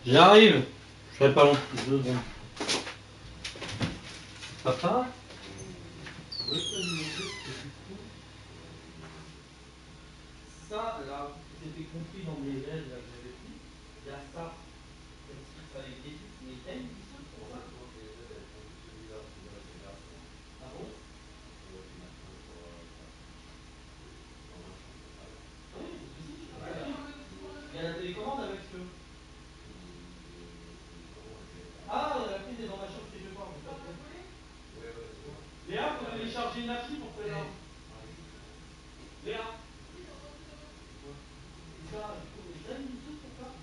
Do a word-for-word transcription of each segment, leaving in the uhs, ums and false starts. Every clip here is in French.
J'arrive. Je serai pas long. Deux secondes. Papa. Ça, là, c'était compris dans mes ailes là, que j'avais pris. Il y a ça. Comme s'il fallait des mais elle dit ça pour ça. Ah bon? Il y a la télécommande avec ce. Ah, il y a la prise des dans la chambre, c'est je crois. Léa, faut télécharger une appli pour faire là. Léa. C'est ça, il faut déjà une chose pour ça.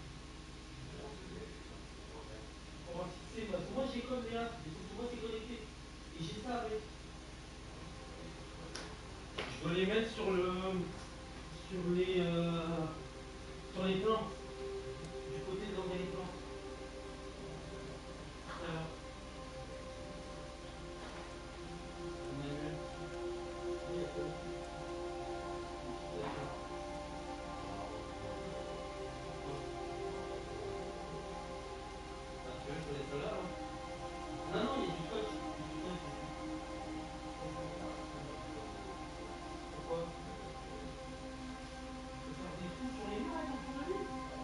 On va fixer, parce que moi j'ai comme Léa, il faut que moi c'est connecté. Et j'ai ça avec. Je dois les mettre sur le. sur les. Euh, sur les plans. Du côté de l'envers les plans. Alors. On a vu. Il y a quoi? Non, non, il y a du scotch. Pourquoi? Faut faire des trous sur les murs avec un tournevis.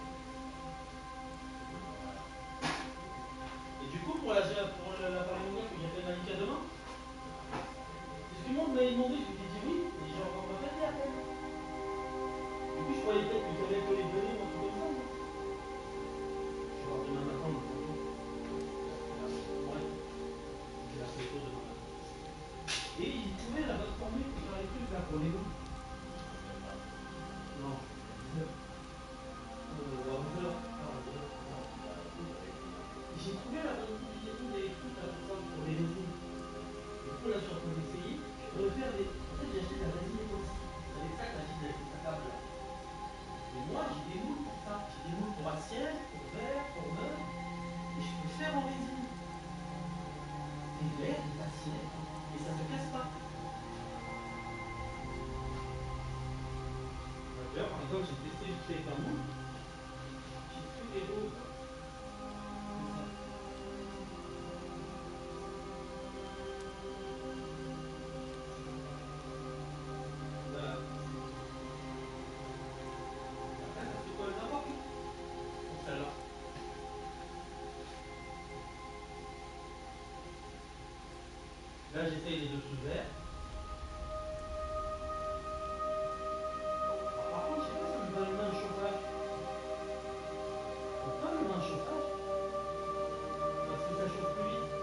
Et du coup, pour la pour l'appareil mondial que j'ai fait Malika demain, parce que tout le monde m'avait demandé, je lui ai dit oui, et j'ai encore pas fait après. Du coup, je croyais peut-être que tu allais te les donner ou un truc comme ça. Je vais voir demain matin. Ouais. Je vais la photo demain matin. Et il trouvait la bonne formule pour faire les trucs là pour les loups. Non. J'ai trouvé la bonne combinaison des trucs là pour ça pour les loups. Du coup là je suis en train d'essayer. Je vais faire des. En fait j'ai acheté de la résine époxy. C'est avec ça que la gîte a fait sa table là. Et moi j'ai des moules pour ça. J'ai des moules pour assiette, pour verre, pour meubles. Et je peux faire en résine. Des verres, des assiettes. Et ça ne se casse pas. D'ailleurs, par exemple, j'ai testé le truc avec un moule. J'ai fait des roses. Voilà. Après, ça fait quoi n'importe où pour celle-là. Là, j'essaye les dessous verts. Par contre, je sais pas si on peut allumer un chauffage. On peut allumer un chauffage parce que ça chauffe plus vite.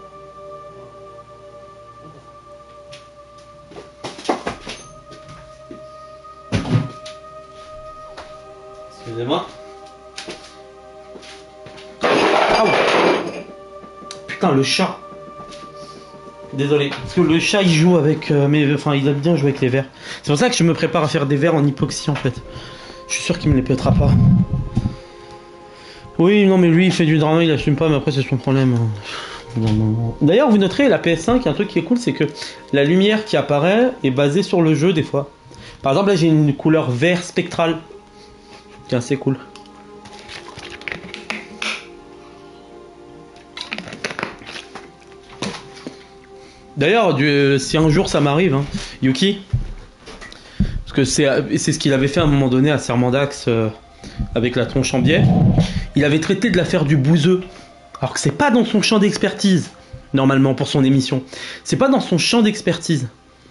Excusez-moi. Ah ouais. Putain, le chat. Désolé. Parce que le chat il joue avec euh, mes. Enfin, il aime bien jouer avec les verres. C'est pour ça que je me prépare à faire des verres en hypoxie en fait. Je suis sûr qu'il me les pètera pas. Oui, non, mais lui il fait du drama, il assume pas, mais après c'est son problème. D'ailleurs, vous noterez, la P S cinq, un truc qui est cool, c'est que la lumière qui apparaît est basée sur le jeu des fois. Par exemple, là j'ai une couleur vert spectral. Tiens, c'est cool. D'ailleurs, euh, si un jour ça m'arrive, hein, Yuki, parce que c'est c'est ce qu'il avait fait à un moment donné à Sermendax euh, avec la tronche en biais, il avait traité de l'affaire du bouseux, alors que c'est pas dans son champ d'expertise, normalement, pour son émission. C'est pas dans son champ d'expertise.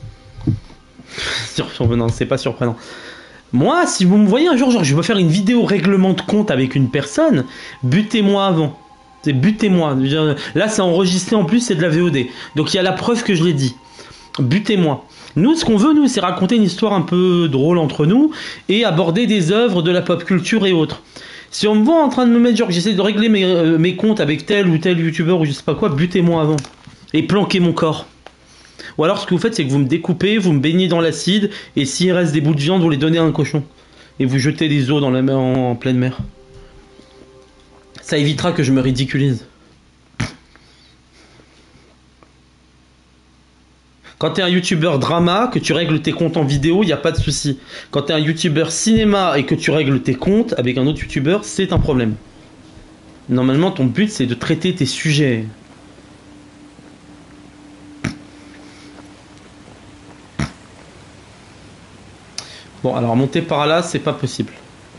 Non, c'est pas surprenant. Moi, si vous me voyez un jour, genre je veux faire une vidéo règlement de compte avec une personne, butez-moi avant. C'est butez-moi. Là, c'est enregistré en plus, c'est de la V O D. Donc il y a la preuve que je l'ai dit. Butez-moi. Nous, ce qu'on veut, nous, c'est raconter une histoire un peu drôle entre nous et aborder des œuvres de la pop culture et autres. Si on me voit en train de me mettre, genre que j'essaie de régler mes, euh, mes comptes avec tel ou tel youtubeur ou je sais pas quoi, butez-moi avant. Et planquez mon corps. Ou alors, ce que vous faites, c'est que vous me découpez, vous me baignez dans l'acide et s'il reste des bouts de viande, vous les donnez à un cochon. Et vous jetez des os dans la mer, en, en pleine mer. Ça évitera que je me ridiculise. Quand t'es un youtubeur drama, que tu règles tes comptes en vidéo, il n'y a pas de souci. Quand t'es un youtubeur cinéma et que tu règles tes comptes avec un autre youtubeur, c'est un problème. Normalement, ton but, c'est de traiter tes sujets. Bon, alors monter par là, c'est pas possible.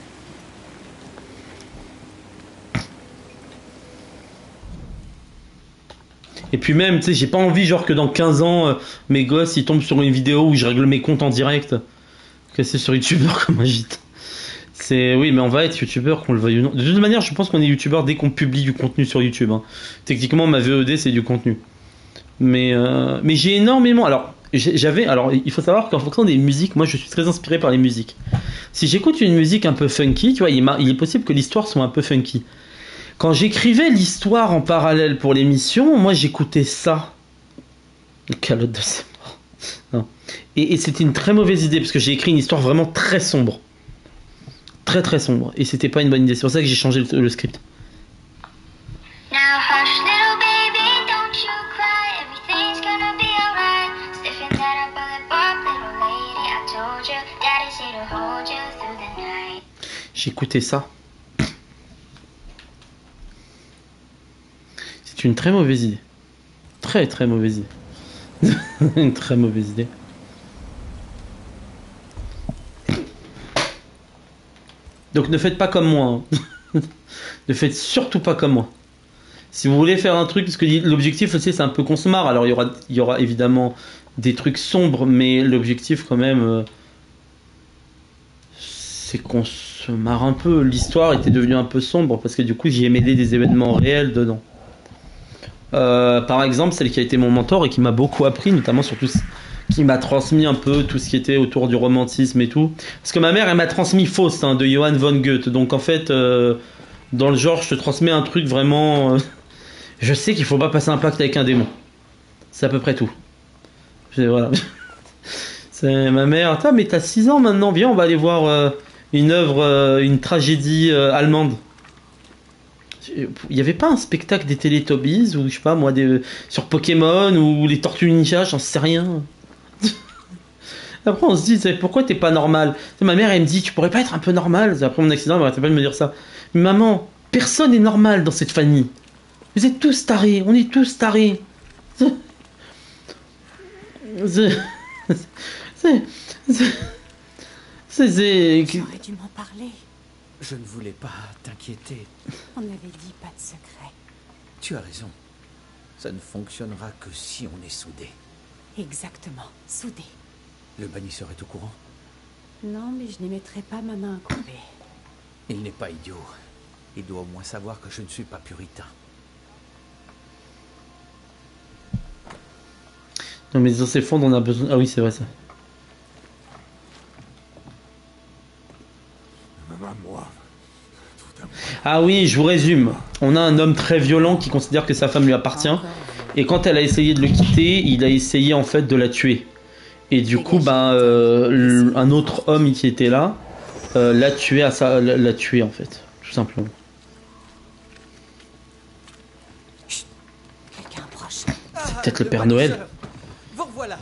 Et puis même, tu sais, j'ai pas envie, genre, que dans quinze ans, euh, mes gosses, ils tombent sur une vidéo où je règle mes comptes en direct. Que c'est sur youtubeur comme agite. C'est oui, mais on va être youtubeur, qu'on le veuille ou non. De toute manière, je pense qu'on est youtubeur dès qu'on publie du contenu sur YouTube. Hein. Techniquement, ma V O D, c'est du contenu. Mais, euh, mais j'ai énormément. Alors, j'avais. Alors, il faut savoir qu'en fonction des musiques, moi, je suis très inspiré par les musiques. Si j'écoute une musique un peu funky, tu vois, il, il est possible que l'histoire soit un peu funky. Quand j'écrivais l'histoire en parallèle pour l'émission, moi, j'écoutais ça. Le calotte de ses morts. Non. Et, et c'était une très mauvaise idée parce que j'ai écrit une histoire vraiment très sombre. Très très sombre. Et c'était pas une bonne idée. C'est pour ça que j'ai changé le, le script. Now hush little baby, don't you cry. Everything's gonna be alright. Sniffing that up a pop little lady. I told you, daddy's here to hold you through the night. J'ai écouté ça. C'est une très mauvaise idée. Très très mauvaise idée. Une très mauvaise idée. Donc ne faites pas comme moi. Hein. Ne faites surtout pas comme moi. Si vous voulez faire un truc, parce que l'objectif aussi c'est un peu qu'on se marre. Alors il y aura, il y aura évidemment des trucs sombres, mais l'objectif quand même, euh, c'est qu'on se marre un peu. L'histoire était devenue un peu sombre parce que du coup j'y ai mêlé des événements réels dedans. Euh, par exemple, celle qui a été mon mentor et qui m'a beaucoup appris, notamment sur tout ce qui m'a transmis un peu tout ce qui était autour du romantisme et tout. Parce que ma mère, elle m'a transmis Faust, hein, de Johann von Goethe. Donc en fait, euh, dans le genre, je te transmets un truc vraiment... Euh, je sais qu'il faut pas passer un pacte avec un démon. C'est à peu près tout. Voilà. C'est ma mère. Attends, mais t'as six ans maintenant, viens, on va aller voir euh, une œuvre, euh, une tragédie euh, allemande. Il n'y avait pas un spectacle des Teletubbies ou je sais pas moi des, sur Pokémon ou les Tortues Ninja, j'en sais rien. Après on se dit pourquoi t'es pas normal. Ma mère elle me dit tu pourrais pas être un peu normal. Après mon accident elle m'arrêtait pas de me dire ça. Mais maman, personne n'est normal dans cette famille. Vous êtes tous tarés, on est tous tarés. C'est... C'est... C'est... C'est... C'est... Tu aurais dû m'en parler. Je ne voulais pas t'inquiéter. On avait dit pas de secret. Tu as raison. Ça ne fonctionnera que si on est soudés. Exactement, soudés. Le bannisseur est au courant? Non, mais je n'y mettrai pas ma main à couper. Il n'est pas idiot. Il doit au moins savoir que je ne suis pas puritain. Non mais dans ces fonds on a besoin... Ah oui c'est vrai ça. Ah oui, je vous résume. On a un homme très violent qui considère que sa femme lui appartient. Et quand elle a essayé de le quitter, il a essayé en fait de la tuer. Et du coup, ben, euh, un autre homme qui était là euh, l'a tué à sa, l'a tué en fait, tout simplement. Quelqu'un proche. C'est peut-être le Père Noël. Vous voilà.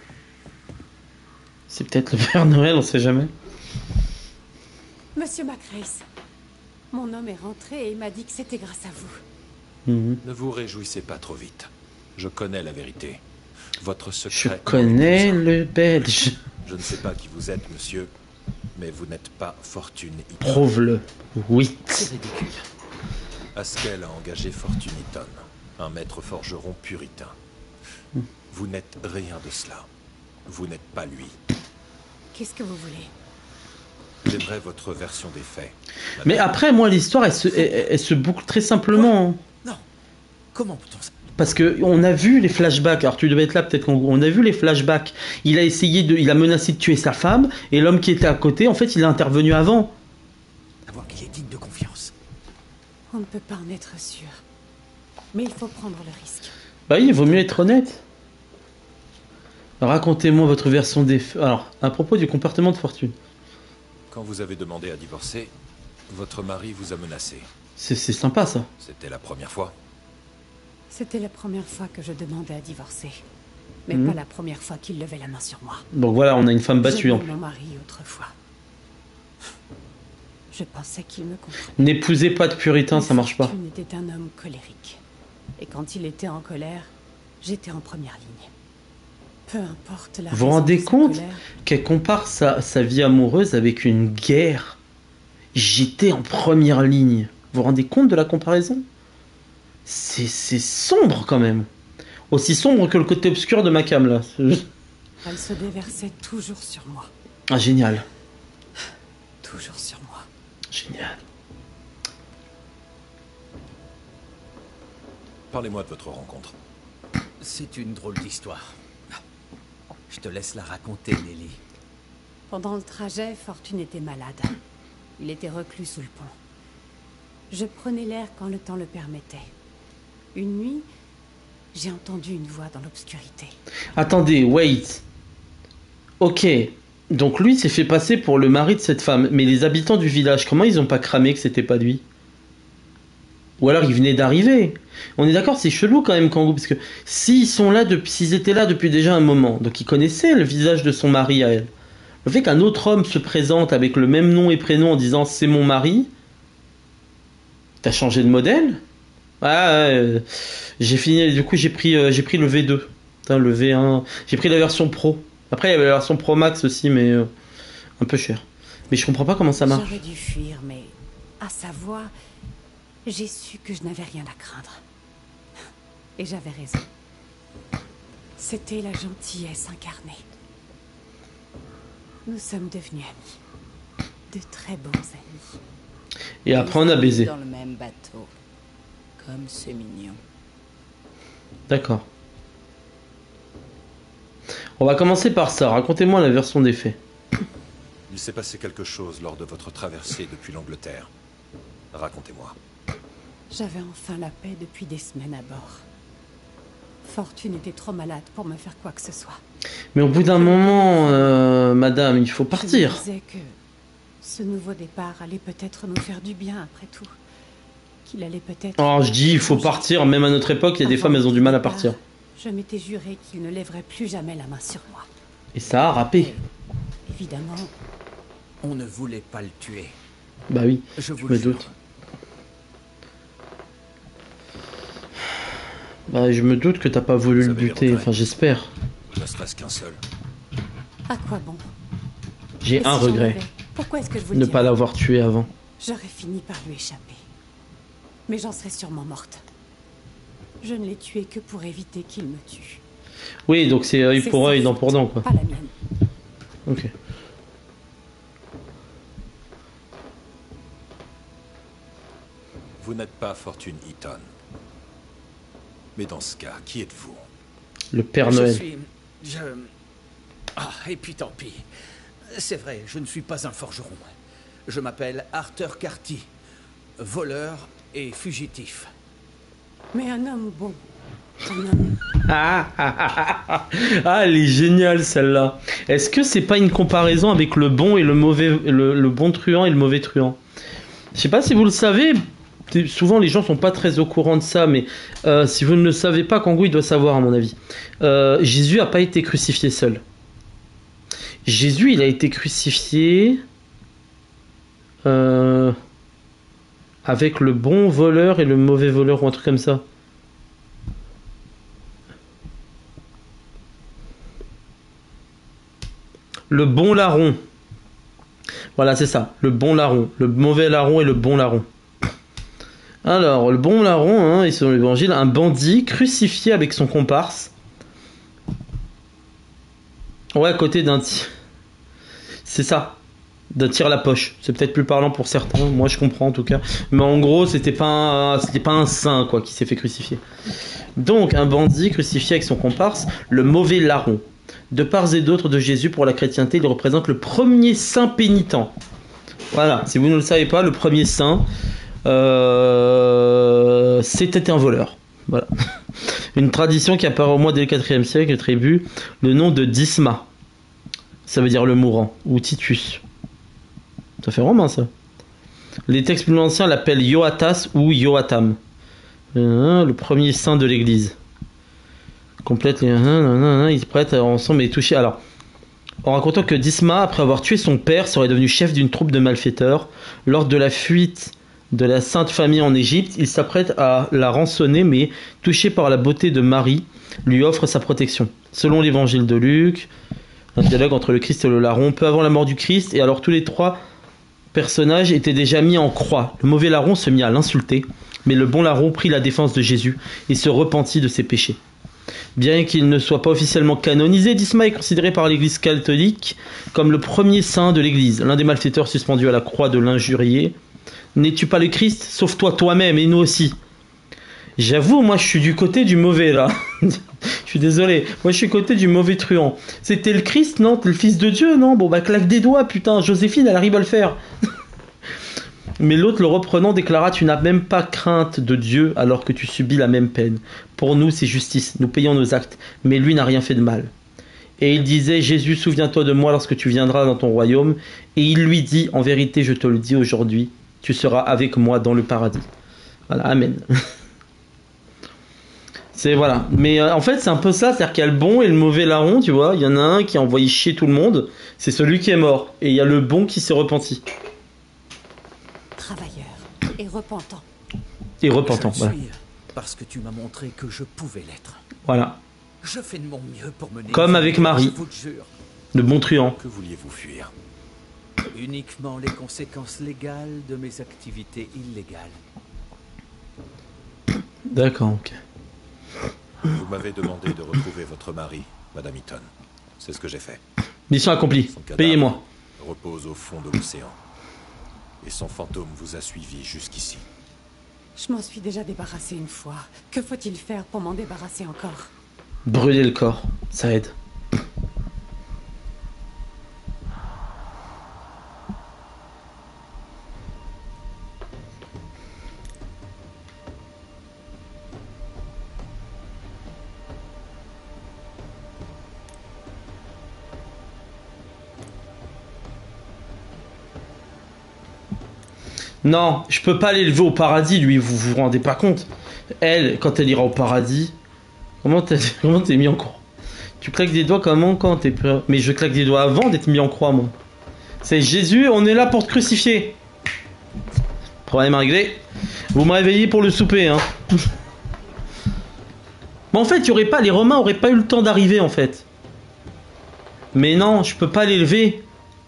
C'est peut-être le Père Noël, on sait jamais. Monsieur Macrace, mon homme est rentré et il m'a dit que c'était grâce à vous. Mmh. Ne vous réjouissez pas trop vite. Je connais la vérité. Votre secret... Je connais le Belge. Je ne sais pas qui vous êtes, monsieur, mais vous n'êtes pas Fortune Eaton. Prouve-le. Oui. C'est ridicule. Haskell a engagé Fortune Eaton, un maître forgeron puritain. Mmh. Vous n'êtes rien de cela. Vous n'êtes pas lui. Qu'est-ce que vous voulez? J'aimerais votre version des faits. Madame. Mais après, moi, l'histoire, elle se, elle, elle se boucle très simplement. Non. Comment peut-on... Parce que on a vu les flashbacks. Alors tu devais être là peut-être qu'on on a vu les flashbacks. Il a essayé de, il a menacé de tuer sa femme et l'homme qui était à côté, en fait, il est intervenu avant. Savoir qu'il est digne de confiance. On ne peut pas en être sûr. Mais il faut prendre le risque. Bah oui, il vaut mieux être honnête. Racontez-moi votre version des faits. Alors, à propos du comportement de Fortune. Quand vous avez demandé à divorcer, votre mari vous a menacé. C'est c'est sympa ça. C'était la première fois. C'était la première fois que je demandais à divorcer. Mais Mmh. pas la première fois qu'il levait la main sur moi. Donc voilà, on a une femme battue. J'ai En eu plus. mon mari autrefois. Je pensais qu'il me comprenait. N'épousez pas de puritain, Mais ça marche pas. Fortune était un homme colérique. Et quand il était en colère, j'étais en première ligne. Peu importe la Vous vous raison rendez de sa compte colère, qu'elle compare sa, sa vie amoureuse avec une guerre? J'étais en première ligne. Vous vous rendez compte de la comparaison? C'est c'est sombre quand même. Aussi sombre que le côté obscur de ma cam là. elle se déversait toujours sur moi. Ah génial. Toujours sur moi. Génial. Parlez-moi de votre rencontre. C'est une drôle d'histoire. Je te laisse la raconter, Nelly. Pendant le trajet, Fortune était malade. Il était reclus sous le pont. Je prenais l'air quand le temps le permettait. Une nuit, j'ai entendu une voix dans l'obscurité. Attendez, wait. Ok. Donc lui s'est fait passer pour le mari de cette femme. Mais les habitants du village, comment ils ont pas cramé que c'était pas lui? Ou alors il venait d'arriver. On est d'accord, c'est chelou quand même, Kangoo, parce que s'ils sont là depuis, s'ils étaient là depuis déjà un moment, donc ils connaissaient le visage de son mari à elle. Le fait qu'un autre homme se présente avec le même nom et prénom en disant c'est mon mari, t'as changé de modèle? Ah, euh, j'ai fini, du coup j'ai pris, euh, j'ai pris le V deux, putain, le V un, j'ai pris la version Pro. Après il y avait la version Pro Max aussi, mais euh, un peu cher. Mais je comprends pas comment ça marche. J'aurais dû fuir, mais à sa voix, j'ai su que je n'avais rien à craindre. Et j'avais raison. C'était la gentillesse incarnée. Nous sommes devenus amis. De très bons amis. Et après on a baisé. Dans le même bateau. Comme c'est mignon. D'accord. On va commencer par ça. Racontez-moi la version des faits. Il s'est passé quelque chose lors de votre traversée depuis l'Angleterre. Racontez-moi. J'avais enfin la paix depuis des semaines à bord. Fortune était trop malade pour me faire quoi que ce soit. Mais au bout d'un moment, euh, madame, il faut partir. Je me disais que ce nouveau départ allait peut-être nous faire du bien après tout. Qu'il allait peut-être... Oh, je dis, il faut partir. Même à notre époque, il y a des femmes, elles ont du mal à partir. Je m'étais juré qu'il ne lèverait plus jamais la main sur moi. Et ça a râpé. Évidemment, On ne voulait pas le tuer. Bah oui, Je je vous me le jure. doute. Bah, je me doute que t'as pas voulu Vous le avez des buter. regrets? Enfin, j'espère. Ne serait-ce qu'un seul. à quoi bon? J'ai Et si un j'en regret. avais, pourquoi est-ce que je vous le Ne dirais? pas l'avoir tué avant. J'aurais fini par lui échapper. Mais j'en serais sûrement morte. Je ne l'ai tué que pour éviter qu'il me tue. Oui, donc c'est œil C'est pour sa œil, dent faute, pour dent, quoi. Pas la mienne. Ok. Vous n'êtes pas Fortune Eaton. Mais dans ce cas, qui êtes-vous? Le Père Je Noël. suis... Je... Ah, et puis tant pis. C'est vrai, je ne suis pas un forgeron. Je m'appelle Arthur Carty, voleur et fugitif. Mais un homme bon. Un homme... Ah, ah, ah, ah, ah, elle est géniale celle-là. Est-ce que c'est pas une comparaison avec le bon et le mauvais, le, le bon truand et le mauvais truand? Je sais pas si vous le savez. Souvent les gens sont pas très au courant de ça, mais euh, si vous ne le savez pas, Kangoo il doit savoir à mon avis. Euh, Jésus a pas été crucifié seul. Jésus il a été crucifié euh, avec le bon voleur et le mauvais voleur ou un truc comme ça. Le bon larron. Voilà, c'est ça. Le bon larron. Le mauvais larron et le bon larron. Alors, le bon larron, hein, et sur l'évangile, un bandit crucifié avec son comparse. Ouais, à côté d'un tir. C'est ça. D'un tir à la poche. C'est peut-être plus parlant pour certains. Moi, je comprends en tout cas. Mais en gros, c'était pas un, c'était pas un saint, quoi, qui s'est fait crucifier. Donc, un bandit crucifié avec son comparse, le mauvais larron. De part et d'autre de Jésus pour la chrétienté, il représente le premier saint pénitent. Voilà, si vous ne le savez pas, le premier saint, euh, c'était un voleur. Voilà. Une tradition qui apparaît au moins dès le quatrième siècle attribue le nom de Disma. Ça veut dire le mourant, ou Titus. Ça fait romain, ça. Les textes plus anciens l'appellent Ioatas ou Ioatam. Euh, le premier saint de l'église. Complète les... Ils se prêtent ensemble et toucher. Alors, en racontant que Disma, après avoir tué son père, serait devenu chef d'une troupe de malfaiteurs. Lors de la fuite de la Sainte Famille en Égypte, il s'apprête à la rançonner, mais touché par la beauté de Marie, lui offre sa protection. Selon l'évangile de Luc, un dialogue entre le Christ et le larron, peu avant la mort du Christ, et alors tous les trois personnages étaient déjà mis en croix. Le mauvais larron se mit à l'insulter, mais le bon larron prit la défense de Jésus et se repentit de ses péchés. Bien qu'il ne soit pas officiellement canonisé, Disma est considéré par l'Église catholique comme le premier saint de l'Église, l'un des malfaiteurs suspendus à la croix de l'injurié. N'es-tu pas le Christ? Sauve-toi toi-même et nous aussi. J'avoue, moi je suis du côté du mauvais là. Je suis désolé, moi je suis du côté du mauvais truand. C'était le Christ, non? T'es le fils de Dieu, non? Bon bah claque des doigts, putain, Joséphine elle arrive à le faire. Mais l'autre, le reprenant, déclara: tu n'as même pas crainte de Dieu alors que tu subis la même peine. Pour nous, c'est justice, nous payons nos actes, mais lui n'a rien fait de mal. Et il disait: Jésus, souviens-toi de moi lorsque tu viendras dans ton royaume. Et il lui dit: en vérité, je te le dis aujourd'hui, tu seras avec moi dans le paradis. Voilà, amen. C'est voilà. Mais euh, en fait, c'est un peu ça, c'est-à-dire qu'il y a le bon et le mauvais larron, tu vois. Il y en a un qui a envoyé chier tout le monde, c'est celui qui est mort. Et il y a le bon qui s'est repenti. Travailleur et repentant. Et repentant, Je voilà. suis parce que tu m'as montré que je pouvais l'être. Voilà. Je fais de mon mieux pour mener... Comme avec Marie. Je vous le jure. Le bon truand. Que vouliez-vous fuir? Uniquement les conséquences légales de mes activités illégales. D'accord, ok. Vous m'avez demandé de retrouver votre mari, Madame Eaton. C'est ce que j'ai fait. Mission accomplie. Son cadavre Payez-moi. repose au fond de l'océan. Et son fantôme vous a suivi jusqu'ici. Je m'en suis déjà débarrassé une fois. Que faut-il faire pour m'en débarrasser encore? Brûler le corps, ça aide. Non, je peux pas l'élever au paradis, lui, vous vous rendez pas compte. Elle, quand elle ira au paradis, comment t'es comment t'es mis en croix? Tu claques des doigts comment quand t'es peur? Mais je claque des doigts avant d'être mis en croix, moi. C'est Jésus, on est là pour te crucifier. Problème réglé. Vous me réveillez pour le souper, hein. Mais en fait, y aurait pas, les Romains auraient pas eu le temps d'arriver, en fait. Mais non, je peux pas l'élever.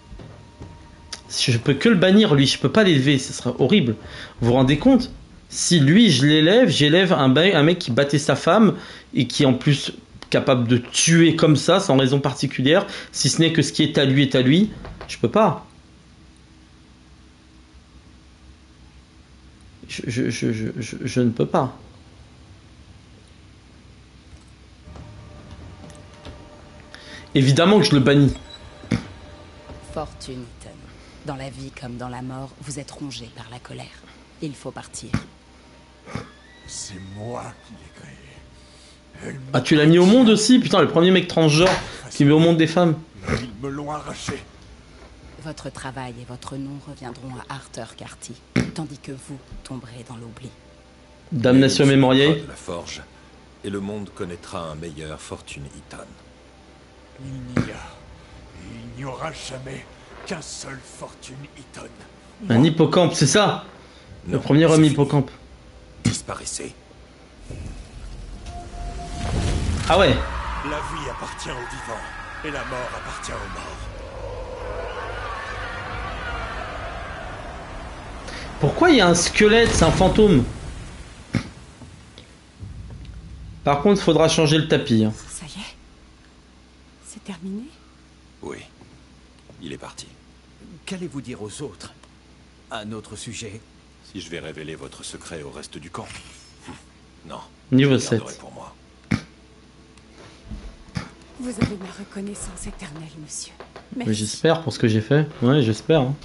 Je peux que le bannir, lui, je peux pas l'élever, ce sera horrible. Vous vous rendez compte? Si lui, je l'élève, j'élève un, un mec qui battait sa femme et qui est en plus capable de tuer comme ça, sans raison particulière, si ce n'est que ce qui est à lui est à lui, je peux pas. Je, je, je, je, je, je ne peux pas. Évidemment que je le bannis. Fortune Eaton. Dans la vie comme dans la mort, vous êtes rongé par la colère. Il faut partir. C'est moi qui l'ai créé. Elle Ah, tu l'as mis au monde aussi? Putain, le premier mec transgenre qui met au monde des femmes. Ils me l'ont arraché. Votre travail et votre nom reviendront à Arthur Carty, tandis que vous tomberez dans l'oubli. Damnation Il mémoriée. de la forge, et le monde connaîtra un meilleur Fortune Eaton. Il n'y a, il n'y aura jamais qu'un seul Fortune Eaton. Un hippocampe, c'est ça? Le Non, premier homme c'est fini. hippocampe. Disparaissez. Ah ouais. La vie appartient aux vivants, et la mort appartient aux morts. Pourquoi il y a un squelette? C'est un fantôme. Par contre, il faudra changer le tapis. hein. Ça y est? C'est terminé? Oui, il est parti. Qu'allez-vous dire aux autres? Un autre sujet? Si je vais révéler votre secret au reste du camp. Non. Niveau je le garderai sept. pour moi. Vous avez ma reconnaissance éternelle, monsieur. Mais Merci. J'espère pour ce que j'ai fait. Ouais, j'espère. hein.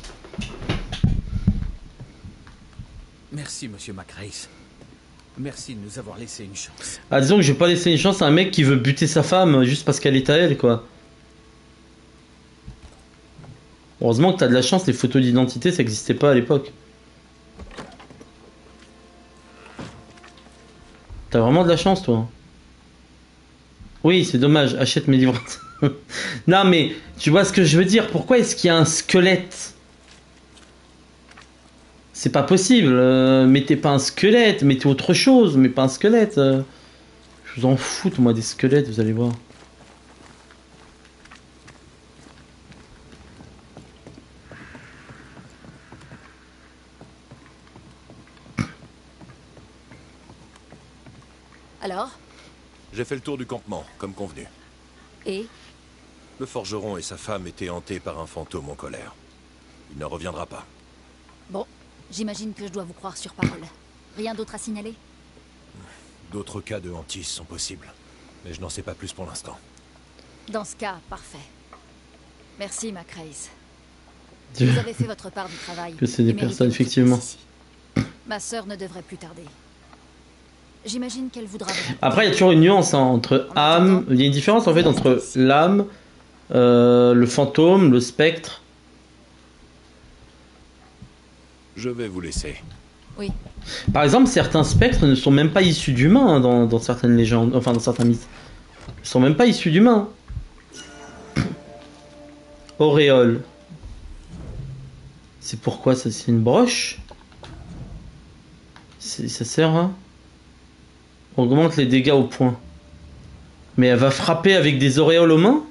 Merci, monsieur McRace. Merci de nous avoir laissé une chance. Ah, disons que je vais pas laisser une chance à un mec qui veut buter sa femme juste parce qu'elle est à elle, quoi. Heureusement que t'as de la chance, les photos d'identité, ça n'existait pas à l'époque. T'as vraiment de la chance, toi. Oui, c'est dommage, achète mes livres. Non mais, tu vois ce que je veux dire? Pourquoi est-ce qu'il y a un squelette? C'est pas possible. Euh, mettez pas un squelette, mettez autre chose, mais pas un squelette. Euh, je vous en fous, moi, des squelettes, vous allez voir. Alors? J'ai fait le tour du campement, comme convenu. Et? Le forgeron et sa femme étaient hantés par un fantôme en colère. Il ne reviendra pas. Bon, j'imagine que je dois vous croire sur parole. Rien d'autre à signaler? D'autres cas de hantise sont possibles, mais je n'en sais pas plus pour l'instant. Dans ce cas, parfait. Merci, Macrace. Dieu. Vous avez fait votre part du travail. Que c'est des et méritez personnes, votre effectivement. place ici. Ma sœur ne devrait plus tarder. J'imagine qu'elle voudra... vous- Après, il y a toujours une nuance hein, entre âme. Il y a une différence en fait entre l'âme, euh, le fantôme, le spectre. Je vais vous laisser. Oui. Par exemple, certains spectres ne sont même pas issus d'humains hein, dans, dans certaines légendes, enfin dans certains mythes. Ils sont même pas issus d'humains. Auréole. C'est pourquoi ça? C'est une broche? C'est- Ça sert à... Augmente les dégâts au point. Mais elle va frapper avec des auréoles aux mains?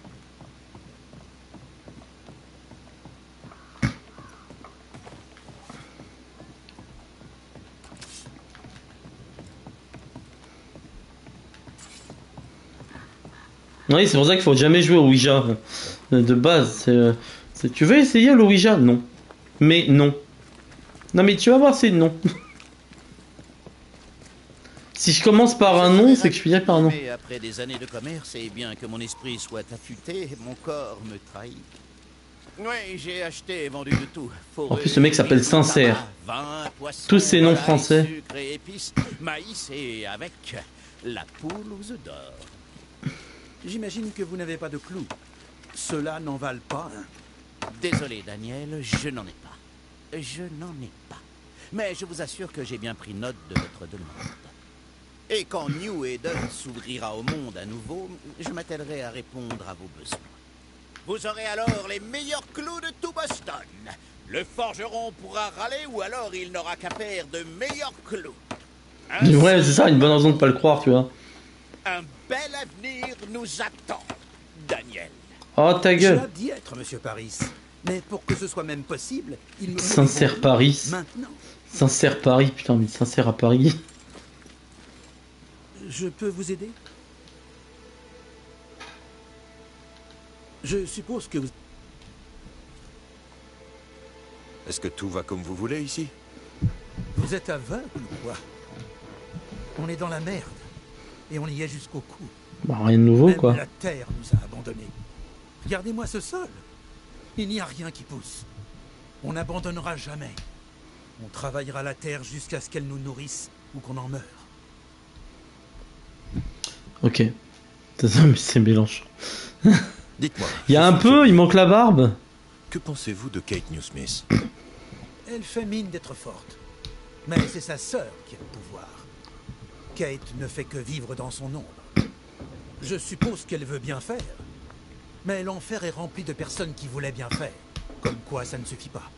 Oui, c'est pour ça qu'il faut jamais jouer au Ouija. De base, c'est... c'est- Tu veux essayer le Ouija? Non. Mais non. Non mais tu vas voir, c'est non. Si je commence par un nom, c'est que je finis par un nom. Mais après des années de commerce, et bien que mon esprit soit affûté, mon corps me trahit. Oui, j'ai acheté et vendu de tout. En plus, ce mec s'appelle Sincère. Vin, poisson, Tous ces noms volaille, français. Sucre et épices, maïs et avec la poule aux œufs d'or. J'imagine que vous n'avez pas de clous. Ceux-là n'en valent pas un. Désolé, Daniel, je n'en ai pas. Je n'en ai pas. Mais je vous assure que j'ai bien pris note de votre demande. Et quand New Eden s'ouvrira au monde à nouveau, je m'attellerai à répondre à vos besoins. Vous aurez alors les meilleurs clous de tout Boston. Le forgeron pourra râler ou alors il n'aura qu'à faire de meilleurs clous. Ainsi, Ouais, c'est ça, une bonne raison de pas le croire, tu vois. un bel avenir nous attend, Daniel. Oh, ta J'ai gueule. hâte d'y être, Monsieur Paris. Mais pour que ce soit même possible, il me faut Sincère des bons Paris. clous maintenant. Sincère Paris, putain, mais sincère à Paris. Je peux vous aider? Je suppose que vous... Est-ce que tout va comme vous voulez ici? Vous êtes aveugle ou quoi? On est dans la merde. Et on y est jusqu'au cou. Bah, rien de nouveau, Même quoi. la terre nous a abandonnés. Regardez-moi ce sol. Il n'y a rien qui pousse. On n'abandonnera jamais. On travaillera la terre jusqu'à ce qu'elle nous nourrisse ou qu'on en meure. Ok. C'est ça, mais c'est mélange. Dites-moi. Il y a je un suis peu, curieux. il manque la barbe. Que pensez-vous de Kate Newsmith? Elle fait mine d'être forte. Mais c'est sa sœur qui a le pouvoir. Kate ne fait que vivre dans son ombre. Je suppose qu'elle veut bien faire. Mais l'enfer est rempli de personnes qui voulaient bien faire. Comme quoi ça ne suffit pas.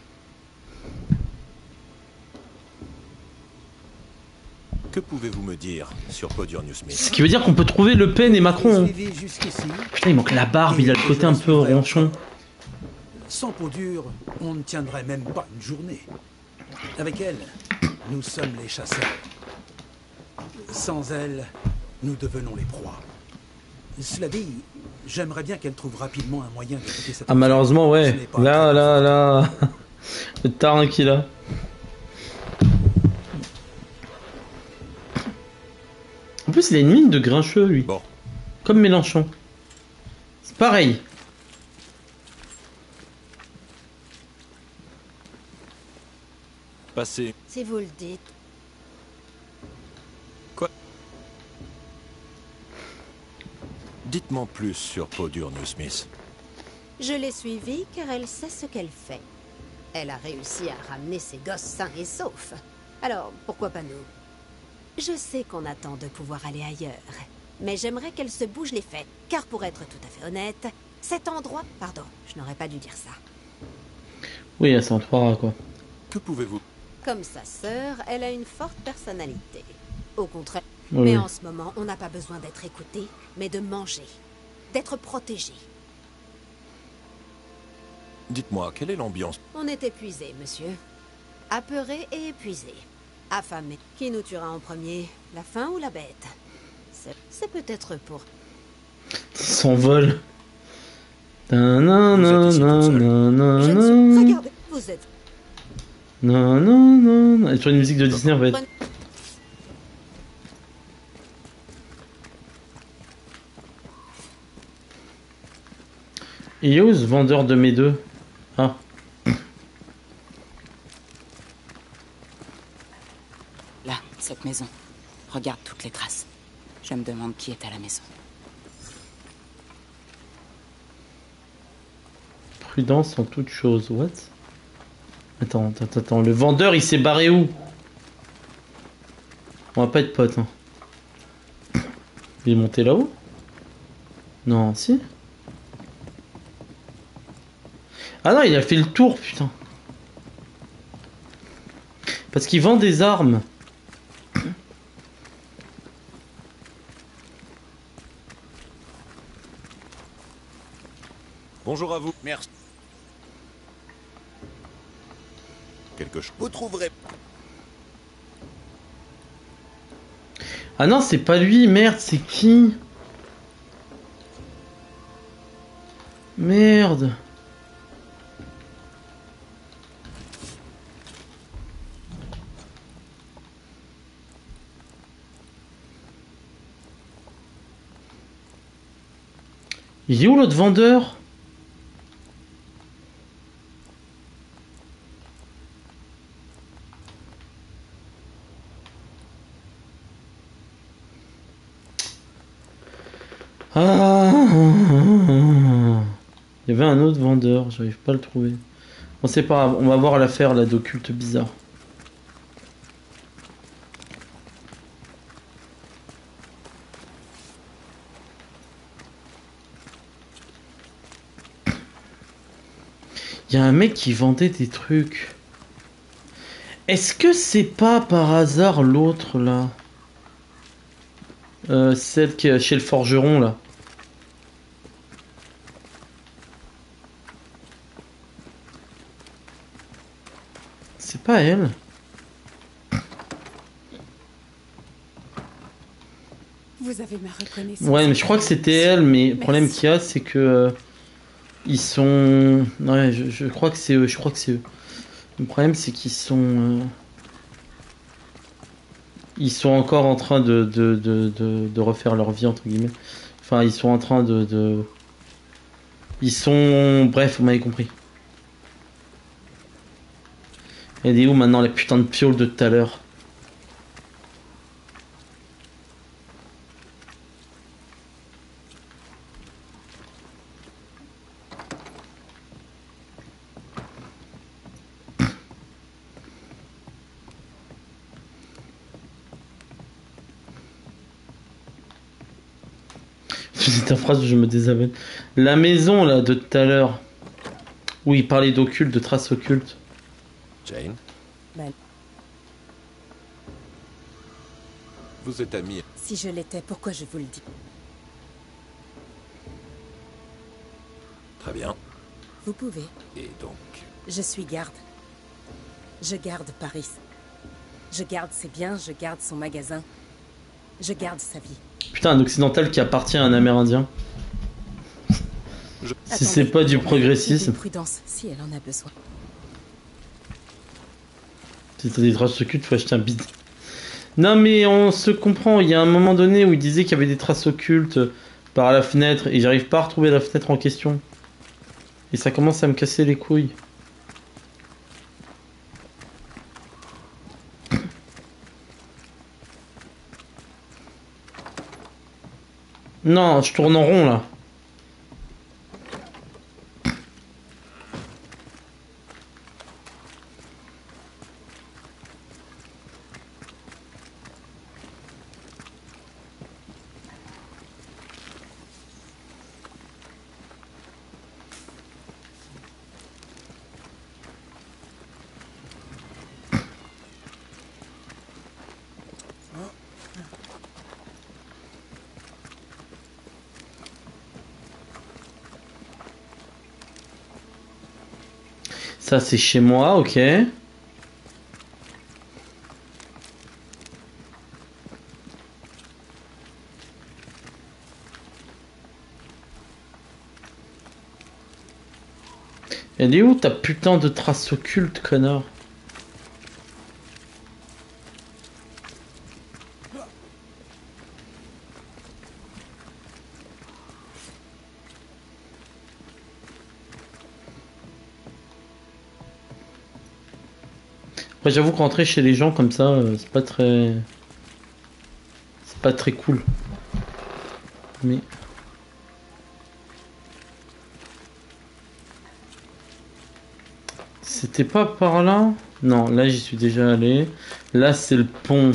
Que pouvez-vous me dire sur Podior Ce Newsmith? qui veut dire qu'on peut trouver Le Pen et Macron. hein. Suivi jusqu'ici. Putain, il manque la barbe, il a le côté un peu ronchon. Sans peau dure, on ne tiendrait même pas une journée. Avec elle, nous sommes les chasseurs. Sans elle, nous devenons les proies. Cela dit, j'aimerais bien qu'elle trouve rapidement un moyen de quitter cette... Ah, malheureusement, Ce ouais. n'est pas Là, très là, là. Le tarin qu'il a. En plus, il a une mine de grincheux, lui. Bon, Comme Mélenchon. C'est pareil. passez. Si vous le dites. Dites-moi plus sur Podior Newsmith. Je l'ai suivie car elle sait ce qu'elle fait. Elle a réussi à ramener ses gosses sains et saufs. Alors, pourquoi pas nous? Je sais qu'on attend de pouvoir aller ailleurs. Mais j'aimerais qu'elle se bouge les fesses. Car pour être tout à fait honnête, cet endroit... Pardon, je n'aurais pas dû dire ça. Oui, elle s'en fera, quoi. Que pouvez-vous... Comme sa sœur, elle a une forte personnalité. Au contraire. Oui, Mais oui. en ce moment, on n'a pas besoin d'être écouté, mais de manger. D'être protégé. Dites-moi, quelle est l'ambiance? On est épuisé, monsieur. Apeuré et épuisé. Affamé. Qui nous tuera en premier, la faim ou la bête? C'est c'est peut-être pour... Il s'envole. Non, Vous êtes non, ici non, toute seule. non, non, Je ne non. suis... Regardez, vous êtes... Non, non, non, non. Elle est sur une musique de Disney en fait. Prenez- Et où ce vendeur de mes deux? Ah. Là, cette maison. Regarde toutes les traces. Je me demande qui est à la maison. Prudence en toute chose. What? Attends, attends, attends. Le vendeur, il s'est barré où? On va pas être potes. Hein. Il est monté là-haut? Non, si. Ah non, il a fait le tour, putain. Parce qu'il vend des armes. Bonjour à vous. Merci. Quelque chose. Vous trouverez... Ah non, c'est pas lui, merde, c'est qui? Merde. Il est où l'autre vendeur? Ah, il y avait un autre vendeur, j'arrive pas à le trouver. Bon, c'est pas grave, on va voir l'affaire là d'occulte bizarre. Il y a un mec qui vendait des trucs. Est-ce que c'est pas par hasard l'autre là? Euh, celle qui est chez le forgeron là. C'est pas elle. Vous avez ma reconnaissance. Ouais, mais je crois que c'était elle, mais le problème qu'il y a, c'est que euh, ils sont. Ouais, je, je crois que c'est eux. Je crois que c'est eux. Le problème, c'est qu'ils sont. euh, Ils sont encore en train de, de, de, de, de refaire leur vie, entre guillemets. Enfin, ils sont en train de. de... Ils sont. Bref, vous m'avez compris. Elle est où maintenant la putain de piole de tout à l'heure? C'est ta phrase où je me désabonne. La maison là de tout à l'heure où il parlait d'occulte, de traces occultes. Jane, Ben, vous êtes amie. si je l'étais, pourquoi je vous le dis? Très bien. Vous pouvez. Et donc, Je suis garde. Je garde Paris. Je garde ses biens, je garde son magasin. Je garde sa vie. Putain, un occidental qui appartient à un amérindien. Je- Si c'est pas du progressisme. Ayez prudence, si elle en a besoin. Si t'as des traces occultes, faut acheter un bide. Non mais on se comprend, il y a un moment donné où il disait qu'il y avait des traces occultes par la fenêtre et j'arrive pas à retrouver la fenêtre en question. Et ça commence à me casser les couilles. Non, je tourne en rond là. Ça, c'est chez moi, ok. Elle est où ta putain de trace occulte, connard? Après, j'avoue que rentrer chez les gens comme ça, euh, c'est pas très... C'est pas très cool. Mais... C'était pas par là? Non, là j'y suis déjà allé. Là c'est le pont.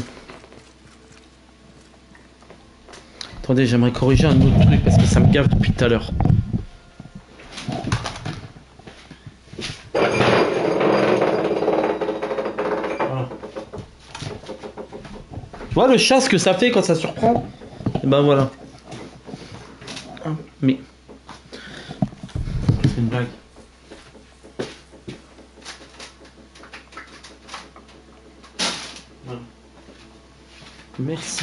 Attendez, j'aimerais corriger un autre truc parce que ça me gave depuis tout à l'heure. Voilà. Tu vois le chat ce que ça fait quand ça surprend? Et ben voilà. Mais... C'est une blague. Merci.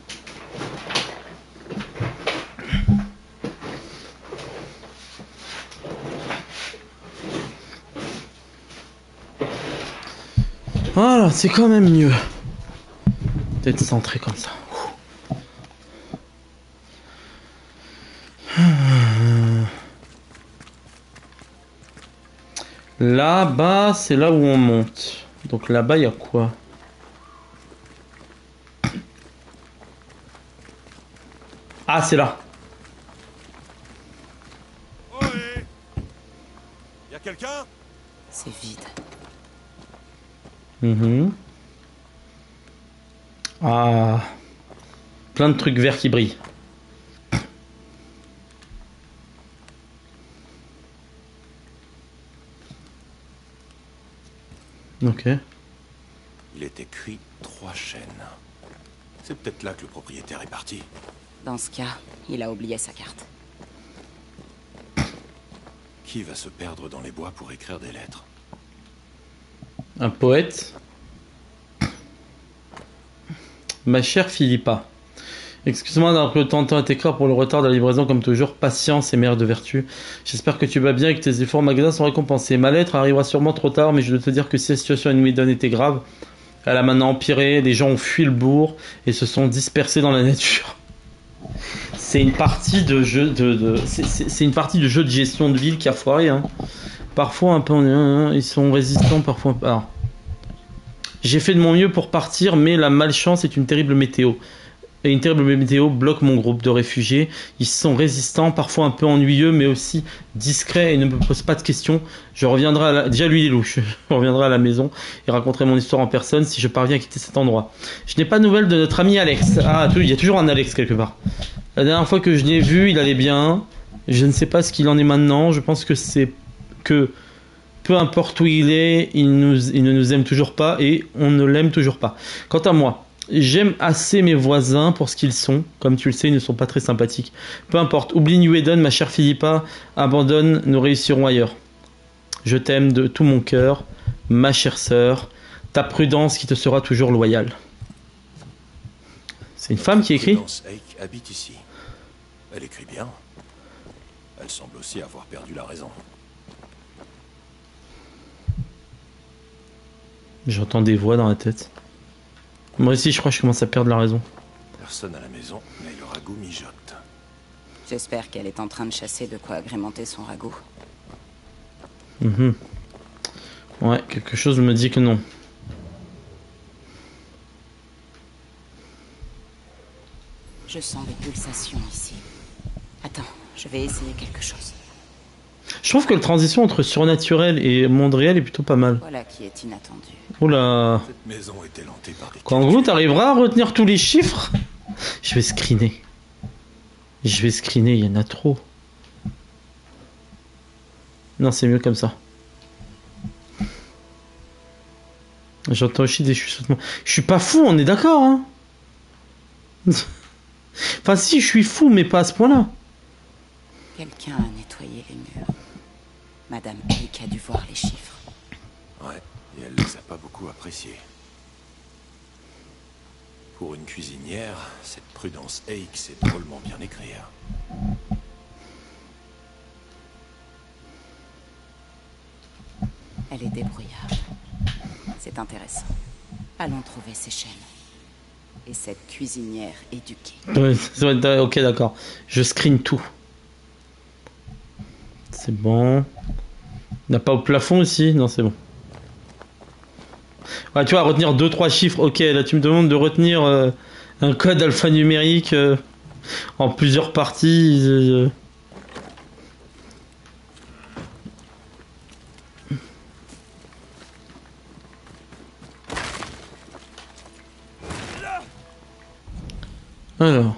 Voilà, c'est quand même mieux d'être centré comme ça. Là-bas, c'est là où on monte. Donc là-bas, il y a quoi? Ah, c'est là. Ouais. Y a quelqu'un? C'est vide. Mmh. Ah. Plein de trucs verts qui brillent. Ok. Il est écrit trois chaînes. C'est peut-être là que le propriétaire est parti. Dans ce cas, il a oublié sa carte. Qui va se perdre dans les bois pour écrire des lettres? Un poète. Ma chère Philippa, excuse-moi d'avoir pris autant de temps à t'écrire pour le retard de la livraison, comme toujours. Patience est mère de vertu. J'espère que tu vas bien et que tes efforts au magasin sont récompensés. Ma lettre arrivera sûrement trop tard, mais je dois te dire que si la situation à New Eden était grave, elle a maintenant empiré. Les gens ont fui le bourg et se sont dispersés dans la nature. C'est une partie de jeu de, de c'est une partie de jeu de gestion de ville qui a foiré. Hein. Parfois un peu, ils sont résistants, parfois un peu. Alors, j'ai fait de mon mieux pour partir, mais la malchance est une terrible météo. Et une terrible météo bloque mon groupe de réfugiés. Ils sont résistants, parfois un peu ennuyeux, mais aussi discrets et ne me posent pas de questions. Je reviendrai à la... Déjà, lui, il est louche. Je reviendrai à la maison et raconterai mon histoire en personne si je parviens à quitter cet endroit. Je n'ai pas de nouvelles de notre ami Alex. Ah, il y a toujours un Alex quelque part. La dernière fois que je l'ai vu, il allait bien. Je ne sais pas ce qu'il en est maintenant. Je pense que c'est que peu importe où il est, il, nous, il ne nous aime toujours pas et on ne l'aime toujours pas. Quant à moi, j'aime assez mes voisins pour ce qu'ils sont. Comme tu le sais, ils ne sont pas très sympathiques. Peu importe, oublie New Eden, ma chère Philippa. Abandonne, nous réussirons ailleurs. Je t'aime de tout mon cœur, ma chère sœur. Ta prudence qui te sera toujours loyale. C'est une femme qui écrit. Prudence Hake habite ici. Elle écrit bien. Elle semble aussi avoir perdu la raison. J'entends des voix dans la tête. Moi aussi, je crois que je commence à perdre la raison. Personne à la maison, mais le ragoût mijote. J'espère qu'elle est en train de chasser de quoi agrémenter son ragoût. Mmh. Ouais, quelque chose me dit que non. Je sens des pulsations ici. Attends, je vais essayer quelque chose. Je trouve que la transition entre surnaturel et monde réel est plutôt pas mal. Voilà qui est inattendu. Oula. Cette maison est élantée par des... Quand vous t'arriveras à retenir tous les chiffres, je vais screener. Je vais screener, il y en a trop. Non, c'est mieux comme ça. J'entends aussi des chuchotements. Je suis pas fou, on est d'accord, hein. Enfin si, je suis fou, mais pas à ce point-là. Quelqu'un a nettoyé les murs. Madame Hake a dû voir les chiffres. Ouais, et elle les a pas beaucoup appréciés. Pour une cuisinière, cette Prudence Hake sait drôlement bien écrire. Elle est débrouillarde. C'est intéressant. Allons trouver ces chaînes. Et cette cuisinière éduquée. Ouais, c'est- ok, d'accord. Je screen tout. C'est bon. Il n'y a pas au plafond aussi? Non, c'est bon. Ouais, tu vois, retenir deux trois chiffres. Ok, là, tu me demandes de retenir euh, un code alphanumérique euh, en plusieurs parties. Euh, Alors.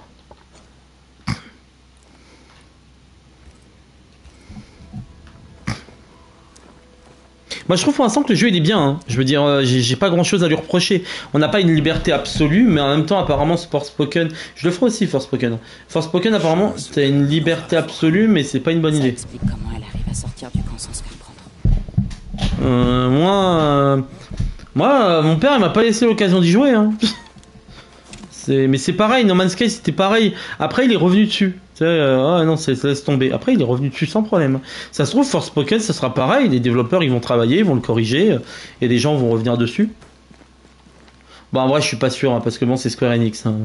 Moi je trouve pour l'instant que le jeu il est bien, hein. Je veux dire, euh, j'ai j'ai pas grand chose à lui reprocher. On n'a pas une liberté absolue, mais en même temps apparemment ce Forspoken, je le ferai aussi Forspoken. Forspoken apparemment c'est une liberté absolue, mais c'est pas une bonne Ça idée. explique comment elle arrive à sortir du camp sans se faire prendre. Euh, moi, euh, moi, euh, mon père il m'a pas laissé l'occasion d'y jouer, hein. C'est- Mais c'est pareil, No Man's Sky c'était pareil. Après il est revenu dessus. Tu sais, euh, ah non, c'est- ça laisse tomber. Après il est revenu dessus sans problème. Ça se trouve, Forspoken ça sera pareil. Les développeurs ils vont travailler, ils vont le corriger, euh, et des gens vont revenir dessus. Bon, en vrai, je suis pas sûr, hein, parce que bon, c'est Square Enix. Hein.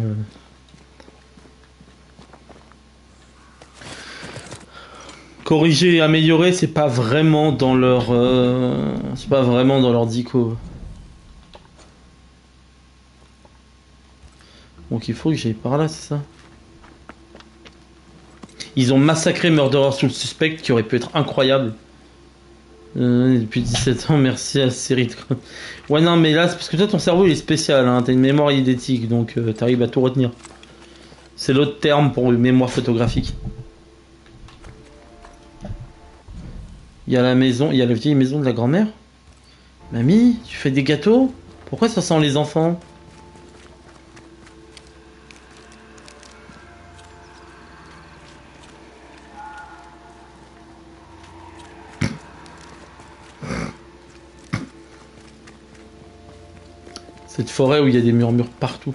Corriger et améliorer, c'est pas vraiment dans leur. Euh... C'est pas vraiment dans leur dico. Donc il faut que j'aille par là, c'est ça? Ils ont massacré Murderer Soul Suspect qui aurait pu être incroyable. Euh, depuis dix-sept ans, merci à la série. De... Ouais, non, mais là, c'est parce que toi, ton cerveau il est spécial. Hein, t'as une mémoire idétique, donc euh, t'arrives à tout retenir. C'est l'autre terme pour une mémoire photographique. Il y a la maison, il y a la vieille maison de la grand-mère. Mamie, tu fais des gâteaux? Pourquoi ça sent les enfants? Cette forêt où il y a des murmures partout.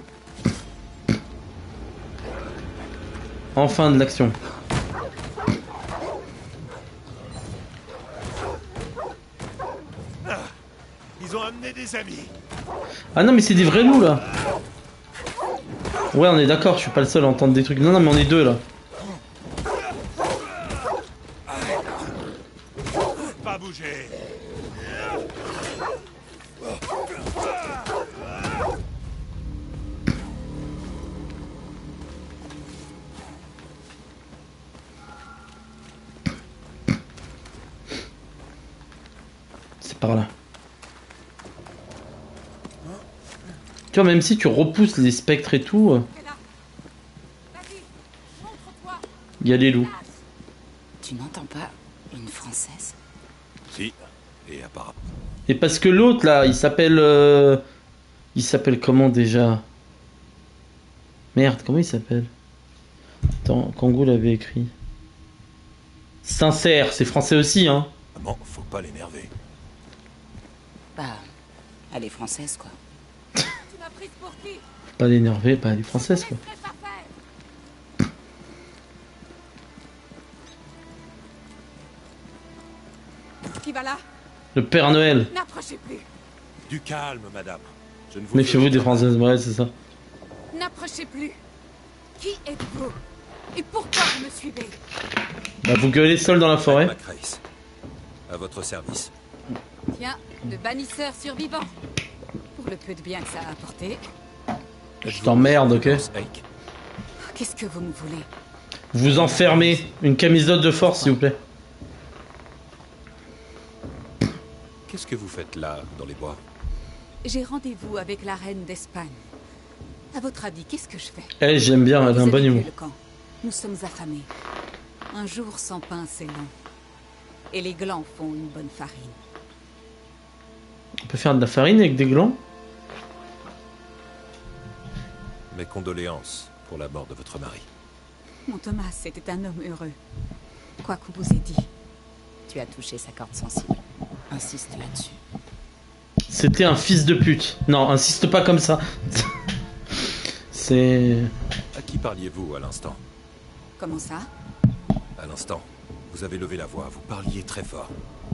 Enfin de l'action. Ah, ils ont amené des amis. Ah non mais c'est des vrais loups là. Ouais on est d'accord, je suis pas le seul à entendre des trucs. Non non mais on est deux là. Pas bouger. C'est par là. Tu vois, même si tu repousses les spectres et tout, il y a les loups. Tu n'entends pas une française? Si, et apparemment. Et parce que l'autre là, il s'appelle... euh, Il s'appelle comment déjà? Merde, comment il s'appelle? Attends, Kangoo l'avait écrit. Sincère, c'est français aussi, hein. Maman, faut pas l'énerver. Bah, elle est française quoi. Tu m'as prise pour qui? Pas l'énerver, pas elle est française quoi. Laisse pas faire. Qui va là? Le Père Noël. N'approchez plus. Du calme, madame. Je ne vous Méfiez-vous des françaises, ouais, c'est ça. N'approchez plus. Qui êtes-vous? Et pourquoi vous me suivez? Bah, vous gueulez seul dans la forêt. Macrace. À votre service. Tiens, le bannisseur survivant. Pour le peu de bien que ça a apporté. Je t'emmerde, ok? Qu'est-ce que vous me voulez? Vous enfermez. Une camisole de force, s'il vous plaît. Qu'est-ce que vous faites là, dans les bois? J'ai rendez-vous avec la reine d'Espagne. À votre avis, qu'est-ce que je fais? Eh, j'aime bien, elle a un Vous bon avez vu humour. le camp. Nous sommes affamés. Un jour sans pain, c'est long. Et les glands font une bonne farine. On peut faire de la farine avec des glands? Mes condoléances pour la mort de votre mari. Mon Thomas était un homme heureux. Quoi qu'on vous ait dit. Tu as touché sa corde sensible. Insiste là-dessus. C'était un fils de pute. Non, insiste pas comme ça. C'est... À qui parliez-vous à l'instant? Comment ça? À l'instant, vous avez levé la voix, vous parliez très fort.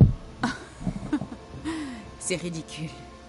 C'est ridicule.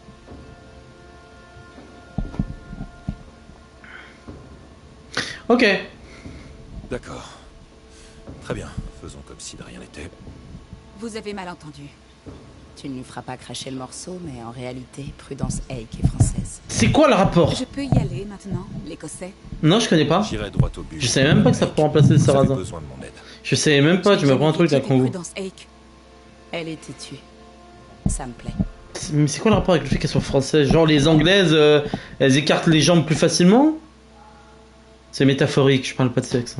Ok. D'accord. Très bien, faisons comme si de rien n'était. Vous avez mal entendu. Tu ne lui feras pas cracher le morceau, mais en réalité, Prudence Hake est française. C'est quoi le rapport? Je peux y aller maintenant, l'écossais? Non, je connais pas. J'irai droit au but. Je savais même pas que ça pouvait remplacer le Vous avez sarrasin. besoin de mon aide. Je savais même pas, tu me prends un truc là, Congo. Prudence Hake. Elle est têtue. Ça me plaît. Mais c'est quoi le rapport avec le fait qu'elles soient françaises? Genre les anglaises, euh, elles écartent les jambes plus facilement? C'est métaphorique, je parle pas de sexe.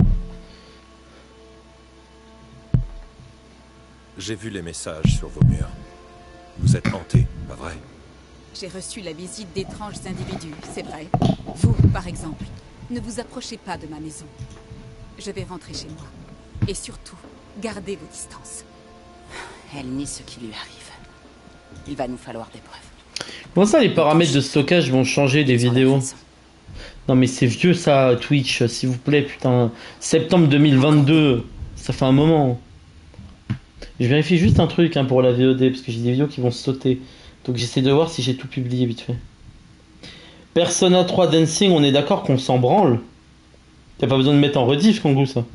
J'ai vu les messages sur vos murs. Vous êtes hanté, pas vrai? J'ai reçu la visite d'étranges individus, c'est vrai. Vous, par exemple, ne vous approchez pas de ma maison. Je vais rentrer chez moi. Et surtout, gardez vos distances. Elle nie ce qui lui arrive. Il va nous falloir des preuves. Comment ça, les paramètres de stockage vont changer des vidéos? Non mais c'est vieux ça, Twitch, s'il vous plaît, putain. Septembre deux mille vingt-deux, ça fait un moment. Je vérifie juste un truc hein, pour la V O D, parce que j'ai des vidéos qui vont sauter. Donc j'essaie de voir si j'ai tout publié vite fait. Persona trois Dancing, on est d'accord qu'on s'en branle. T'as pas besoin de mettre en rediff, Kangoo, ça.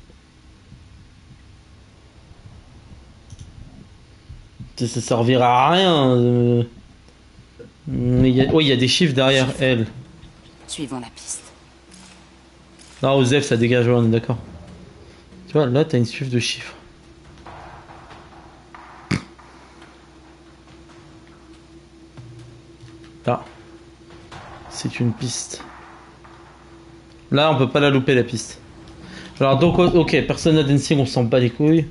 Ça, ça servira à rien. Euh... Mais y a... Oui, il y a des chiffres derrière elle. Suivons la piste. Là, Osef, ça dégage, on est d'accord. Tu vois, là, t'as une suite de chiffres. Là. C'est une piste. Là, on peut pas la louper, la piste. Alors, donc, ok, Persona Dancing, on s'en bat les couilles.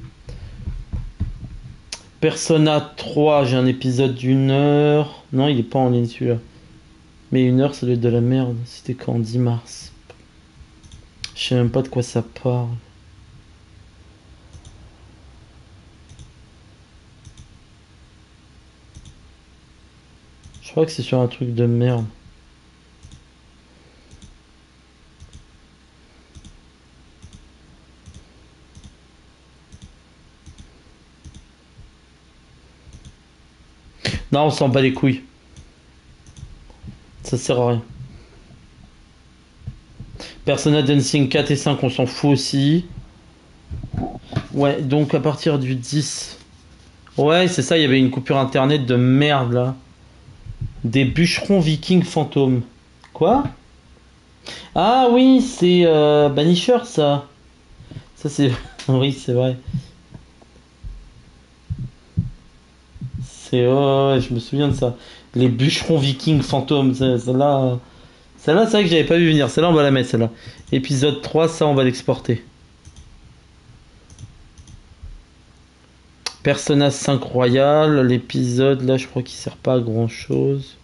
Persona trois, j'ai un épisode d'une heure. Non, il est pas en ligne celui-là. Mais une heure, ça doit être de la merde. C'était quand? dix mars. Je sais même pas de quoi ça parle. Je crois que c'est sur un truc de merde. Non, on s'en bat les couilles. Ça sert à rien. Persona Dancing quatre et cinq, on s'en fout aussi. Ouais, donc à partir du dix... Ouais, c'est ça, il y avait une coupure internet de merde, là. Des bûcherons vikings fantômes. Quoi? Ah oui, c'est euh, Banisher, ça. Ça, c'est... oui, c'est vrai. C'est... Oh, ouais, je me souviens de ça. Les bûcherons vikings fantômes, celle-là... Celle-là, c'est vrai que j'avais pas vu venir. Celle-là, on va la mettre, celle-là. Épisode trois, ça, on va l'exporter. Persona cinq Royal. L'épisode, là, je crois qu'il sert pas à grand-chose.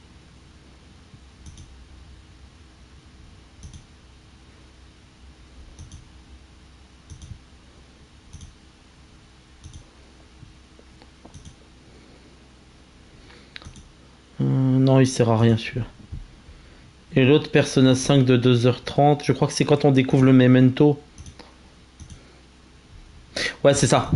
Euh, non, il sert à rien, celui-là. Et l'autre Persona cinq de deux heures trente, je crois que c'est quand on découvre le Memento. Ouais, c'est ça.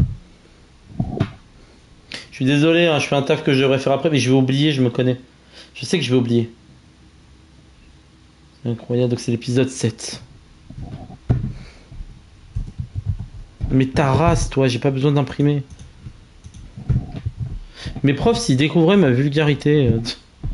Je suis désolé, hein, je fais un taf que je devrais faire après, mais je vais oublier, je me connais. Je sais que je vais oublier. C'est incroyable, donc c'est l'épisode sept. Mais ta race, toi, j'ai pas besoin d'imprimer. Mes profs, s'ils découvraient ma vulgarité... Euh...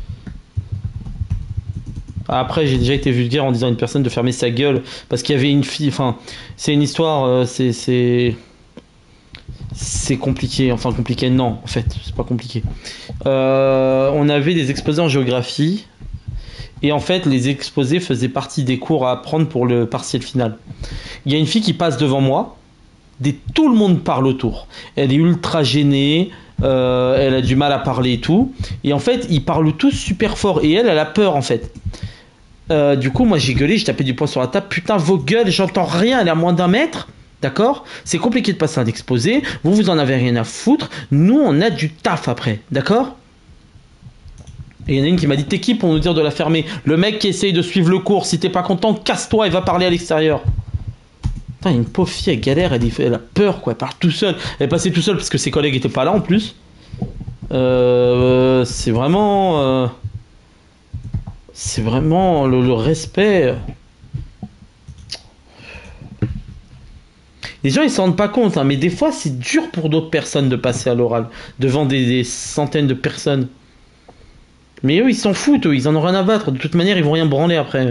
Après, j'ai déjà été vulgaire en disant à une personne de fermer sa gueule parce qu'il y avait une fille. Enfin, c'est une histoire. Euh, c'est c'est c'est compliqué. Enfin, compliqué. Non, en fait, c'est pas compliqué. Euh, on avait des exposés en géographie et en fait, les exposés faisaient partie des cours à apprendre pour le partiel final. Il y a une fille qui passe devant moi. Des, tout le monde parle autour. Elle est ultra gênée. Euh, elle a du mal à parler et tout. Et en fait, ils parlent tous super fort. Et elle, elle a peur en fait. Euh, du coup, moi j'ai gueulé, j'ai tapé du poing sur la table. Putain, vos gueules, j'entends rien, elle est à moins d'un mètre. D'accord? C'est compliqué de passer un exposé. Vous, vous en avez rien à foutre. Nous, on a du taf après. D'accord? Et il y en a une qui m'a dit t'es qui pour nous dire de la fermer? Le mec qui essaye de suivre le cours, si t'es pas content, casse-toi et va parler à l'extérieur. Putain, une pauvre fille, elle galère, elle, elle a peur quoi, elle part tout seule. Elle est passée tout seule parce que ses collègues étaient pas là en plus. Euh, c'est vraiment... Euh, c'est vraiment le, le respect... Les gens ils s'en rendent pas compte, hein, mais des fois c'est dur pour d'autres personnes de passer à l'oral devant des, des centaines de personnes. Mais eux ils s'en foutent, eux, ils en ont rien à battre. De toute manière ils vont rien branler après.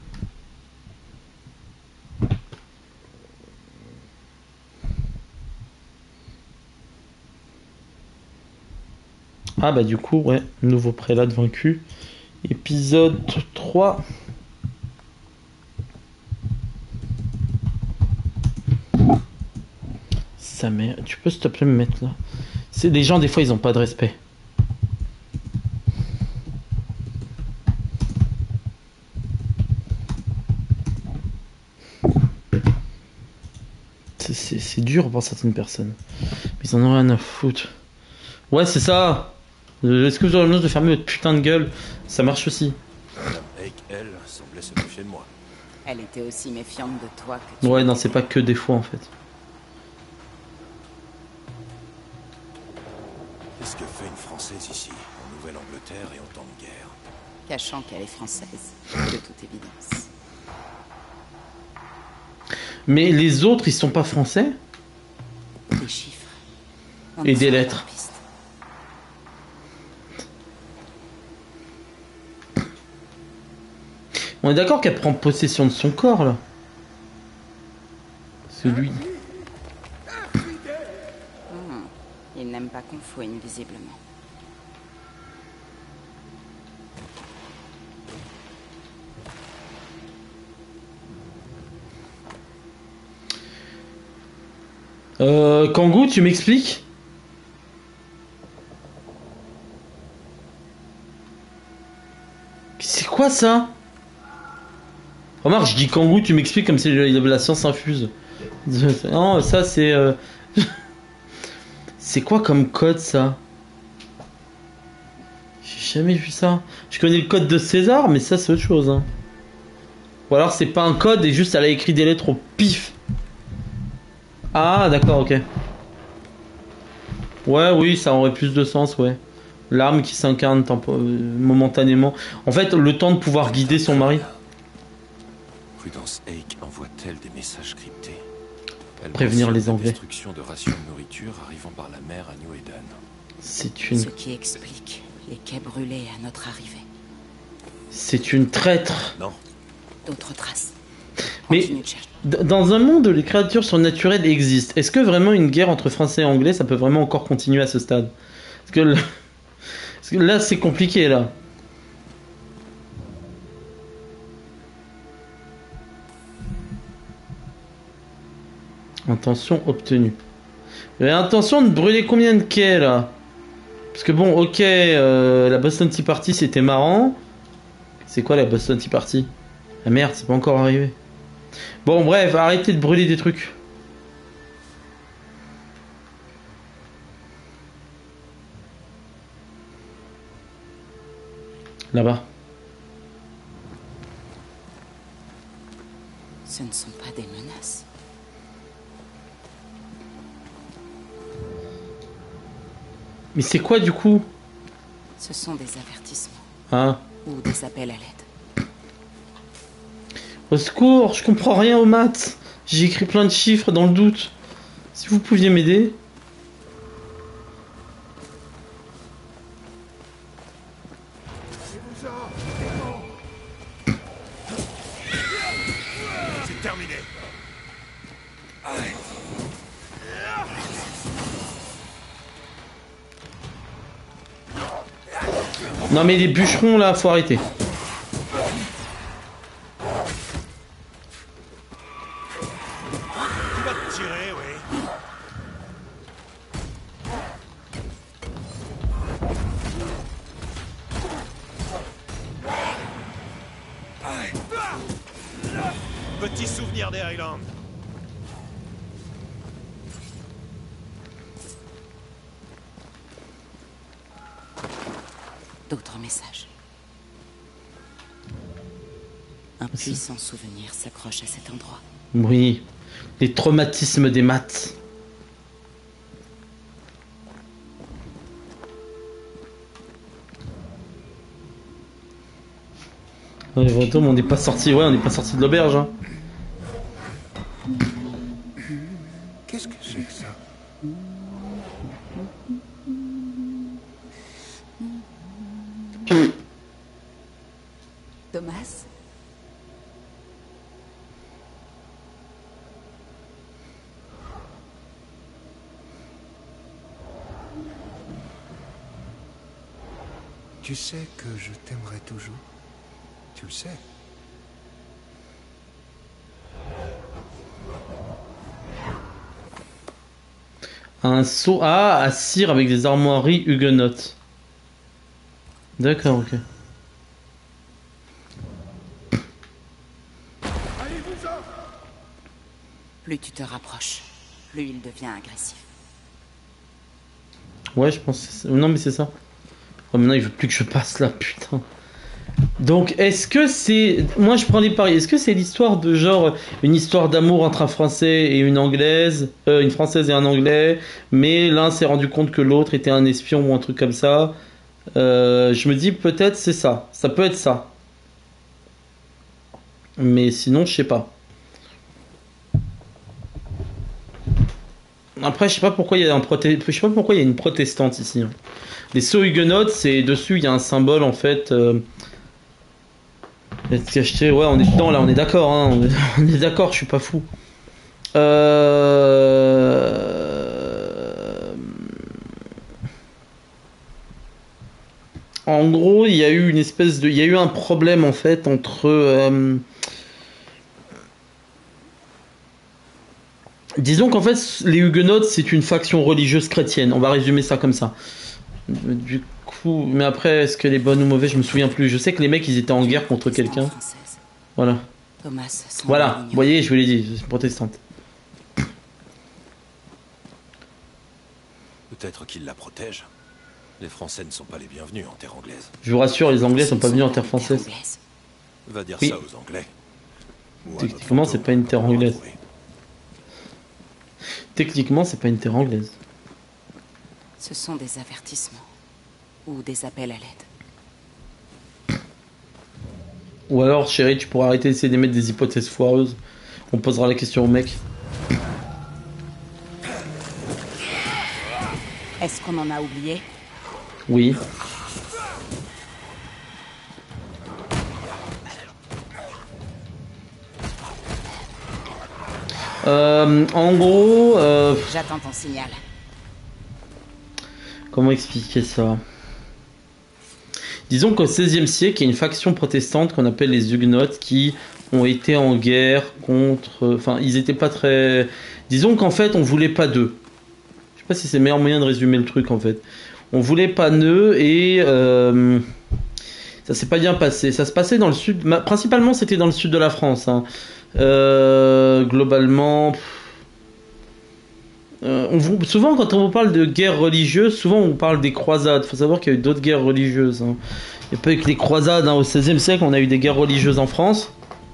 Ah bah du coup ouais, nouveau prélat vaincu. Épisode trois. Sa mère, tu peux s'il te plaît me mettre là. C'est les gens des fois ils ont pas de respect. C'est dur pour certaines personnes. Mais ils en ont rien à foutre. Ouais c'est ça. Est-ce que vous aurez besoin de fermer votre putain de gueule? Ça marche aussi. Madame Hake, elle, semblait se méfier de moi. Elle était aussi méfiante de toi que tu... Ouais non c'est pas que des fois en fait. Qu'est-ce que fait une Française ici, en Nouvelle-Angleterre et en temps de guerre? Cachant qu'elle est française, de toute évidence. Mais les autres, ils sont pas français? Des chiffres. On Et est des sur la lettres. piste. On est d'accord qu'elle prend possession de son corps, là. Celui... Hmm. Il n'aime pas qu'on fouine, visiblement. Euh, Kangoo, tu m'expliques? C'est quoi ça? Remarque, je dis Kangoo, tu m'expliques comme si il avait la science infuse. Non, ça c'est... Euh... c'est quoi comme code ça? J'ai jamais vu ça. Je connais le code de César, mais ça c'est autre chose. Hein. Ou alors c'est pas un code et juste elle a écrit des lettres au pif. Ah d'accord, ok. Ouais, oui, ça aurait plus de sens, ouais. L'arme qui s'incarne tempo- momentanément. En fait, le temps de pouvoir guider son mari. Prudence Hake envoie-t-elle des messages cryptés? Elle Prévenir mentionne les la Anglais. destruction de rations de nourriture arrivant par la mer à New Eden. C'est une... Ce qui explique les quais brûlés à notre arrivée. C'est une traître. Non. D'autres traces. Mais Continue de chercher. d- dans un monde où les créatures surnaturelles existent, est-ce que vraiment une guerre entre Français et Anglais, ça peut vraiment encore continuer à ce stade? Parce que, le- Parce que là, c'est compliqué, là. Intention obtenue. J'avais intention de brûler combien de quais, là? Parce que bon, ok, euh, la Boston Tea Party, c'était marrant. C'est quoi la Boston Tea Party? Ah merde, c'est pas encore arrivé. Bon, bref, arrêtez de brûler des trucs. Là-bas. Ce ne sont pas des menaces. Mais c'est quoi du coup? Ce sont des avertissements. Ah. Ou des appels à l'aide. Au secours, je comprends rien aux maths. J'ai écrit plein de chiffres dans le doute. Si vous pouviez m'aider. C'est terminé. Non mais les bûcherons là, faut arrêter. Tu vas te tirer, oui. Petit souvenir des Highlands. d'autres messages. Un puissant souvenir s'accroche à cet endroit. Oui, les traumatismes des maths. Ouais, fantômes, on n'est pas sorti, ouais, on n'est pas sorti de l'auberge. Hein. Qu'est-ce que c'est que ça? Thomas? Tu sais que je t'aimerai toujours. Tu le sais. Un seau ah, à cire avec des armoiries huguenotes. D'accord, ok. Plus tu te rapproches, plus il devient agressif. Ouais, je pense. Que c'est... Non, mais c'est ça. Oh, maintenant, il veut plus que je passe là, putain. Donc, est-ce que c'est... Moi, je prends les paris. Est-ce que c'est l'histoire de genre... Une histoire d'amour entre un Français et une Anglaise, euh, une Française et un Anglais, mais l'un s'est rendu compte que l'autre était un espion ou un truc comme ça. Euh, je me dis, peut-être c'est ça. Ça peut être ça. Mais sinon, je sais pas. Après, je sais pas pourquoi il y a un proté... je sais pas pourquoi il y a une protestante ici. Hein. Les sceaux huguenotes, c'est dessus, il y a un symbole en fait... Euh... Être cacheté, ouais, on est dedans là, on est d'accord, hein, on est, on est d'accord, je suis pas fou. Euh... En gros, il y a eu une espèce de, il y a eu un problème en fait entre. Euh... Disons qu'en fait, les Huguenotes, c'est une faction religieuse chrétienne. On va résumer ça comme ça. Du coup, mais après, est-ce qu'elle est bonne ou mauvaise, je me souviens plus. Je sais que les mecs, ils étaient en guerre contre quelqu'un. Voilà. Thomas, voilà, vous voyez, je vous l'ai dit, c'est protestante. Peut-être qu'il la protège. Les Français ne sont pas les bienvenus en terre anglaise. Je vous rassure, les Anglais sont pas venus en terre française. Va dire oui. ça aux Anglais. Techniquement, c'est pas une terre anglaise. Techniquement, c'est pas une terre anglaise. Ce sont des avertissements ou des appels à l'aide. Ou alors, chérie, tu pourras arrêter d'essayer d'émettre des hypothèses foireuses. On posera la question au mec. Est-ce qu'on en a oublié? Oui. Euh, en gros... Euh... J'attends ton signal. Comment expliquer ça? Disons qu'au seizième siècle, il y a une faction protestante qu'on appelle les Huguenotes qui ont été en guerre contre... Enfin, ils étaient pas très... Disons qu'en fait, on voulait pas d'eux. Je sais pas si c'est le meilleur moyen de résumer le truc, en fait. On voulait pas d'eux et... Euh... Ça s'est pas bien passé. Ça se passait dans le sud... Principalement, c'était dans le sud de la France. Hein. Euh... Globalement... Euh, on vous, souvent quand on vous parle de guerre religieuse, souvent on vous parle des croisades. Il faut savoir qu'il y a eu d'autres guerres religieuses. Hein. Il n'y a pas eu que les croisades. Hein. Au seizième siècle, on a eu des guerres religieuses en France.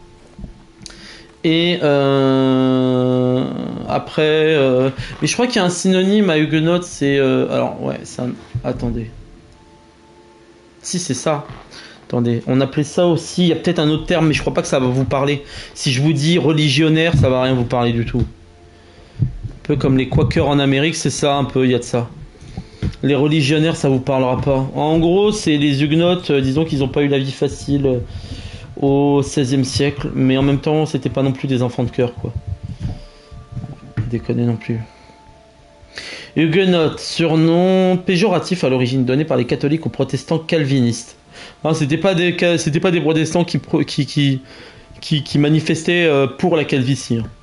Et euh, après... Euh, mais je crois qu'il y a un synonyme à Huguenote, c'est... Euh, alors, ouais, c'est un... Attendez. Si, c'est ça. Attendez, on appelait ça aussi... Il y a peut-être un autre terme, mais je crois pas que ça va vous parler. Si je vous dis religionnaire, ça va rien vous parler du tout. Un peu comme les Quakers en Amérique, c'est ça un peu, il y a de ça. Les religionnaires, ça vous parlera pas. En gros, c'est les Huguenotes, euh, disons qu'ils n'ont pas eu la vie facile euh, au seizième siècle, mais en même temps, c'était pas non plus des enfants de cœur, quoi. Déconner non plus. Huguenote, surnom péjoratif à l'origine donné par les catholiques aux protestants calvinistes. Hein, c'était pas des, c'était pas des protestants qui, qui, qui, qui, qui manifestaient euh, pour la calvitie. Hein.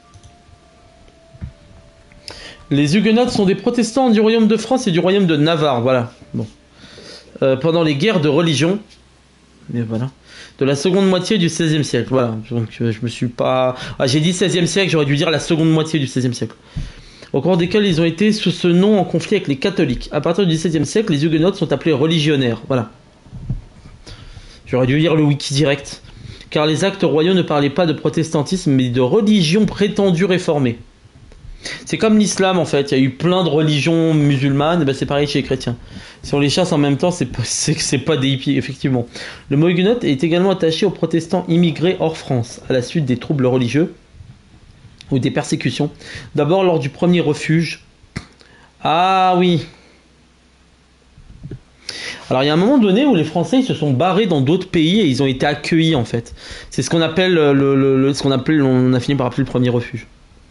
Les Huguenotes sont des protestants du royaume de France et du royaume de Navarre, voilà. Bon. Euh, pendant les guerres de religion, mais voilà, de la seconde moitié du seizième siècle, voilà. Donc euh, je me suis pas... Ah, j'ai dit seizième siècle, j'aurais dû dire la seconde moitié du seizième siècle. Au cours desquels ils ont été sous ce nom en conflit avec les catholiques. À partir du dix-septième siècle, les Huguenotes sont appelés religionnaires, voilà. J'aurais dû lire le wiki direct. Car les actes royaux ne parlaient pas de protestantisme, mais de religion prétendue réformée. C'est comme l'islam en fait, il y a eu plein de religions musulmanes, et ben c'est pareil chez les chrétiens. Si on les chasse en même temps, c'est pas, c'est, c'est pas des hippies, effectivement. Le mot huguenot est également attaché aux protestants immigrés hors France, à la suite des troubles religieux ou des persécutions. D'abord lors du premier refuge. Ah oui. Alors il y a un moment donné où les Français ils se sont barrés dans d'autres pays et ils ont été accueillis en fait. C'est ce qu'on appelle le, le, le ce qu'on appelle, on a fini par appeler le premier refuge.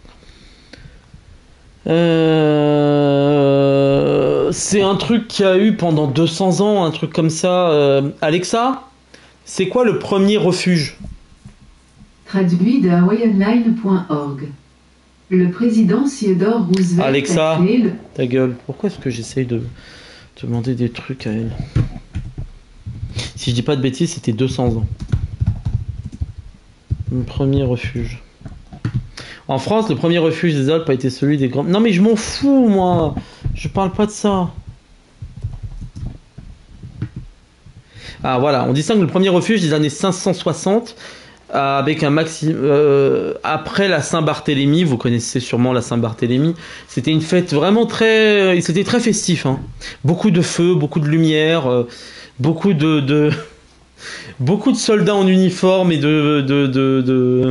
Euh, c'est un truc qu'il y a eu pendant deux cents ans, un truc comme ça. Euh, Alexa, c'est quoi le premier refuge? Traduit de hawaiianline point org. Le président Theodore Roosevelt Alexa, a créé le... ta gueule. Pourquoi est-ce que j'essaye de demander des trucs à elle? Si je dis pas de bêtises, c'était deux cents ans. Le premier refuge. En France, le premier refuge des Alpes a été celui des grands... Non mais je m'en fous, moi. Je parle pas de ça. Ah voilà, on distingue le premier refuge des années cinq cent soixante avec un maximum... Euh, après la Saint-Barthélemy, vous connaissez sûrement la Saint-Barthélemy. C'était une fête vraiment très... C'était très festif. Hein. Beaucoup de feux, beaucoup de lumière, euh, beaucoup de... de... beaucoup de soldats en uniforme et de... de, de, de...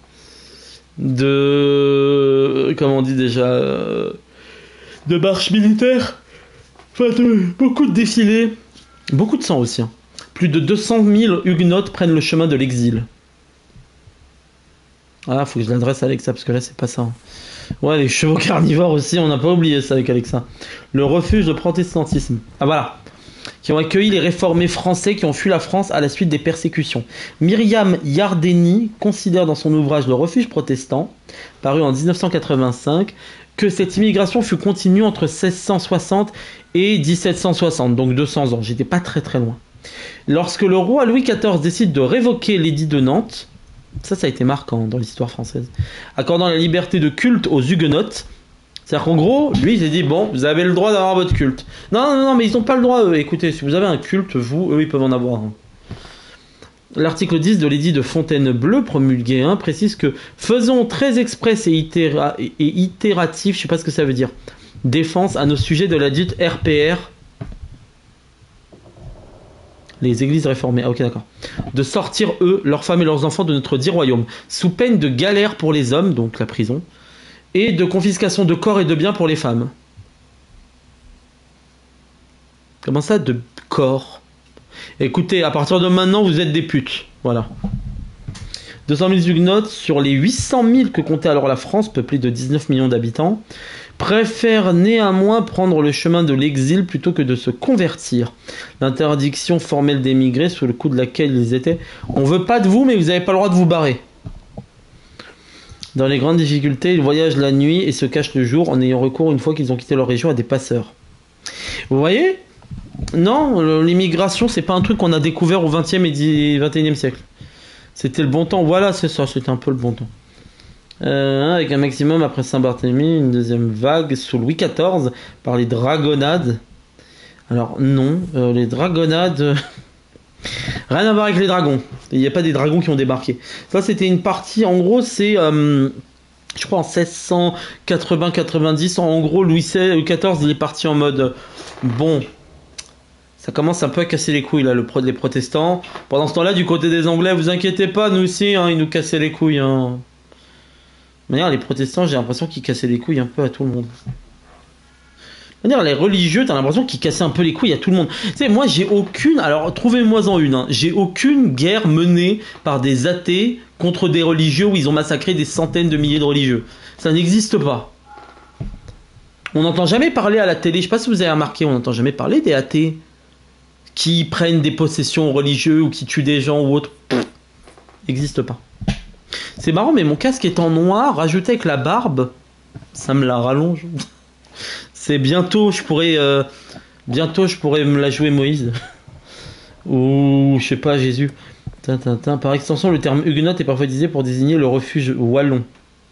de comment on dit déjà euh, de marches militaires, enfin de, beaucoup de défilés, beaucoup de sang aussi, hein. Plus de deux cent mille huguenots prennent le chemin de l'exil. Ah, faut que je l'adresse à Alexa parce que là c'est pas ça, hein. Ouais, les chevaux carnivores aussi, on n'a pas oublié ça avec Alexa. Le refuge de protestantisme, ah voilà, qui ont accueilli les réformés français qui ont fui la France à la suite des persécutions. Myriam Yardeni considère dans son ouvrage Le refuge protestant, paru en dix-neuf cent quatre-vingt-cinq, que cette immigration fut continue entre seize cent soixante et dix-sept cent soixante, donc deux cents ans. J'étais pas très très loin. Lorsque le roi Louis quatorze décide de révoquer l'édit de Nantes, ça ça a été marquant dans l'histoire française, accordant la liberté de culte aux huguenots. C'est-à-dire qu'en gros, lui, il s'est dit, bon, vous avez le droit d'avoir votre culte. Non, non, non, mais ils n'ont pas le droit, eux. Écoutez, si vous avez un culte, vous, eux, ils peuvent en avoir un. L'article dix de l'édit de Fontainebleau, promulgué un, précise que « Faisons très express et, itéra et itératif, je sais pas ce que ça veut dire, défense à nos sujets de la dite R P R, les églises réformées, ah ok d'accord, de sortir, eux, leurs femmes et leurs enfants de notre dit royaume, sous peine de galère pour les hommes, donc la prison, et de confiscation de corps et de biens pour les femmes. » Comment ça, de corps? Écoutez, à partir de maintenant, vous êtes des putes. Voilà. deux cent mille huguenots sur les huit cent mille que comptait alors la France, peuplée de dix-neuf millions d'habitants, préfèrent néanmoins prendre le chemin de l'exil plutôt que de se convertir. L'interdiction formelle d'émigrer, sous le coup de laquelle ils étaient « On veut pas de vous, mais vous n'avez pas le droit de vous barrer ». Dans les grandes difficultés, ils voyagent la nuit et se cachent le jour en ayant recours, une fois qu'ils ont quitté leur région, à des passeurs. Vous voyez? Non, l'immigration, c'est pas un truc qu'on a découvert au vingtième et vingt et unième siècle. C'était le bon temps. Voilà, c'est ça, c'était un peu le bon temps. Euh, avec un maximum après Saint-Barthélemy, une deuxième vague sous Louis quatorze par les dragonnades. Alors non, euh, les dragonnades... Rien à voir avec les dragons. Il n'y a pas des dragons qui ont débarqué. Ça, c'était une partie, en gros, c'est... Euh, je crois en seize cent quatre-vingts quatre-vingt-dix, en gros, Louis quatorze, il est parti en mode... Bon... Ça commence un peu à casser les couilles, là, le pro les protestants. Pendant ce temps-là, du côté des Anglais, vous inquiétez pas, nous aussi, hein, ils nous cassaient les couilles. Hein. D'ailleurs, les protestants, j'ai l'impression qu'ils cassaient les couilles un peu à tout le monde. D'ailleurs, les religieux, t'as l'impression qu'ils cassaient un peu les couilles à tout le monde. Tu sais, moi, j'ai aucune... Alors, trouvez-moi-en une. Hein. J'ai aucune guerre menée par des athées contre des religieux où ils ont massacré des centaines de milliers de religieux. Ça n'existe pas. On n'entend jamais parler à la télé. Je sais pas si vous avez remarqué, on n'entend jamais parler des athées qui prennent des possessions religieuses ou qui tuent des gens ou autre. N'existe pas. C'est marrant, mais mon casque est en noir, rajouté avec la barbe, ça me la rallonge. C'est bientôt, je pourrais, euh, bientôt, je pourrais me la jouer Moïse. Ou, je sais pas, Jésus. Tintin. Par extension, le terme huguenot est parfois utilisé pour désigner le refuge wallon.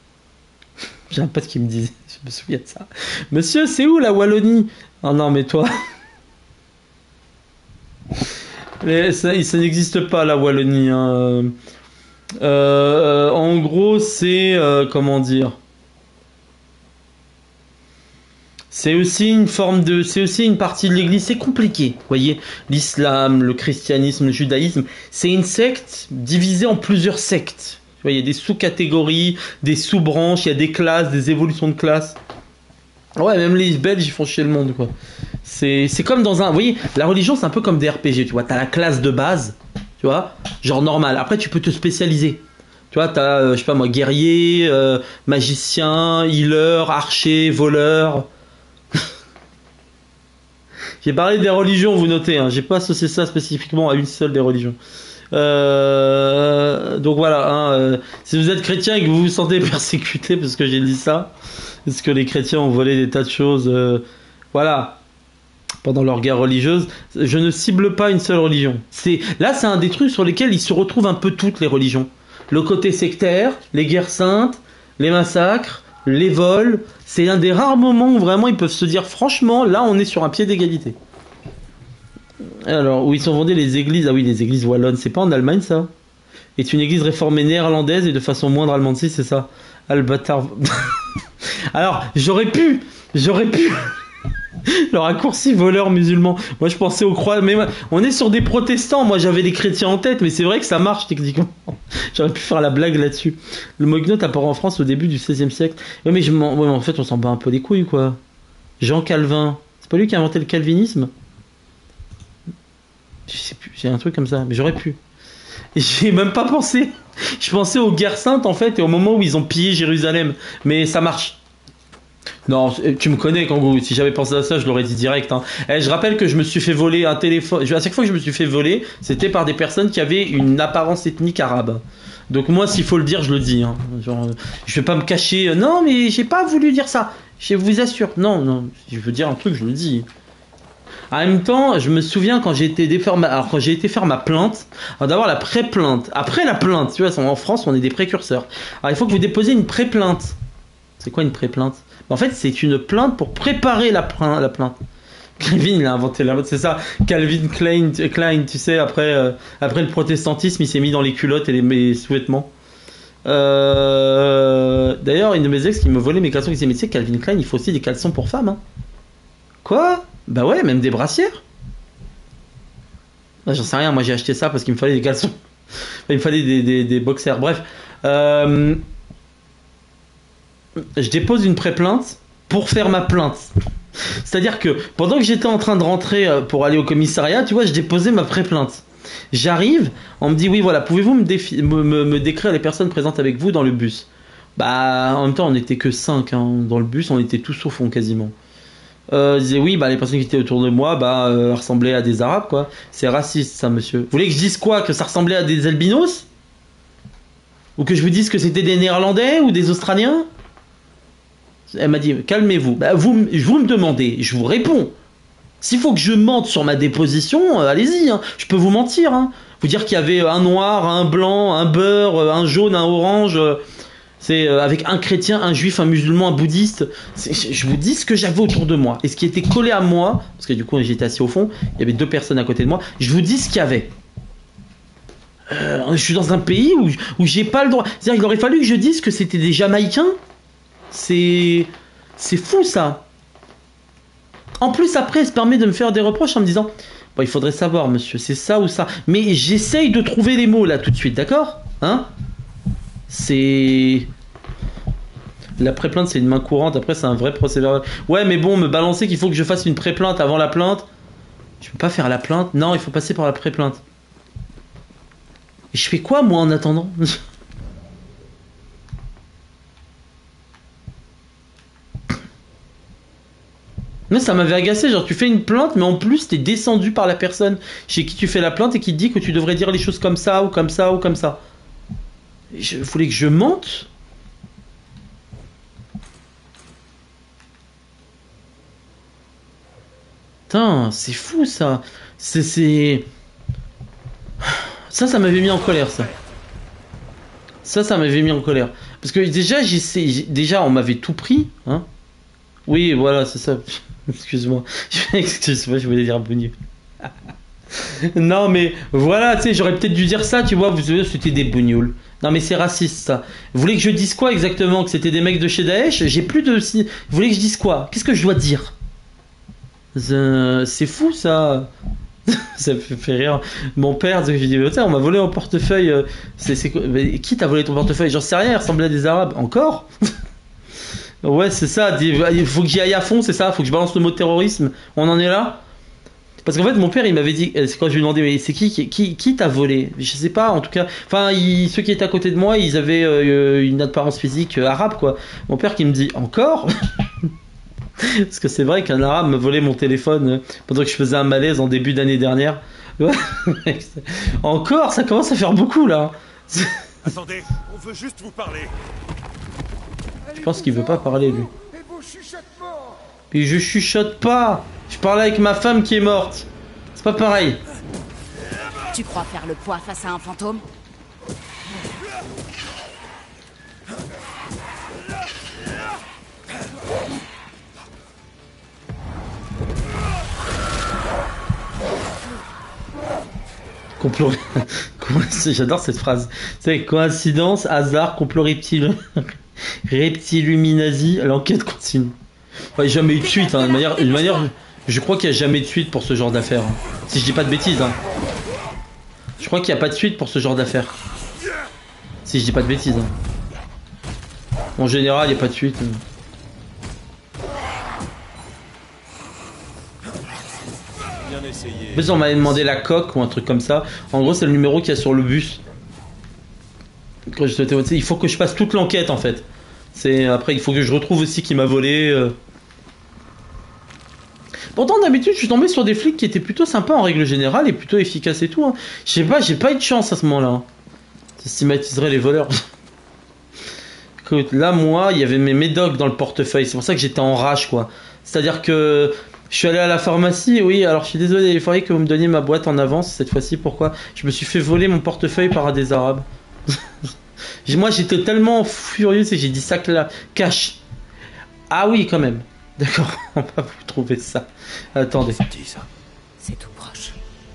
J'ai un pote qui me disait, je me souviens de ça. Monsieur, c'est où la Wallonie? Oh non, mais toi... Mais ça, ça n'existe pas la Wallonie. Hein. Euh, en gros, c'est euh, comment dire. C'est aussi une forme de, c'est aussi une partie de l'Église. C'est compliqué, vous voyez. L'islam, le christianisme, le judaïsme, c'est une secte divisée en plusieurs sectes. Vous voyez, il y a des sous-catégories, des sous-branches, il y a des classes, des évolutions de classes. Ouais, même les Belges, ils font chier le monde, quoi. C'est, c'est comme dans un, vous voyez, la religion, c'est un peu comme des R P G, tu vois. T'as la classe de base, tu vois, genre normal. Après, tu peux te spécialiser. Tu vois, t'as, euh, je sais pas moi, guerrier, euh, magicien, healer, archer, voleur. J'ai parlé des religions, vous notez, hein. J'ai pas associé ça spécifiquement à une seule des religions. Euh, donc voilà, hein, euh, si vous êtes chrétien et que vous vous sentez persécuté parce que j'ai dit ça, parce que les chrétiens ont volé des tas de choses, euh, voilà, pendant leur guerre religieuse, je ne cible pas une seule religion. C'est, là, c'est un des trucs sur lesquels ils se retrouvent un peu toutes les religions. Le côté sectaire, les guerres saintes, les massacres, les vols, c'est un des rares moments où vraiment ils peuvent se dire franchement, là on est sur un pied d'égalité. Alors, où ils sont vendés les églises, ah oui, les églises wallonnes, c'est pas en Allemagne ça? Est une église réformée néerlandaise et de façon moindre allemande, si c'est ça. Albatar. Alors, j'aurais pu, j'aurais pu. Le raccourci voleur musulman. Moi je pensais aux croix, mais on est sur des protestants, moi j'avais des chrétiens en tête, mais c'est vrai que ça marche techniquement. J'aurais pu faire la blague là-dessus. Le Mognote apparu en France au début du seizième siècle. Ouais, mais, je m'en... ouais, mais en fait on s'en bat un peu les couilles quoi. Jean Calvin, c'est pas lui qui a inventé le calvinisme? Je sais plus, j'ai un truc comme ça, mais j'aurais pu. Et j'ai même pas pensé. Je pensais aux guerres saintes en fait et au moment où ils ont pillé Jérusalem, mais ça marche. Non, tu me connais, Kangoo. Si j'avais pensé à ça, je l'aurais dit direct. Hein. Et je rappelle que je me suis fait voler un téléphone. À chaque fois que je me suis fait voler, c'était par des personnes qui avaient une apparence ethnique arabe. Donc moi, s'il faut le dire, je le dis. Hein. Genre, je vais pas me cacher. Non, mais j'ai pas voulu dire ça. Je vous assure. Non, non. Si je veux dire un truc, je le dis. En même temps, je me souviens quand j'ai été défaire ma... Alors, quand j'ai été faire ma plainte, alors d'abord la pré-plainte. Après la plainte, tu vois, en France, on est des précurseurs. Alors il faut que vous déposiez une pré-plainte. C'est quoi une pré-plainte? En fait, c'est une plainte pour préparer la, la plainte. Calvin, il a inventé la mode, c'est ça. Calvin Klein, Klein, tu sais, après, euh, après le protestantisme, il s'est mis dans les culottes et les, les sous-vêtements. Euh, D'ailleurs, une de mes ex qui me volait mes caleçons, qui disait, mais tu sais, Calvin Klein, il faut aussi des caleçons pour femmes. Hein. Quoi? Bah ouais, même des brassières. Ah, j'en sais rien, moi j'ai acheté ça parce qu'il me fallait des caleçons. Il me fallait des, des, des boxers. Bref. Euh... Je dépose une pré-plainte pour faire ma plainte. C'est-à-dire que pendant que j'étais en train de rentrer pour aller au commissariat, tu vois, je déposais ma pré-plainte. J'arrive, on me dit oui, voilà, pouvez-vous me, défi- me, me, me décrire les personnes présentes avec vous dans le bus? Bah, en même temps, on n'était que cinq hein, dans le bus, on était tous au fond quasiment. Euh, je disais oui, bah les personnes qui étaient autour de moi, bah euh, ressemblaient à des Arabes quoi. C'est raciste ça, monsieur. Vous voulez que je dise quoi? Que ça ressemblait à des albinos? Ou que je vous dise que c'était des Néerlandais ou des Australiens? Elle m'a dit, calmez-vous. Bah, vous, vous me demandez, je vous réponds. S'il faut que je mente sur ma déposition, euh, allez-y. Hein. Je peux vous mentir. Hein. Vous dire qu'il y avait un noir, un blanc, un beurre, un jaune, un orange. Euh, c'est euh, avec un chrétien, un juif, un musulman, un bouddhiste. C'est, je vous dis ce que j'avais autour de moi. Et ce qui était collé à moi, parce que du coup j'étais assis au fond, il y avait deux personnes à côté de moi. Je vous dis ce qu'il y avait. Euh, je suis dans un pays où, où j'ai pas le droit. C'est-à-dire qu'il aurait fallu que je dise que c'était des Jamaïcains. C'est... C'est fou ça. En plus après elle se permet de me faire des reproches en me disant bon, il faudrait savoir monsieur, c'est ça ou ça. Mais j'essaye de trouver les mots là tout de suite, d'accord? Hein? C'est... La pré-plainte c'est une main courante, après c'est un vrai procès verbal. Ouais mais bon, me balancer qu'il faut que je fasse une pré-plainte avant la plainte. Je peux pas faire la plainte? Non, il faut passer par la pré-plainte. Et je fais quoi moi en attendant? Mais ça m'avait agacé, genre tu fais une plainte mais en plus t'es descendu par la personne chez qui tu fais la plainte et qui te dit que tu devrais dire les choses comme ça ou comme ça ou comme ça. Je voulais que je mente. Putain, c'est fou ça. C'est... c'est... Ça, ça m'avait mis en colère ça. Ça, ça m'avait mis en colère. Parce que déjà, j'ai... déjà on m'avait tout pris. Hein. Oui, voilà, c'est ça. Excuse-moi. Excuse-moi, je voulais dire un peu mieux. Non mais voilà, tu sais, j'aurais peut-être dû dire ça, tu vois, vous savez, c'était des bougnoules. Non mais c'est raciste ça. Vous voulez que je dise quoi exactement? Que c'était des mecs de chez Daesh? J'ai plus de... Vous voulez que je dise quoi? Qu'est-ce que je dois dire? C'est fou ça. Ça me fait rire. Mon père, j'ai dit, on m'a volé mon portefeuille. C'est quoi? Qui t'a volé ton portefeuille? J'en sais rien, il ressemblait à des Arabes. Encore? Ouais, c'est ça. Il faut que j'y aille à fond, c'est ça. Faut que je balance le mot terrorisme. On en est là? Parce qu'en fait, mon père, il m'avait dit, c'est quand je lui ai demandé, mais c'est qui qui, qui t'a volé? Je sais pas, en tout cas. Enfin, il, ceux qui étaient à côté de moi, ils avaient euh, une apparence physique euh, arabe, quoi. Mon père qui me dit, encore? Parce que c'est vrai qu'un arabe me volait mon téléphone euh, pendant que je faisais un malaise en début d'année dernière. Encore? Ça commence à faire beaucoup, là. Attendez, on veut juste vous parler. Je pense qu'il veut pas parler, lui. Puis je chuchote pas. Je parle avec ma femme qui est morte. C'est pas pareil. Tu crois faire le poids face à un fantôme? Complot... J'adore cette phrase. C'est coïncidence, hasard, complot reptile... reptiluminazi, l'enquête continue. Enfin, il n'y a jamais eu de suite, hein. De manière, de manière, je crois qu'il n'y a jamais de suite pour ce genre d'affaires. Hein. Si je dis pas de bêtises. Hein. Je crois qu'il n'y a pas de suite pour ce genre d'affaires. Si je dis pas de bêtises. Hein. En général, il n'y a pas de suite. Bien essayé. En plus, on m'avait demandé la coque ou un truc comme ça. En gros, c'est le numéro qu'il y a sur le bus. Quand je souhaitais, il faut que je passe toute l'enquête en fait. C'est après il faut que je retrouve aussi qui m'a volé. Euh... Pourtant d'habitude je suis tombé sur des flics qui étaient plutôt sympas en règle générale et plutôt efficaces et tout. Hein. Je sais pas, j'ai pas eu de chance à ce moment-là. Hein. Ça stigmatiserait les voleurs. Écoute, là moi il y avait mes médocs dans le portefeuille. C'est pour ça que j'étais en rage quoi. C'est-à-dire que je suis allé à la pharmacie. Oui, alors je suis désolé, il faudrait que vous me donniez ma boîte en avance cette fois-ci. Pourquoi? Je me suis fait voler mon portefeuille par un des Arabes. Moi j'étais tellement furieux que j'ai dit sac là, cash. Ah oui quand même. D'accord, on va vous trouver ça. Attendez. C'est tout proche.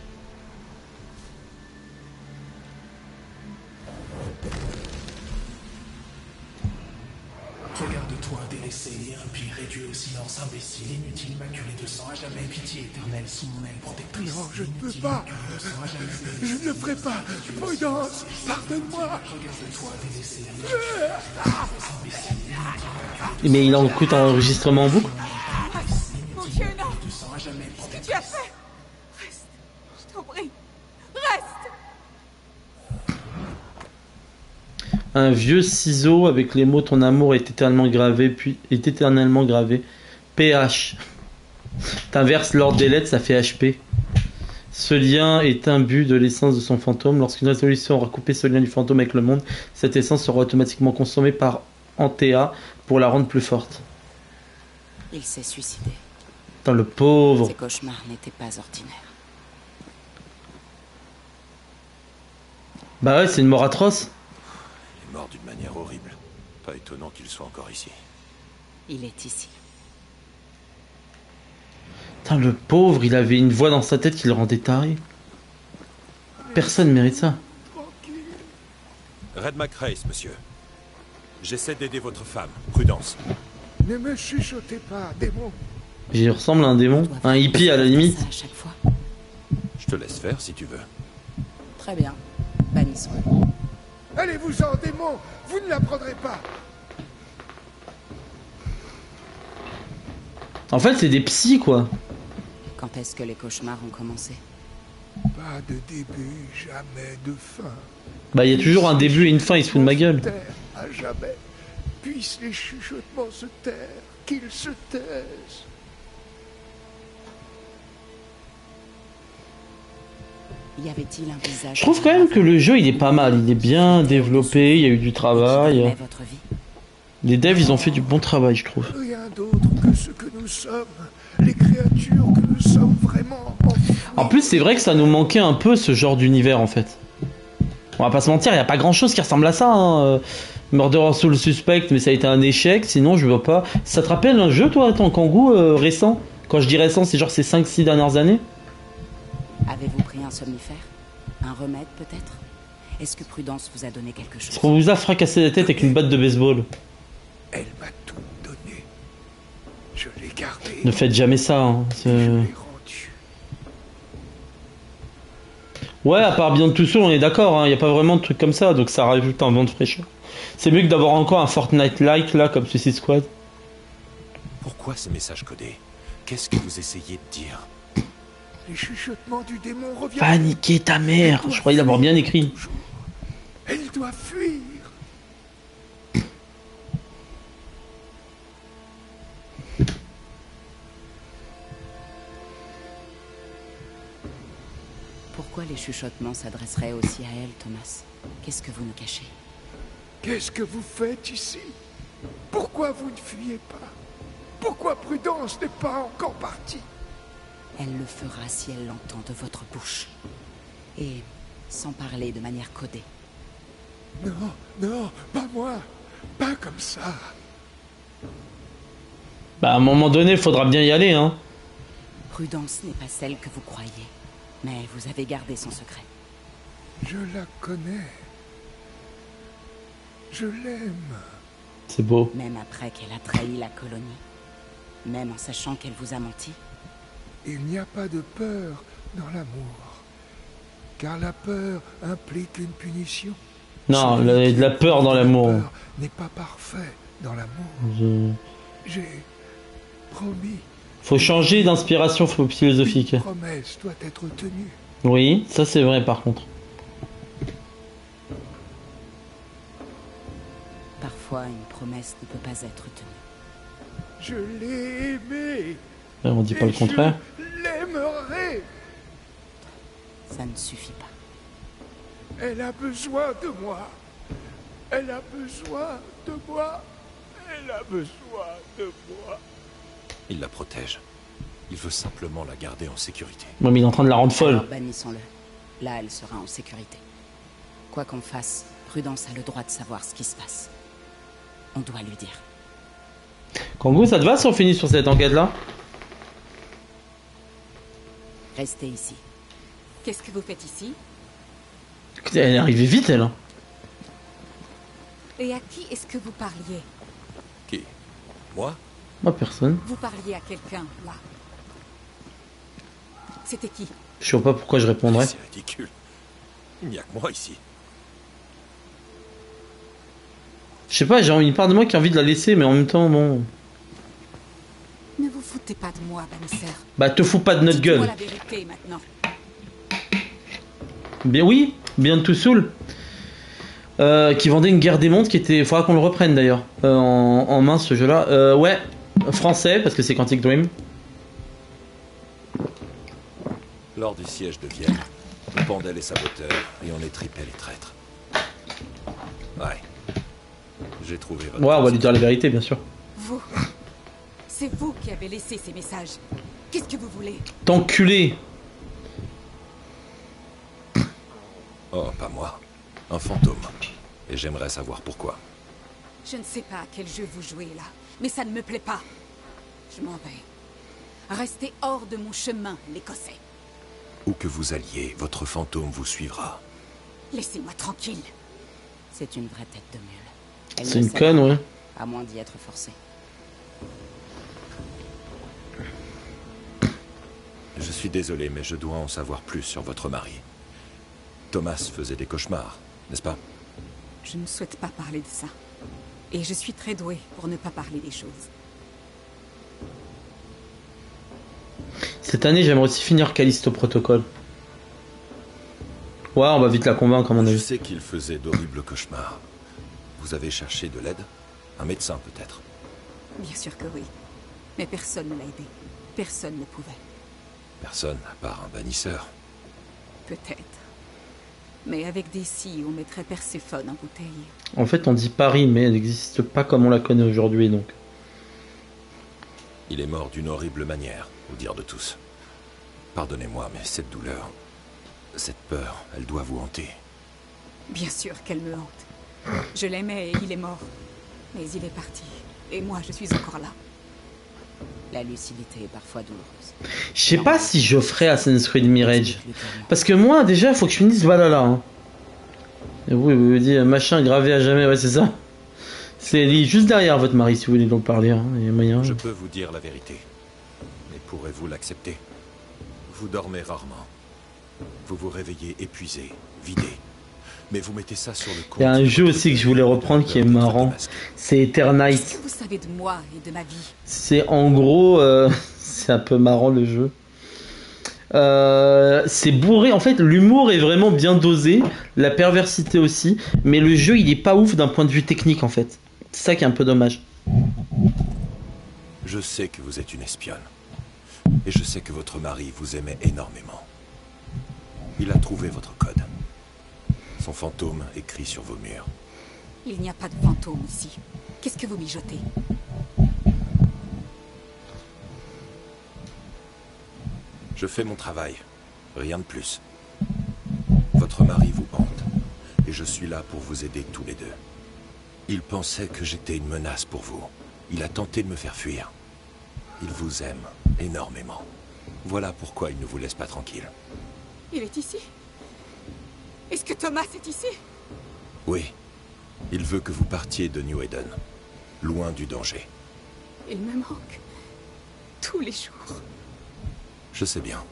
Regarde-toi délaissé, puis réduit au silence imbécile, inutile, maculé de sang, à jamais pitié éternelle sous mon aile protectrice. Non, je ne peux pas. Je ne le ferai pas. Prudence, pardonne-moi. Regarde-toi délaissé. Mais il en coûte un enregistrement en boucle. Mon Dieu, non. Qu'est-ce que tu as fait? Reste. Je t'en prie. Reste. Un vieux ciseau avec les mots ton amour est éternellement gravé, puis est éternellement gravé. P H. T'inverses l'ordre des lettres, ça fait H P. Ce lien est imbu de l'essence de son fantôme. Lorsqu'une résolution aura coupé ce lien du fantôme avec le monde, cette essence sera automatiquement consommée par Antea pour la rendre plus forte. Il s'est suicidé. Putain, le pauvre. Ces cauchemars n'étaient pas ordinaires. Bah ouais, c'est une mort atroce. Il est mort d'une manière horrible. Pas étonnant qu'il soit encore ici. Il est ici. Putain, le pauvre, il avait une voix dans sa tête qui le rendait taré. Personne mérite ça. Red McRace, monsieur. J'essaie d'aider votre femme. Prudence. Ne me chuchotez pas, démon. J'y ressemble à un démon. Un hippie à la limite. À chaque fois. Je te laisse faire si tu veux. Très bien. Bannissons-le. Allez-vous-en, démon. Vous ne l'apprendrez pas. En fait, c'est des psys, quoi. Quand est-ce que les cauchemars ont commencé? Pas de début, jamais de fin. Bah, il y a toujours un début et une fin, il se fout de ma gueule. À jamais. Puissent les chuchotements se taire, qu'ils se taisent. Y avait-il un visage? Je trouve quand même que le jeu, il est pas mal. Il est bien développé, il y a eu du travail. Votre vie. Les devs, ils ont fait du bon travail, je trouve. Rien d'autre que ce que nous sommes. Les créatures que nous sommes vraiment. En plus, c'est vrai que ça nous manquait un peu, ce genre d'univers, en fait. On va pas se mentir, il n'y a pas grand-chose qui ressemble à ça. Hein. Murder Soul Suspect, mais ça a été un échec. Sinon, je vois pas... Ça te rappelle un jeu, toi, en Kangoo, euh, récent? Quand je dis récent, c'est genre ces cinq six dernières années? Avez-vous un somnifère? Un remède, peut-être? Est-ce que Prudence vous a donné quelque chose? Est-ce qu'on vous a fracassé la tête avec une batte de baseball? Elle m'a tout donné. Je l'ai gardé. Ne faites jamais ça. Hein. Ouais, à part bien de tout ça, on est d'accord. Il hein. n'y a pas vraiment de trucs comme ça, donc ça rajoute un vent de fraîcheur. C'est mieux que d'avoir encore un Fortnite-like là, comme Suicide Squad. Pourquoi ces messages codés? Qu'est-ce que vous essayez de dire? Les chuchotements du démon reviennent. Va niquer ta mère. Je croyais l'avoir bien écrit. Elle doit fuir. Pourquoi les chuchotements s'adresseraient aussi à elle, Thomas? Qu'est-ce que vous nous cachez? Qu'est-ce que vous faites ici? Pourquoi vous ne fuyez pas? Pourquoi Prudence n'est pas encore partie? Elle le fera si elle l'entend de votre bouche. Et sans parler de manière codée. Non, non, pas moi. Pas comme ça. Bah à un moment donné, il faudra bien y aller, hein. Prudence n'est pas celle que vous croyez. Mais vous avez gardé son secret. Je la connais. Je l'aime. C'est beau. Même après qu'elle a trahi la colonie. Même en sachant qu'elle vous a menti. Il n'y a pas de peur dans l'amour. Car la peur implique une punition. Non, il y a de la peur dans l'amour. La peur n'est pas parfait dans l'amour. Je... J'ai promis. Faut changer d'inspiration philosophique. Une promesse doit être tenue. Oui, ça c'est vrai par contre. Parfois, une promesse ne peut pas être tenue. Je l'ai aimée. On dit pas le contraire. Je l'aimerai. Ça ne suffit pas. Elle a besoin de moi. Elle a besoin de moi. Elle a besoin de moi. Il la protège. Il veut simplement la garder en sécurité. Ouais, mais il est en train de la rendre folle. Alors bannissons-le. Là, elle sera en sécurité. Quoi qu'on fasse, Prudence a le droit de savoir ce qui se passe. On doit lui dire. Kangoo, ça te va si on finit sur cette enquête-là? Restez ici. Qu'est-ce que vous faites ici? Elle est arrivée vite, elle. Et à qui est-ce que vous parliez? Qui? Moi? Moi, personne. Vous parliez à quelqu'un, là. C'était qui? Je sais pas pourquoi je répondrais. C'est ridicule. Il n'y a que moi ici. Je sais pas, j'ai une part de moi qui a envie de la laisser, mais en même temps, bon... Ne vous foutez pas de moi, Bannister. Bah, te fous pas de notre gueule. Dites-moi la vérité, maintenant. Bien oui, bien tout soul. Euh, qui vendait une guerre des mondes qui était... Il faudra qu'on le reprenne d'ailleurs. Euh, en, en main ce jeu-là. Euh, ouais, français, parce que c'est Quantic Dream. Lors du siège de Vienne, on pendait les saboteurs et on étripait les traîtres. Ouais. J'ai trouvé votre... Ouais, on va lui dire la vérité, bien sûr. Vous. C'est vous qui avez laissé ces messages. Qu'est-ce que vous voulez? T'enculé. Oh, pas moi. Un fantôme. Et j'aimerais savoir pourquoi. Je ne sais pas à quel jeu vous jouez là, mais ça ne me plaît pas. Je m'en vais. Restez hors de mon chemin, l'Écossais. Où que vous alliez, votre fantôme vous suivra. Laissez-moi tranquille. C'est une vraie tête de mule. Elle C'est ne une sait conne, pas, ouais. À moins d'y être forcé. Je suis désolé, mais je dois en savoir plus sur votre mari. Thomas faisait des cauchemars, n'est-ce pas? Je ne souhaite pas parler de ça. Et je suis très douée pour ne pas parler des choses. Cette année, j'aimerais aussi finir Callisto Protocol. Ouais, on va vite la convaincre, à mon Je avis. sais qu'il faisait d'horribles cauchemars. Vous avez cherché de l'aide? Un médecin, peut-être? Bien sûr que oui. Mais personne ne l'a aidé. Personne ne pouvait. Personne, à part un bannisseur. Peut-être. Mais avec des scies, on mettrait Perséphone en bouteille. En fait, on dit Paris, mais elle n'existe pas comme on la connaît aujourd'hui, donc. Il est mort d'une horrible manière, au dire de tous. Pardonnez-moi, mais cette douleur, cette peur, elle doit vous hanter. Bien sûr qu'elle me hante. Je l'aimais et il est mort. Mais il est parti. Et moi, je suis encore là. La lucidité est parfois douloureuse. Je sais pas si je ferais Assassin's Creed Mirage. Parce que moi, déjà, il faut que je finisse Valhalla. Hein. Et vous, vous vous dites, machin gravé à jamais, ouais, c'est ça. C'est juste derrière votre mari, si vous voulez donc parler. Hein. Il y a moyen. Je peux vous dire la vérité. Mais pourrez-vous l'accepter? Vous dormez rarement. Vous vous réveillez épuisé, vidé. Mais vous mettez ça sur le compte. Il y a un jeu aussi que je voulais reprendre qui est marrant. C'est Eternite. Qu'est-ce que vous savez de moi et de ma vie? C'est en gros... Euh, c'est un peu marrant le jeu. Euh, c'est bourré. En fait, l'humour est vraiment bien dosé. La perversité aussi. Mais le jeu, il est pas ouf d'un point de vue technique, en fait. C'est ça qui est un peu dommage. Je sais que vous êtes une espionne. Et je sais que votre mari vous aimait énormément. Il a trouvé votre code. Son fantôme écrit sur vos murs. Il n'y a pas de fantôme ici. Qu'est-ce que vous mijotez? Je fais mon travail. Rien de plus. Votre mari vous hante. Et je suis là pour vous aider tous les deux. Il pensait que j'étais une menace pour vous. Il a tenté de me faire fuir. Il vous aime énormément. Voilà pourquoi il ne vous laisse pas tranquille. Il est ici? Est-ce que Thomas est ici? Oui. Il veut que vous partiez de New Eden. Loin du danger. Il me manque. Tous les jours. Je sais bien.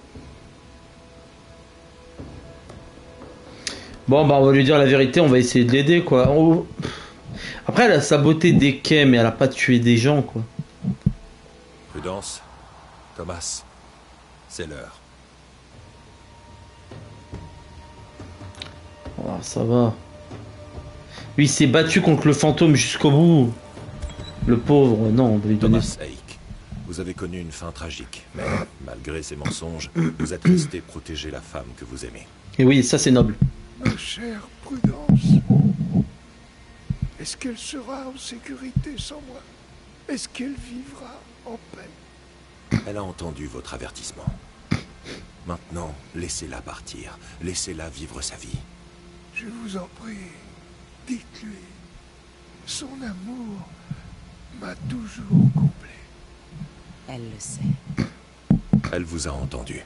Bon, bah on va lui dire la vérité, on va essayer de l'aider, quoi. On... Après, elle a saboté des quais, mais elle a pas tué des gens, quoi. Prudence. Thomas. C'est l'heure. Oh, ça va. Lui, il s'est battu contre le fantôme jusqu'au bout. Le pauvre, non, on va lui donner... Thomas Hake, vous avez connu une fin tragique, mais malgré ces mensonges, vous êtes resté protéger la femme que vous aimez. Et oui, ça c'est noble. Ma chère Prudence, est-ce qu'elle sera en sécurité sans moi? Est-ce qu'elle vivra en paix? Elle a entendu votre avertissement. Maintenant, laissez-la partir. Laissez-la vivre sa vie. Je vous en prie, dites-lui. Son amour m'a toujours comblé. Elle le sait. Elle vous a entendu.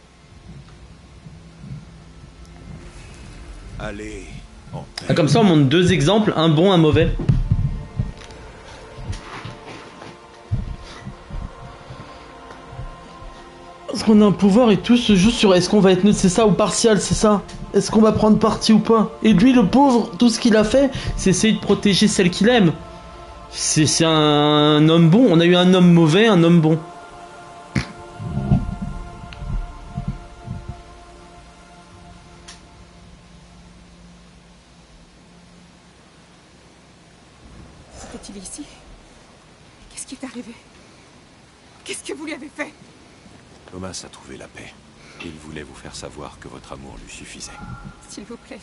Allez, en paix. Ah, comme ça, on montre deux exemples, un bon, un mauvais. Parce qu'on a un pouvoir et tout se joue sur est-ce qu'on va être neutre, c'est ça, ou partial, c'est ça. Est-ce qu'on va prendre parti ou pas? Et lui, le pauvre, tout ce qu'il a fait, c'est essayer de protéger celle qu'il aime. C'est un homme bon. On a eu un homme mauvais, un homme bon. C'était-il ici? Qu'est-ce qui est arrivé? Qu'est-ce que vous lui avez fait? Thomas a trouvé la paix. Il voulait vous faire savoir que votre amour lui suffisait. S'il vous plaît.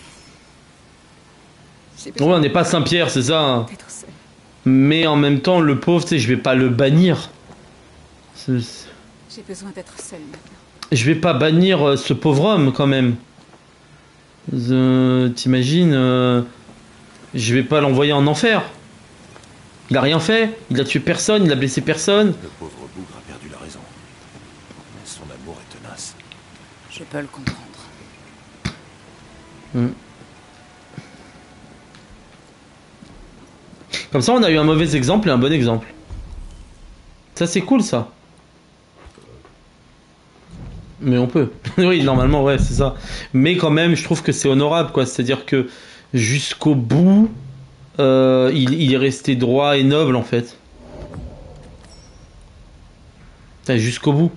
Ouais, on n'est pas Saint-Pierre, c'est ça. Hein. Mais en même temps, le pauvre, tu sais, je vais pas le bannir. J'ai besoin d'être seule maintenant. Je vais pas bannir ce pauvre homme quand même. Euh, T'imagines euh, je vais pas l'envoyer en enfer. Il a rien fait, il a tué personne, il a blessé personne. Le pauvre bougre a perdu la raison. Mais son amour est tenace. Je peux le comprendre. Hmm. Comme ça, on a eu un mauvais exemple et un bon exemple. Ça, c'est cool, ça. Mais on peut. Oui, normalement, ouais, c'est ça. Mais quand même, je trouve que c'est honorable, quoi. C'est-à-dire que jusqu'au bout, euh, il, il est resté droit et noble, en fait. Jusqu'au bout.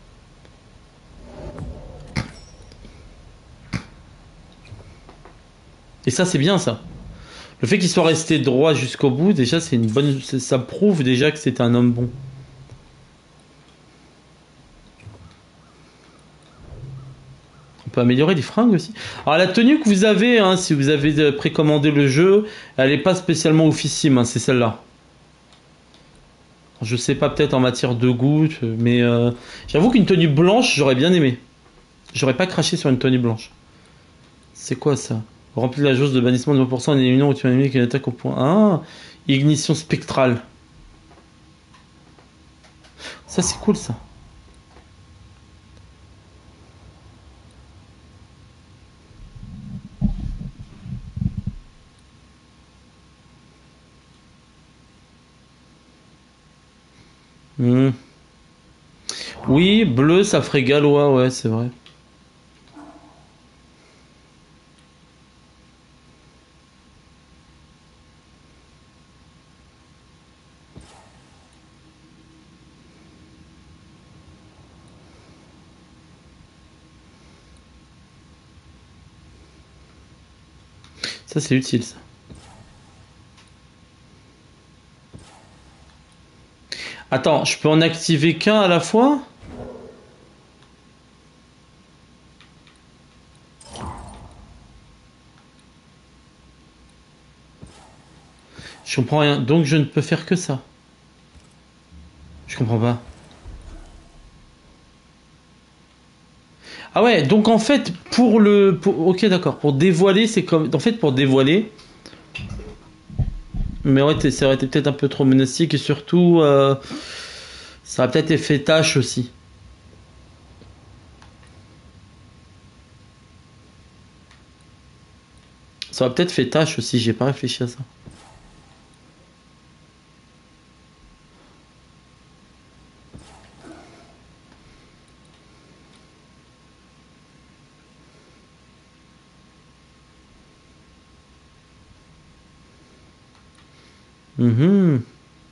Et ça, c'est bien, ça. Le fait qu'il soit resté droit jusqu'au bout, déjà, c'est une bonne. Ça prouve déjà que c'est un homme bon. On peut améliorer les fringues aussi. Alors, la tenue que vous avez, hein, si vous avez précommandé le jeu, elle n'est pas spécialement oufissime, hein, c'est celle-là. Je sais pas, peut-être en matière de goût, mais euh, j'avoue qu'une tenue blanche, j'aurais bien aimé. J'aurais pas craché sur une tenue blanche. C'est quoi ça? Remplis la jauge de bannissement de vingt pour cent en éliminant ou tu as ennemi qui attaque au point. Ah, ignition spectrale. Ça, c'est cool, ça. Hmm. Oui, bleu, ça ferait gallois, ouais, c'est vrai. Ça, c'est utile, ça. Attends, je peux en activer qu'un à la fois? Je comprends rien. Donc, je ne peux faire que ça. Je comprends pas. Ah ouais, donc en fait, pour le... Pour, ok, d'accord. Pour dévoiler, c'est comme... En fait, pour dévoiler... Mais ouais, ça aurait été peut-être un peu trop monastique et surtout, euh, ça a peut-être fait tâche aussi. Ça aurait peut-être fait tâche aussi, j'ai pas réfléchi à ça. Mhm.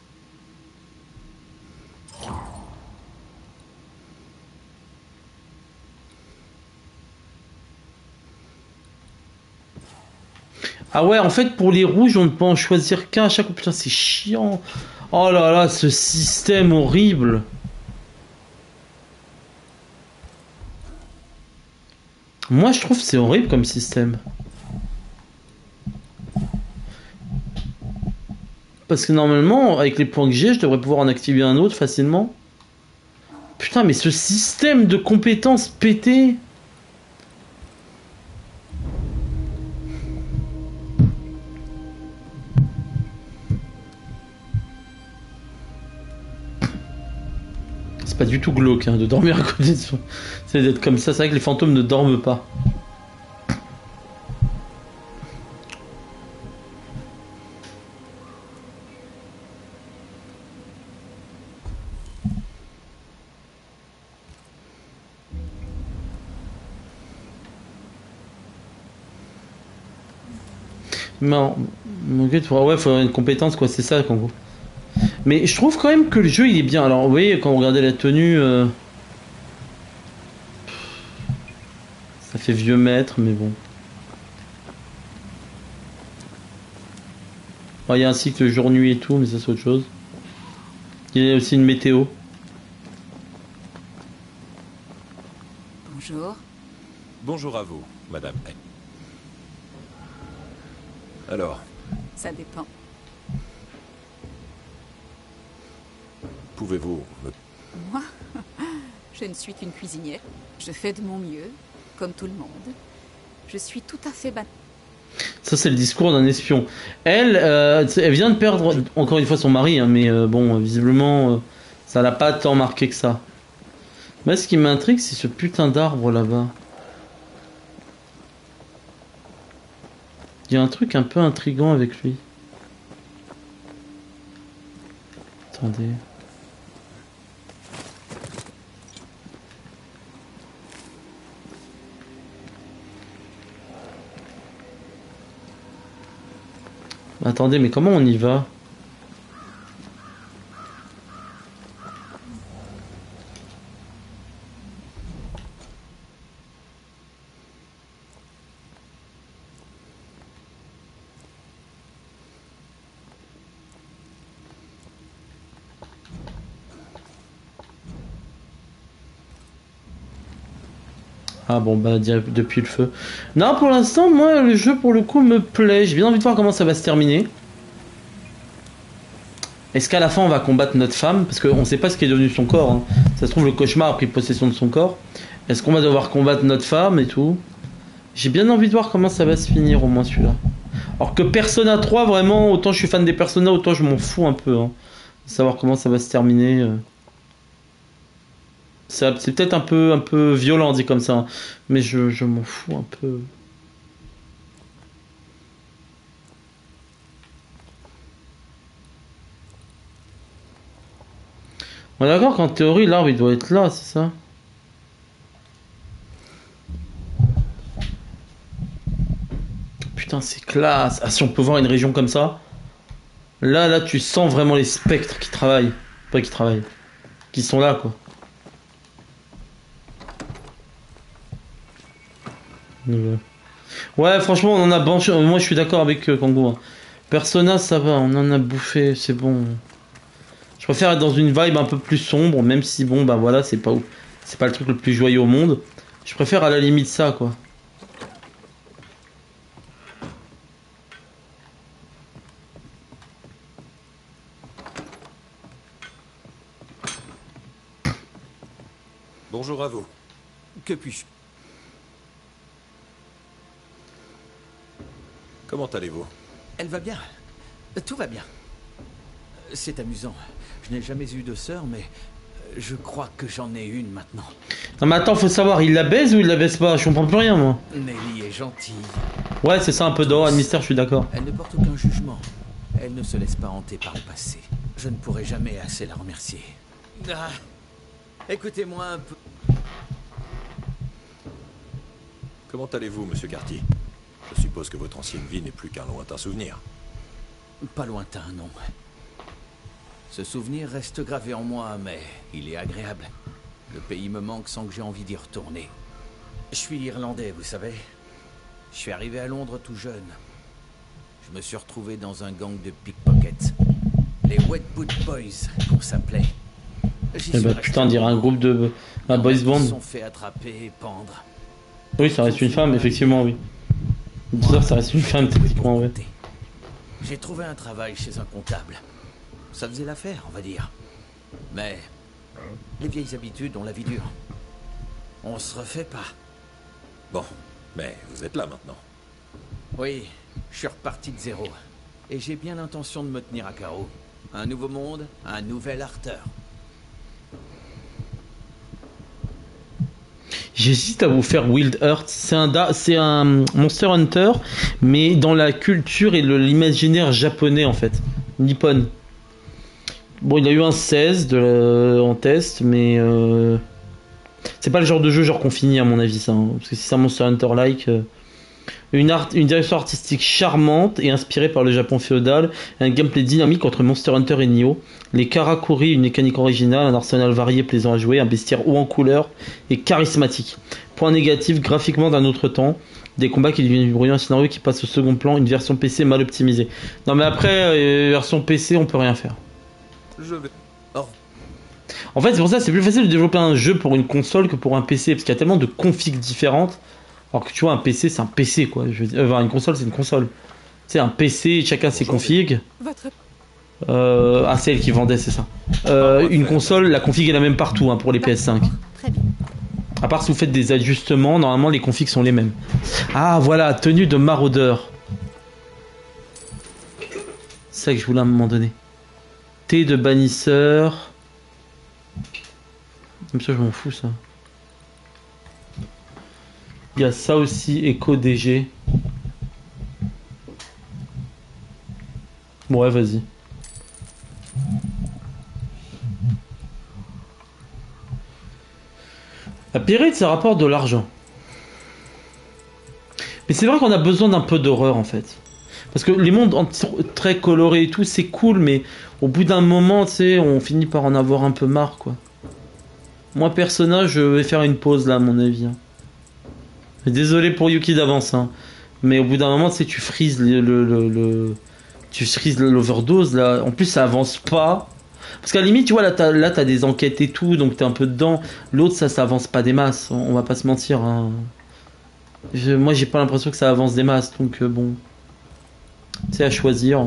Ah ouais, en fait, pour les rouges, on ne peut en choisir qu'un à chaque fois. Putain, c'est chiant. Oh là là, ce système horrible. Moi, je trouve que c'est horrible comme système. Parce que normalement, avec les points que j'ai, je devrais pouvoir en activer un autre facilement. Putain, mais ce système de compétences pété. C'est pas du tout glauque hein, de dormir à côté de soi. C'est d'être comme ça, c'est vrai que les fantômes ne dorment pas. Non, ok, ouais, faut avoir une compétence, quoi, c'est ça, qu'en gros. Mais je trouve quand même que le jeu, il est bien. Alors, vous voyez, quand vous regardez la tenue, euh... ça fait vieux maître, mais bon. Il y a un cycle jour-nuit et tout, mais ça, c'est autre chose. Il y a aussi une météo. Bonjour. Bonjour à vous, madame. Alors, Ça dépend. pouvez-vous me... Moi, je ne suis qu'une cuisinière. Je fais de mon mieux, comme tout le monde. Je suis tout à fait ban... Ça, c'est le discours d'un espion. Elle, euh, elle vient de perdre, encore une fois, son mari, hein, mais euh, bon, visiblement, euh, ça l'a pas tant marqué que ça. Mais ce qui m'intrigue, c'est ce putain d'arbre là-bas. Il y a un truc un peu intriguant avec lui. Attendez. Attendez, mais comment on y va? Ah bon, bah direct depuis le feu. Non, pour l'instant, moi, le jeu, pour le coup, me plaît. J'ai bien envie de voir comment ça va se terminer. Est-ce qu'à la fin, on va combattre notre femme? Parce qu'on sait pas ce qui est devenu son corps. Hein. Ça se trouve, le cauchemar a pris possession de son corps. Est-ce qu'on va devoir combattre notre femme et tout? J'ai bien envie de voir comment ça va se finir, au moins, celui-là. Alors que Persona trois, vraiment, autant je suis fan des Persona, autant je m'en fous un peu. Hein. De savoir comment ça va se terminer. Euh... C'est c'est peut-être un peu, un peu violent dit comme ça, hein, mais je, je m'en fous un peu. On est d'accord qu'en théorie, l'arbre il doit être là, c'est ça? Putain, c'est classe. Ah, si on peut voir une région comme ça. Là, là, tu sens vraiment les spectres qui travaillent. Pas qui travaillent. Qui sont là, quoi. Ouais, franchement, on en a banché. Moi, je suis d'accord avec euh, Kangoo. Hein. Persona, ça va. On en a bouffé. C'est bon. Je préfère être dans une vibe un peu plus sombre. Même si, bon, bah voilà, c'est pas, c'est pas le truc le plus joyeux au monde. Je préfère à la limite ça, quoi. Bonjour à vous. Que puis-je? Comment allez-vous? Elle va bien. Tout va bien. C'est amusant. Je n'ai jamais eu de sœur, mais je crois que j'en ai une maintenant. Non mais attends, faut savoir, il la baise ou il la baise pas? Je comprends plus rien, moi. Nelly est gentille. Ouais, c'est ça, un peu d'or, un mystère, je suis d'accord. Elle ne porte aucun jugement. Elle ne se laisse pas hanter par le passé. Je ne pourrai jamais assez la remercier. Ah, écoutez-moi un peu. Comment allez-vous, monsieur Carty? Je suppose que votre ancienne vie n'est plus qu'un lointain souvenir. Pas lointain, non. Ce souvenir reste gravé en moi, mais il est agréable. Le pays me manque sans que j'ai envie d'y retourner. Je suis irlandais, vous savez. Je suis arrivé à Londres tout jeune. Je me suis retrouvé dans un gang de pickpockets. Les Wet Boot Boys, qu'on s'appelait. Eh bah putain, dire un groupe de... un boys band. Ils se sont fait attraper et pendre. Oui, ça reste une femme, effectivement, oui. Ça, ça reste une femme, techniquement, ouais. J'ai trouvé un travail chez un comptable. Ça faisait l'affaire, on va dire. Mais les vieilles habitudes ont la vie dure. On se refait pas. Bon, mais vous êtes là maintenant. Oui, je suis reparti de zéro. Et j'ai bien l'intention de me tenir à carreau. Un nouveau monde, un nouvel Arthur. J'hésite à vous faire Wild Heart. C'est un, da... c'est un Monster Hunter, mais dans la culture et l'imaginaire japonais, en fait. Nippon. Bon, il a eu un seize de la... en test, mais... Euh... c'est pas le genre de jeu genre qu'on finit, à mon avis, ça. Hein. Parce que si c'est un Monster Hunter-like... Euh... Une, art... une direction artistique charmante et inspirée par le Japon féodal, un gameplay dynamique entre Monster Hunter et Nioh, les Karakuri, une mécanique originale, un arsenal varié plaisant à jouer, un bestiaire haut en couleur et charismatique. Point négatif, graphiquement d'un autre temps, des combats qui deviennent bruyants, un scénario qui passe au second plan, une version P C mal optimisée. Non mais après, euh, version P C, on peut rien faire. Je vais... Oh. En fait, c'est pour ça que c'est plus facile de développer un jeu pour une console que pour un P C, parce qu'il y a tellement de configs différentes. Alors que tu vois, un P C, c'est un P C, quoi. Je veux dire, euh, une console, c'est une console. Tu sais, un P C, chacun ses configs. Votre... Euh, ah, c'est elle qui vendait, c'est ça. Euh, une console, la config est la même partout, hein, pour les P S cinq. Très bien. À part si vous faites des ajustements, normalement, les configs sont les mêmes. Ah, voilà, tenue de maraudeur. C'est ça que je voulais à un moment donné. Thé de bannisseur. Comme ça, je m'en fous, ça. Il y a ça aussi, Echo D G. Ouais, vas-y. La pyrite, ça rapporte de l'argent. Mais c'est vrai qu'on a besoin d'un peu d'horreur, en fait. Parce que les mondes très colorés et tout, c'est cool, mais au bout d'un moment, tu sais, on finit par en avoir un peu marre, quoi. Moi, personnage, je vais faire une pause, là, à mon avis. Hein. Désolé pour Yuki d'avance, hein. Mais au bout d'un moment, tu sais, tu frises le, le, le, le... tu frises l'overdose, là. En plus, ça avance pas. Parce qu'à la limite, tu vois, là, t'as, là, t'as des enquêtes et tout, donc t'es un peu dedans. L'autre, ça, ça avance pas des masses. On, on va pas se mentir, hein. Je, moi, j'ai pas l'impression que ça avance des masses, donc euh, bon. C'est à choisir.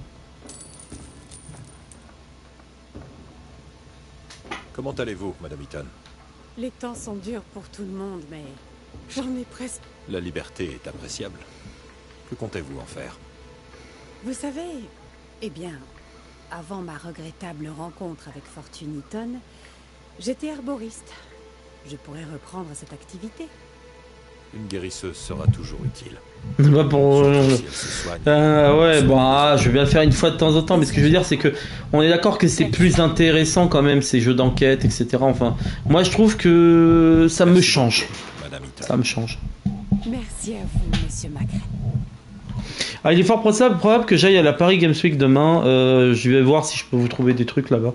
Comment allez-vous, Madame Eaton? Les temps sont durs pour tout le monde, mais j'en ai presque... La liberté est appréciable. Que comptez-vous en faire? Vous savez, eh bien, avant ma regrettable rencontre avec Fortune Eaton, j'étais herboriste. je pourrais reprendre cette activité. Une guérisseuse sera toujours utile. Bah pour... Surtout si elle se soigne. Euh, ouais, bon, ah, je vais bien le faire une fois de temps en temps, mais ce que je veux dire, c'est que on est d'accord que c'est plus intéressant quand même ces jeux d'enquête, et cetera. Enfin, moi je trouve que ça me change. Ça me change. Merci à vous, monsieur Macron. Ah, il est fort probable, probable que j'aille à la Paris Games Week demain. Euh, je vais voir si je peux vous trouver des trucs là-bas.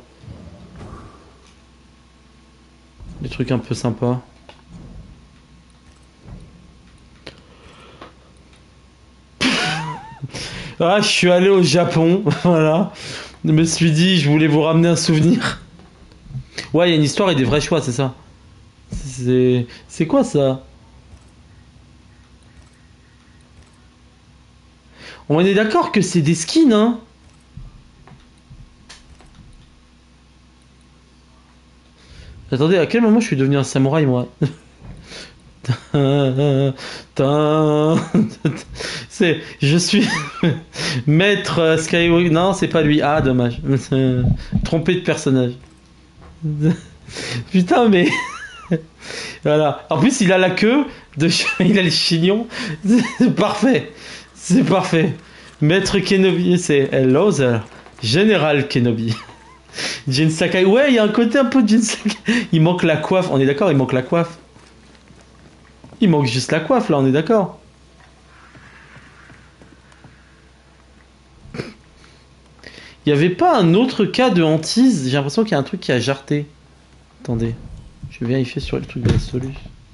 Des trucs un peu sympas. Ah, je suis allé au Japon, voilà. Je me suis dit, je voulais vous ramener un souvenir. Ouais, il y a une histoire et des vrais choix, c'est ça. C'est... C'est quoi ça? On est d'accord que c'est des skins, hein? Attendez, à quel moment je suis devenu un samouraï, moi? C'est, je suis maître Skywalker. Non, c'est pas lui. Ah, dommage. Trompé de personnage. Putain, mais voilà. En plus, il a la queue de, il a les chignons. C'est parfait. C'est parfait. Maître Kenobi, c'est hello there. Général Kenobi. Jin Sakai. Ouais, il y a un côté un peu de Jin Sakai. Il manque la coiffe. On est d'accord, il manque la coiffe. Il manque juste la coiffe, là, on est d'accord. Il n'y avait pas un autre cas de hantise? J'ai l'impression qu'il y a un truc qui a jarté. Attendez. Je vais vérifier sur le truc de la solution.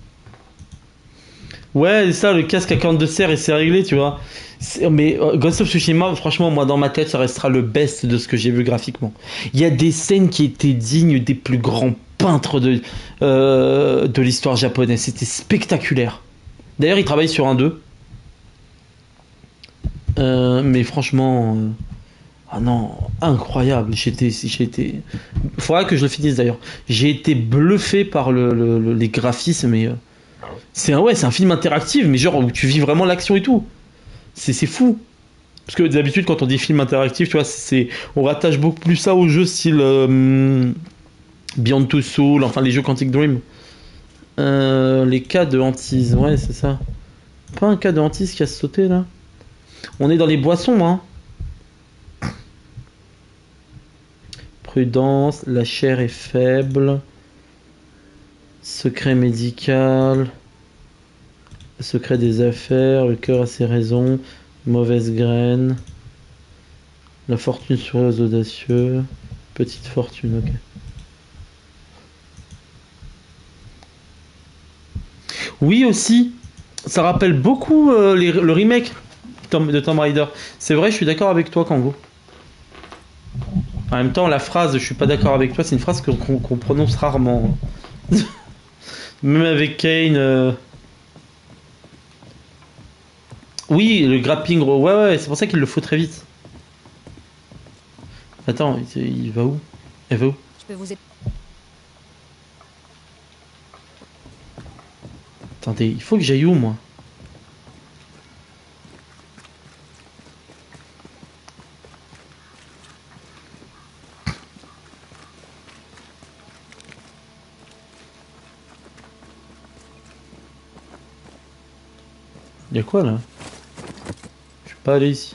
Ouais, c'est ça, le casque à corne de cerf et c'est réglé, tu vois. Mais euh, Ghost of Tsushima, franchement, moi, dans ma tête, ça restera le best de ce que j'ai vu graphiquement. Il y a des scènes qui étaient dignes des plus grands peintres de, euh, de l'histoire japonaise. C'était spectaculaire. D'ailleurs, il travaille sur un deux. Euh, mais franchement... Euh... Ah non, incroyable. J'étais... j'étais... Faudra que je le finisse, d'ailleurs. J'ai été bluffé par le, le, le, les graphismes, mais... Euh... C'est un, ouais, c'est un film interactif, mais genre où tu vis vraiment l'action et tout. C'est, c'est fou. Parce que d'habitude, quand on dit film interactif, tu vois, c'est, on rattache beaucoup plus ça aux jeux style euh, Beyond Two Souls, enfin les jeux Quantic Dream. Euh, les cas de hantise, ouais, c'est ça. Pas un cas de hantise qui a sauté là. On est dans les boissons, hein. Prudence, la chair est faible. Secret médical. Secret des affaires, le cœur a ses raisons, mauvaise graine, la fortune sourit aux audacieux, petite fortune, ok. Oui aussi, ça rappelle beaucoup euh, les, le remake de Tomb Raider. C'est vrai, je suis d'accord avec toi, Kango. En même temps, la phrase « je suis pas d'accord avec toi », c'est une phrase qu'on, qu'on prononce rarement. Même avec Kane... Euh... Oui, le grappling, ouais, ouais, c'est pour ça qu'il le faut très vite. Attends, il, il va où? Elle va où? Je peux vous aider. Attendez, il faut que j'aille où, moi? Il y a quoi, là? Je peux pas aller ici.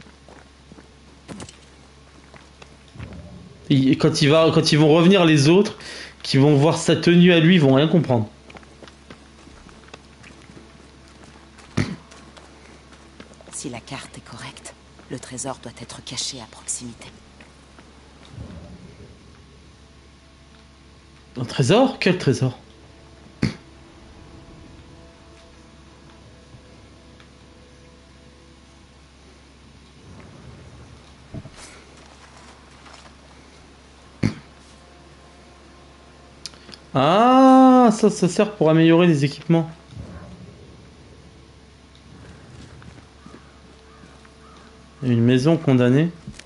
Et quand, il va, quand ils vont revenir les autres, qui vont voir sa tenue à lui, ils vont rien comprendre. Si la carte est correcte, le trésor doit être caché à proximité. Un trésor? Quel trésor? Ah, ça, ça sert pour améliorer les équipements. Une maison condamnée.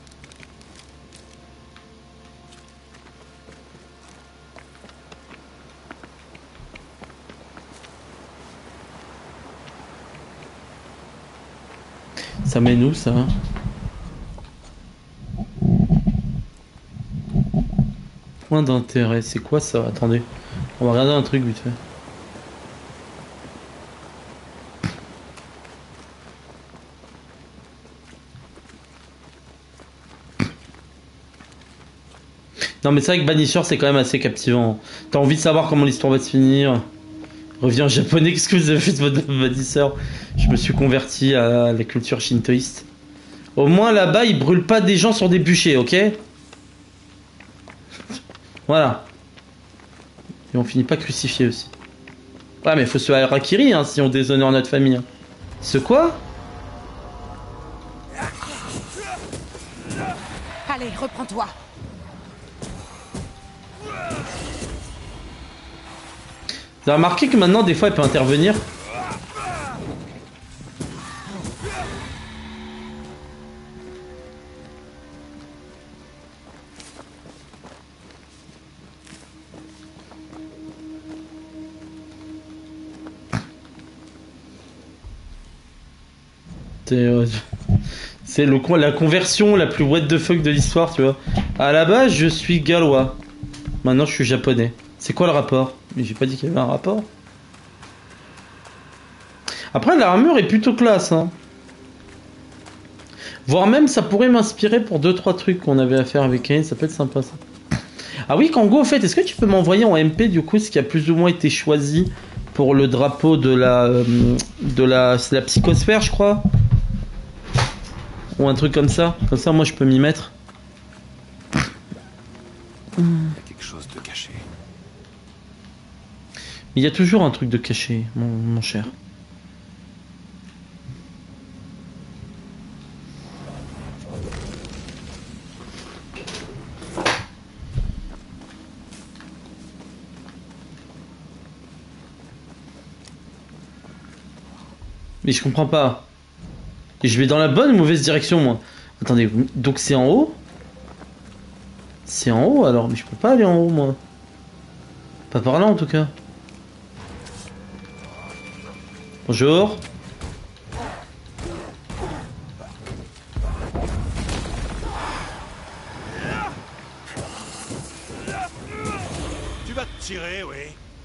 Ça mène où, ça? Point d'intérêt, c'est quoi ça? Attendez. On va regarder un truc vite fait. Non mais c'est vrai que Banisher c'est quand même assez captivant. T'as envie de savoir comment l'histoire va se finir. Reviens en japonais, qu'est-ce que vous avez fait de votre Banisher? Je me suis converti à la culture shintoïste. Au moins là-bas ils brûlent pas des gens sur des bûchers, ok? Voilà. Et on finit pas crucifié aussi. Ouais mais il faut se harakiri hein, si on déshonore notre famille. Ce quoi? Allez, reprends-toi. Vous avez remarqué que maintenant, des fois, elle peut intervenir. C'est euh, c'est le la conversion la plus what the fuck de l'histoire, tu vois. À la base, je suis gallois. Maintenant, je suis japonais. C'est quoi le rapport? Mais j'ai pas dit qu'il y avait un rapport. Après, l'armure est plutôt classe, hein. Voire même, ça pourrait m'inspirer pour deux trois trucs qu'on avait à faire avec Kane. Ça peut être sympa, ça. Ah oui, Kango, au fait, est-ce que tu peux m'envoyer en M P, du coup, ce qui a plus ou moins été choisi pour le drapeau de la... Euh, de la... C'est la psychosphère, je crois. Ou un truc comme ça. Comme ça, moi, je peux m'y mettre. Il y a quelque chose de caché. Il y a toujours un truc de caché, mon, mon cher. Mais je comprends pas. Et je vais dans la bonne ou mauvaise direction, moi? Attendez, donc c'est en haut? C'est en haut alors? Mais je peux pas aller en haut, moi. Pas par là en tout cas. Bonjour. Tu vas te tirer, oui.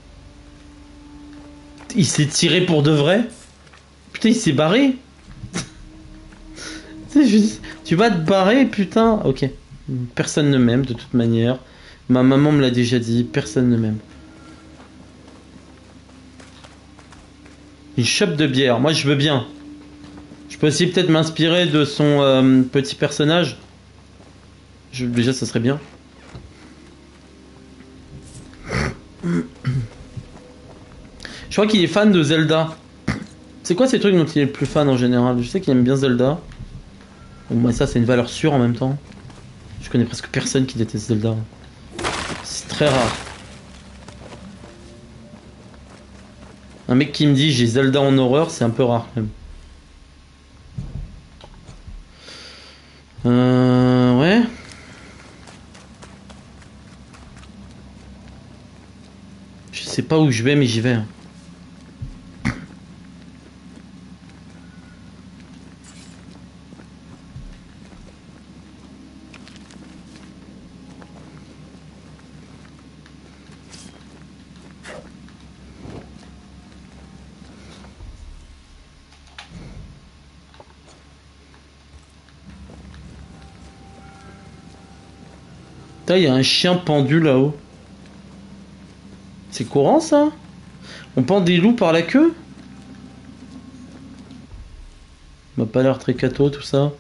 Il s'est tiré pour de vrai? Putain, il s'est barré. Tu vas te barrer, putain. Ok. Personne ne m'aime de toute manière. Ma maman me l'a déjà dit, personne ne m'aime. Une chope de bière, moi je veux bien. Je peux aussi peut-être m'inspirer de son euh, petit personnage. Je, déjà ça serait bien. Je crois qu'il est fan de Zelda. C'est quoi ces trucs dont il est le plus fan en général? Je sais qu'il aime bien Zelda. Bon, moi ça c'est une valeur sûre en même temps. Je connais presque personne qui déteste Zelda. C'est très rare. Un mec qui me dit j'ai Zelda en horreur, c'est un peu rare quand même. Euh... Ouais. Je sais pas où je vais mais j'y vais. Il y a un chien pendu là-haut. C'est courant ça? On pend des loups par la queue? Ça m'a pas l'air très catho tout ça.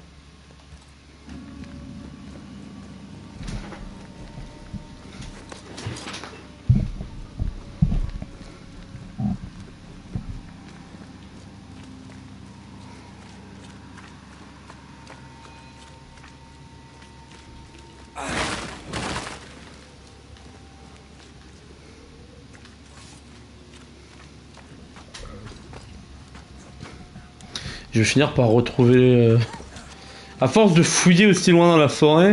Je vais finir par retrouver... Euh... À force de fouiller aussi loin dans la forêt...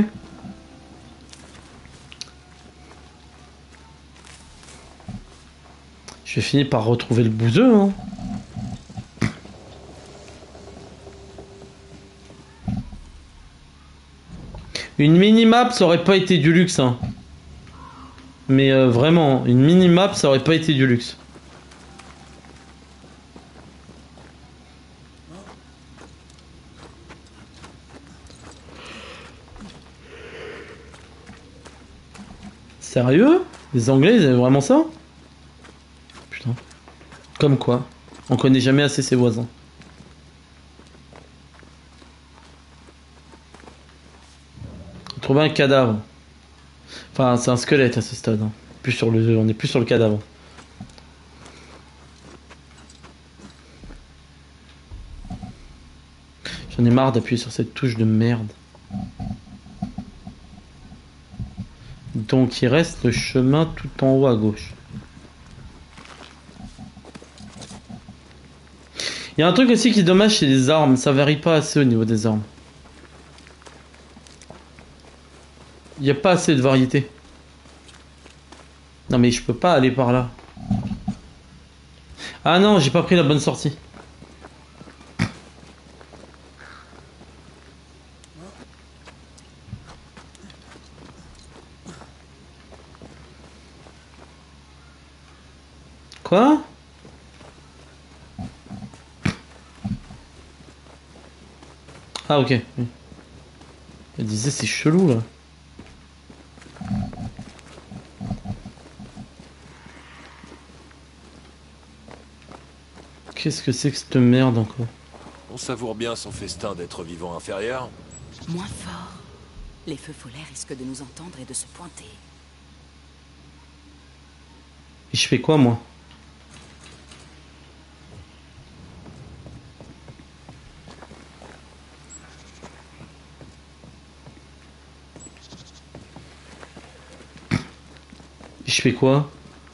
Je vais finir par retrouver le bouseux, hein. Une mini-map, ça aurait pas été du luxe, hein. Mais euh, vraiment, une mini-map, ça aurait pas été du luxe. Sérieux? Les Anglais, ils avaient vraiment ça? Putain. Comme quoi, on connaît jamais assez ses voisins. On trouve un cadavre. Enfin, c'est un squelette à ce stade. Hein. Plus sur le, on est plus sur le cadavre. J'en ai marre d'appuyer sur cette touche de merde. Donc il reste le chemin tout en haut à gauche. Il y a un truc aussi qui est dommage, c'est les armes. Ça varie pas assez au niveau des armes. Il n'y a pas assez de variété. Non mais je peux pas aller par là. Ah non, j'ai pas pris la bonne sortie. Quoi? Ah ok. Oui. Elle disait c'est chelou là. Qu'est-ce que c'est que cette merde encore? On savoure bien son festin d'être vivant inférieur. Moins fort. Les feux follets risquent de nous entendre et de se pointer. Et je fais quoi moi? Et je fais quoi?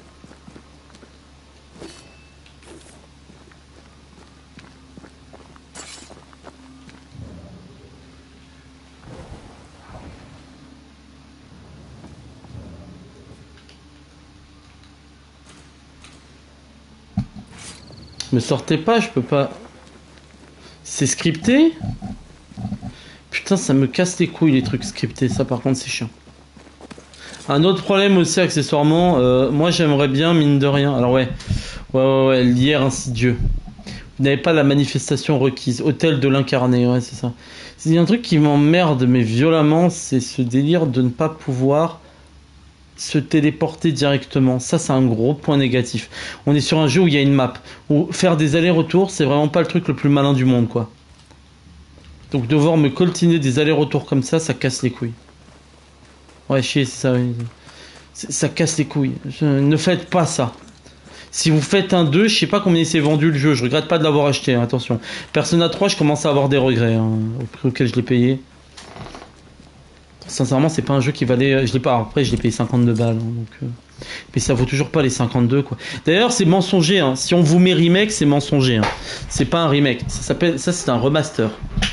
Me sortez pas, je peux pas. C'est scripté? Putain, ça me casse les couilles les trucs scriptés, ça par contre c'est chiant. Un autre problème aussi accessoirement, euh, moi j'aimerais bien mine de rien. Alors ouais, ouais ouais ouais, l'hier insidieux. Vous n'avez pas la manifestation requise, hôtel de l'incarné, ouais c'est ça. C'est un truc qui m'emmerde mais violemment, c'est ce délire de ne pas pouvoir se téléporter directement. Ça c'est un gros point négatif. On est sur un jeu où il y a une map, où faire des allers-retours c'est vraiment pas le truc le plus malin du monde quoi. Donc devoir me coltiner des allers-retours comme ça, ça casse les couilles. Ouais chier c'est ça, oui. Ça casse les couilles. Je, ne faites pas ça. Si vous faites un deux, je sais pas combien il s'est vendu le jeu, je regrette pas de l'avoir acheté, hein, attention. Persona trois, je commence à avoir des regrets hein, au prix auquel je l'ai payé. Sincèrement, c'est pas un jeu qui valait. Je l'ai pas. Après, je l'ai payé cinquante-deux balles. Hein, donc, euh... mais ça vaut toujours pas les cinquante-deux quoi. D'ailleurs, c'est mensonger. Hein. Si on vous met remake, c'est mensonger. Hein. C'est pas un remake. Ça s'appelle. Ça, c'est un remaster.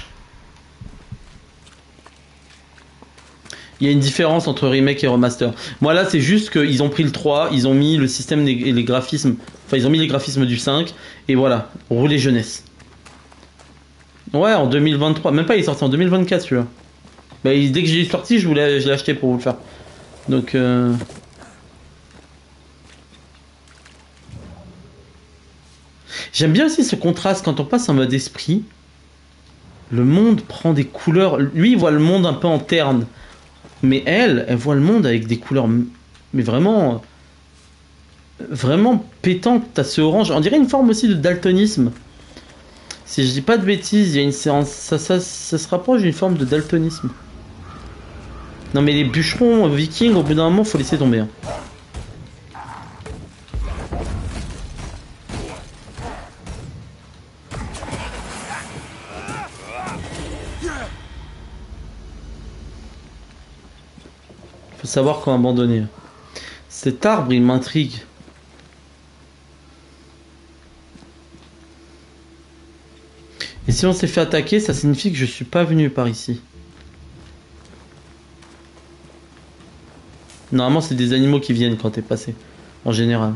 Il y a une différence entre remake et remaster. Moi là, c'est juste qu'ils ont pris le trois, ils ont mis le système et les graphismes. Enfin, ils ont mis les graphismes du cinq et voilà, rouler jeunesse. Ouais, en deux mille vingt-trois. Même pas, il est sorti en deux mille vingt-quatre celui-là. Bah, dès que j'ai sorti, je voulais, je l'ai acheté pour vous le faire. Donc, euh... j'aime bien aussi ce contraste quand on passe en mode esprit. Le monde prend des couleurs. Lui, il voit le monde un peu en terne. Mais elle, elle voit le monde avec des couleurs. Mais vraiment. Vraiment pétantes. T'as ce orange. On dirait une forme aussi de daltonisme. Si je dis pas de bêtises, il y a une séance. Ça, ça, ça se rapproche d'une forme de daltonisme. Non mais les bûcherons vikings, au bout d'un moment, faut laisser tomber. Hein. Faut savoir quand abandonner. Cet arbre, il m'intrigue. Et si on s'est fait attaquer, ça signifie que je suis pas venu par ici. Normalement, c'est des animaux qui viennent quand t'es passé. En général.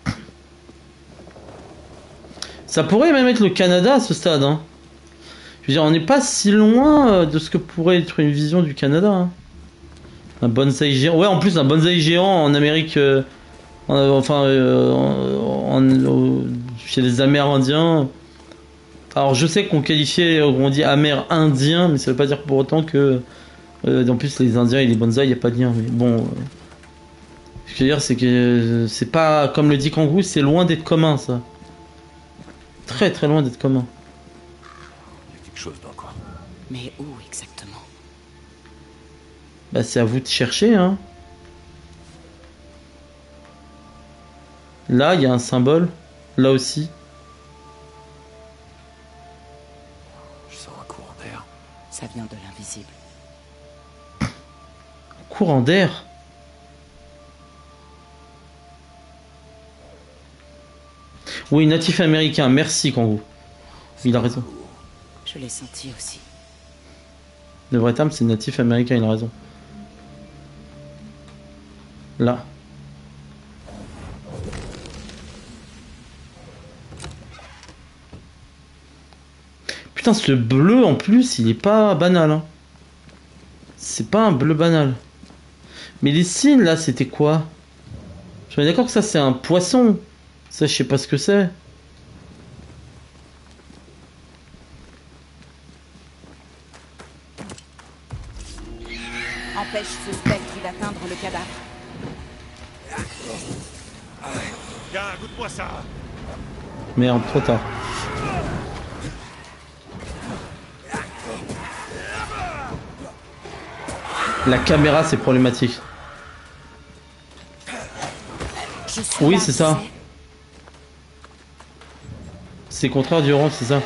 Ça pourrait même être le Canada à ce stade. Hein. Je veux dire, on n'est pas si loin euh, de ce que pourrait être une vision du Canada. Hein. Un bonsaï géant. Ouais, en plus, un bonsaï géant en Amérique. Euh, en, enfin, euh, en, en, en, chez les Amérindiens. Alors, je sais qu'on qualifiait, on dit Amérindien, mais ça veut pas dire pour autant que. Euh, en plus, les Indiens et les bonsaïs, il n'y a pas de lien. Mais bon. Euh, ce que je veux dire, c'est que euh, c'est pas. Comme le dit Kangoo, c'est loin d'être commun, ça. Très très loin d'être commun. Il y a quelque chose dans quoi. Mais où exactement? Bah, c'est à vous de chercher, hein. Là, il y a un symbole. Là aussi. Je sens un courant d'air. Ça vient de l'invisible. Courant d'air. Oui, natif américain. Merci, Kangoo. Il a raison. Je l'ai senti aussi. Le vrai terme, c'est natif américain. Il a raison. Là. Putain, ce bleu, en plus, il est pas banal. Hein. C'est pas un bleu banal. Mais les signes, là, c'était quoi? Je suis d'accord que ça, c'est un poisson. Ça, je sais pas ce que c'est. Empêche ce spectre d'atteindre le cadavre. Tiens, goûte-moi ça. Merde, trop tard. La caméra, c'est problématique. Oui, c'est ça. C'est contraire du rang, c'est ça.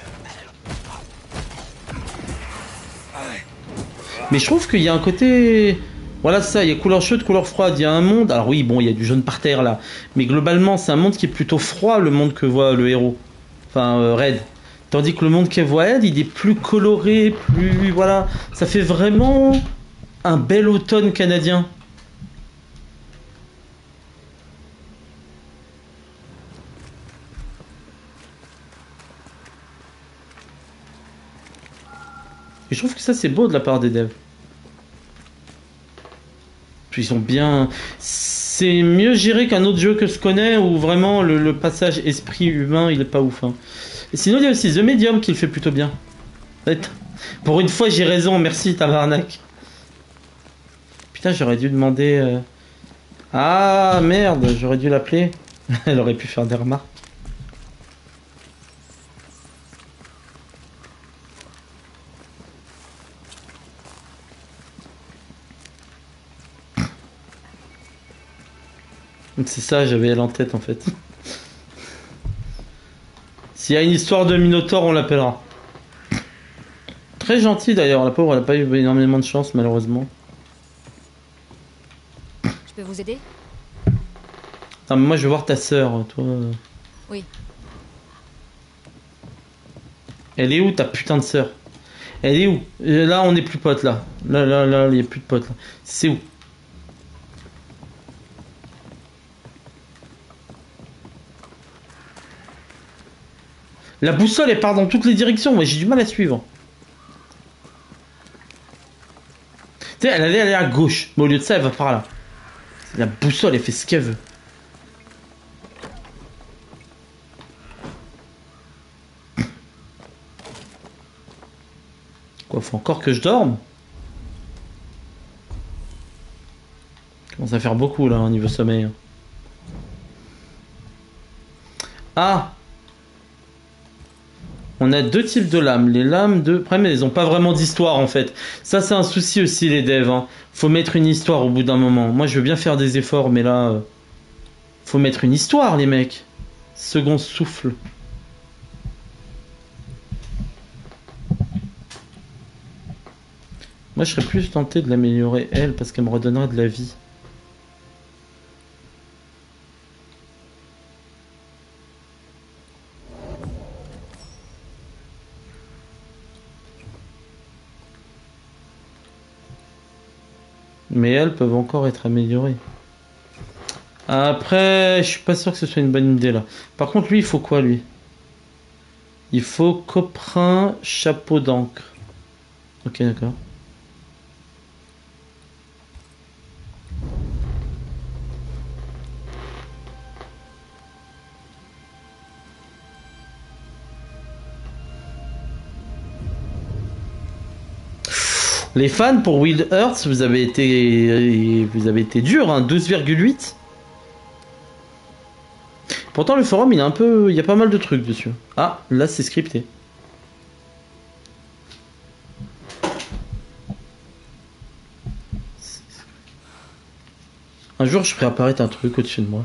Mais je trouve qu'il y a un côté... Voilà, ça, il y a couleur chaude, couleur froide. Il y a un monde... Alors oui, bon, il y a du jaune par terre, là. Mais globalement, c'est un monde qui est plutôt froid, le monde que voit le héros. Enfin, euh, Red. Tandis que le monde qu'elle voit Ed, il est plus coloré, plus... Voilà. Ça fait vraiment un bel automne canadien. Et je trouve que ça c'est beau de la part des devs. Puis ils sont bien... C'est mieux géré qu'un autre jeu que je connais où vraiment le, le passage esprit humain il est pas ouf. Hein. Et sinon il y a aussi The Medium qui le fait plutôt bien. Pour une fois j'ai raison, merci tabarnak. Putain j'aurais dû demander... Euh... Ah merde, j'aurais dû l'appeler. Elle aurait pu faire des remarques. C'est ça, j'avais elle en tête en fait. S'il y a une histoire de Minotaure, on l'appellera. Très gentil d'ailleurs, la pauvre, elle a pas eu énormément de chance malheureusement. Je peux vous aider? Non, mais moi je veux voir ta sœur, toi. Oui. Elle est où ta putain de sœur? Elle est où? Là on est plus potes là. Là, là, là, il n'y a plus de potes là. C'est où? La boussole elle part dans toutes les directions, moi j'ai du mal à suivre. Tu sais, elle allait aller à gauche, mais au lieu de ça elle va par là. La boussole elle fait ce qu'elle veut. Quoi, faut encore que je dorme? Commence à faire beaucoup là au niveau sommeil. Ah! On a deux types de lames. Les lames de... Après, mais elles n'ont pas vraiment d'histoire, en fait. Ça, c'est un souci aussi, les devs. Hein. Faut mettre une histoire au bout d'un moment. Moi, je veux bien faire des efforts, mais là... Euh... Faut mettre une histoire, les mecs. Second souffle. Moi, je serais plus tenté de l'améliorer, elle, parce qu'elle me redonnerait de la vie. Mais elles peuvent encore être améliorées. Après, je suis pas sûr que ce soit une bonne idée là. Par contre, lui, il faut quoi lui? Il faut coprin, chapeau d'encre. Ok, d'accord. Les fans pour Wild Earth, vous avez été, vous avez été dur, hein, douze virgule huit. Pourtant le forum il est un peu, il y a pas mal de trucs dessus. Ah, là c'est scripté. Un jour je ferai apparaître un truc au-dessus de moi.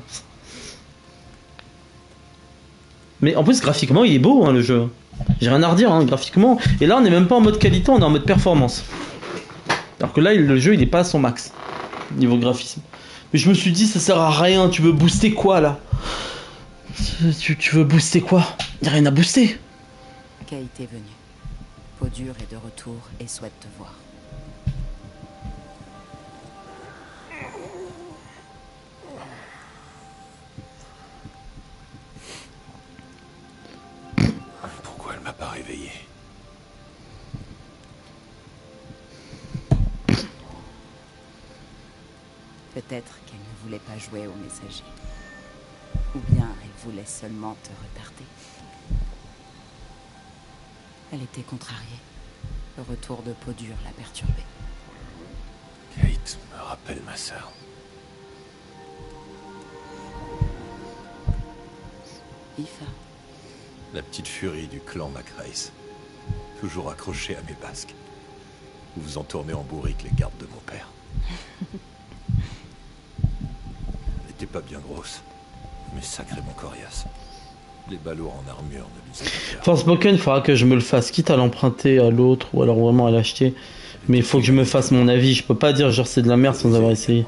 Mais en plus graphiquement il est beau hein, le jeu. J'ai rien à redire hein, graphiquement. Et là on n'est même pas en mode qualité, on est en mode performance. Alors que là, le jeu, il n'est pas à son max, niveau graphisme. Mais je me suis dit, ça sert à rien, tu veux booster quoi, là? tu, tu veux booster quoi? Il n'y a rien à booster. Kate est venue. Peau dure est de retour et souhaite te voir. Pourquoi elle m'a pas réveillé? Peut-être qu'elle ne voulait pas jouer au messager. Ou bien elle voulait seulement te retarder. Elle était contrariée. Le retour de peau dure l'a perturbée. Kate me rappelle ma sœur. Aoife. La petite furie du clan Macrace. Toujours accrochée à mes basques. Vous vous en tournez en bourrique les gardes de mon père. Pas bien grosse, mais sacrément coriace. Les ballots en armure ne lui faisaient pas peur. Forspoken, il faudra que je me le fasse, quitte à l'emprunter à l'autre ou alors vraiment à l'acheter. Mais il faut que je me fasse mon avis. Je peux pas dire genre c'est de la merde sans avoir essayé.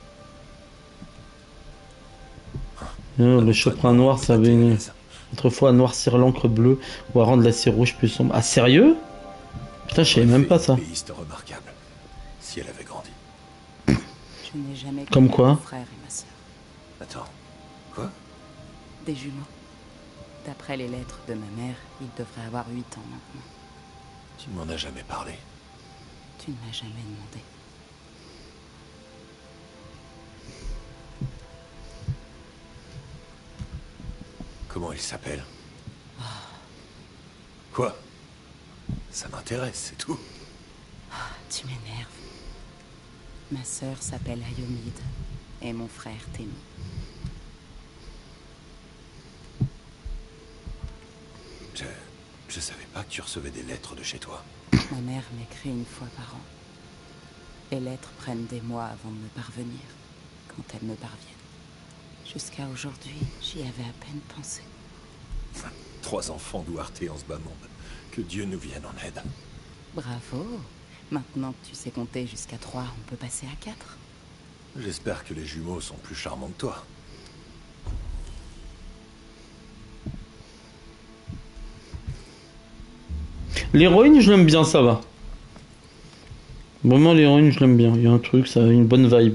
Oh, le chopin noir, ça avait une... autrefois à noircir l'encre bleue ou à rendre l'acier rouge plus sombre. Ah sérieux? Putain, je savais même pas ça. Remarquable. Si elle avait grandi. Je n'ai jamais Comme quoi mon frère et ma sœur. Attends, quoi? Des jumeaux. D'après les lettres de ma mère, ils devraient avoir huit ans maintenant. Tu m'en as jamais parlé. Tu ne m'as jamais demandé. Comment ils s'appellent? Oh. Quoi? Ça m'intéresse, c'est tout. Oh, tu m'énerves. Ma sœur s'appelle Ayomide et mon frère Témi. Je... je savais pas que tu recevais des lettres de chez toi. Ma mère m'écrit une fois par an. Les lettres prennent des mois avant de me parvenir, quand elles me parviennent. Jusqu'à aujourd'hui, j'y avais à peine pensé. Trois enfants douartés en ce bas monde. Que Dieu nous vienne en aide. Bravo. Maintenant que tu sais compter jusqu'à trois, on peut passer à quatre. J'espère que les jumeaux sont plus charmants que toi. L'héroïne, je l'aime bien, ça va. Vraiment, l'héroïne, je l'aime bien. Il y a un truc, ça a une bonne vibe.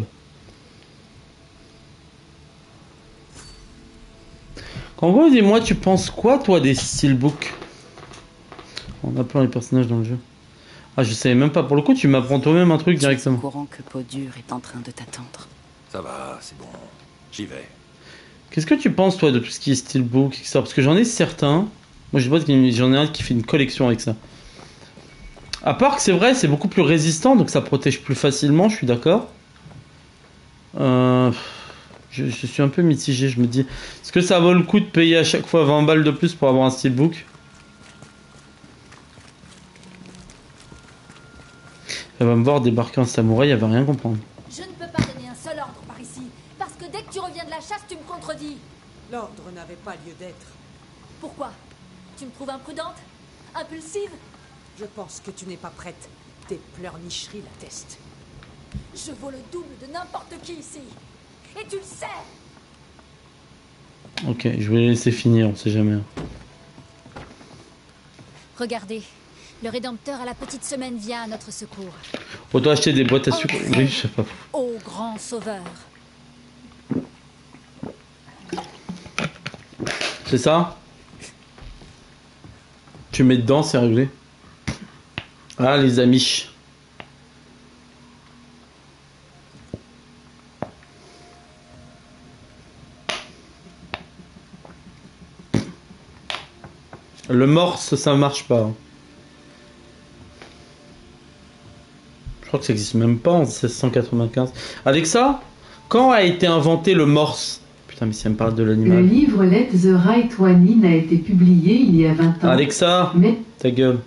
En gros, dis-moi, tu penses quoi, toi, des steelbooks? En appelant les personnages dans le jeu. Ah, je savais même pas. Pour le coup, tu m'apprends toi-même un truc directement. Je suis au courant que Peau dure est en train de t'attendre. Ça va, c'est bon. J'y vais. Qu'est-ce que tu penses, toi, de tout ce qui est steelbook, et cetera? Parce que j'en ai certains. Moi, je pense que j'en ai un qui fait une collection avec ça. À part que c'est vrai, c'est beaucoup plus résistant, donc ça protège plus facilement, je suis d'accord. Euh, je, je suis un peu mitigé, je me dis... Est-ce que ça vaut le coup de payer à chaque fois vingt balles de plus pour avoir un steelbook? Elle va me voir débarquer en samouraï, elle va rien comprendre. Je ne peux pas donner un seul ordre par ici, parce que dès que tu reviens de la chasse, tu me contredis. L'ordre n'avait pas lieu d'être. Pourquoi? Tu me trouves imprudente? Impulsive? Je pense que tu n'es pas prête. Tes pleurnicheries l'attestent. Je vaux le double de n'importe qui ici. Et tu le sais. Ok, je vais les laisser finir, on sait jamais. Regardez, le Rédempteur à la petite semaine vient à notre secours. On doit acheter des boîtes à sucre. Oui, je sais pas. Ô grand sauveur. C'est ça? Tu mets dedans, c'est réglé. Ah, les amis. Le morse, ça marche pas. Je crois que ça existe même pas en seize cent quatre-vingt-quinze. Alexa, quand a été inventé le morse? Putain, mais si elle me parle de l'animal. Le livre Let the Right One In a été publié il y a vingt ans. Alexa, mais... ta gueule.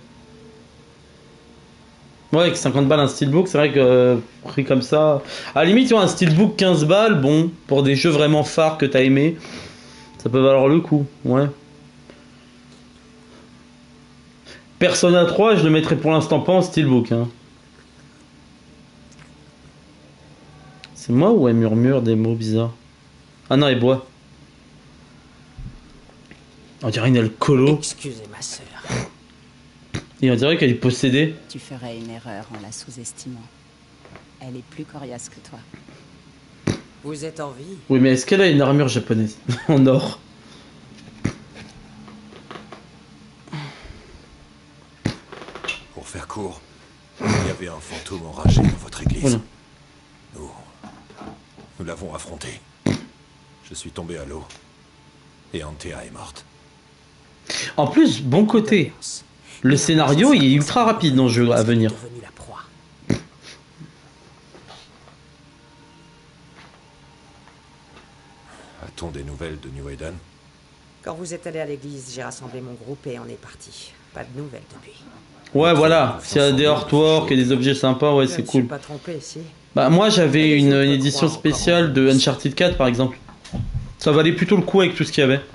Ouais, avec cinquante balles un steelbook, c'est vrai que euh, pris comme ça. À la limite, tu vois, un steelbook quinze balles, bon, pour des jeux vraiment phares que t'as aimé, ça peut valoir le coup, ouais. Persona trois, je le mettrai pour l'instant pas en steelbook, hein. C'est moi ou elle murmure des mots bizarres? Ah non, elle boit. On dirait une alcoolo. Excusez ma sœur. Et on dirait qu'elle est possédée. Tu ferais une erreur en la sous-estimant. Elle est plus coriace que toi. Vous êtes en vie? Oui, mais est-ce qu'elle a une armure japonaise en or? Pour faire court, il y avait un fantôme enragé dans votre église. Voilà. Nous... Nous l'avons affronté. Je suis tombé à l'eau. Et Antea est morte. En plus, bon côté. Le scénario, il est ultra rapide dans le jeu à venir. A-t-on des nouvelles de New Eden? Quand vous êtes allé à l'église, j'ai rassemblé mon groupe et on est parti. Pas de nouvelles depuis. Ouais, voilà. S'il y a des artworks et des objets sympas, ouais, c'est cool. Pas trompé, si. Bah, moi, j'avais une, une édition spéciale de Uncharted quatre, par exemple. Ça valait plutôt le coup avec tout ce qu'il y avait.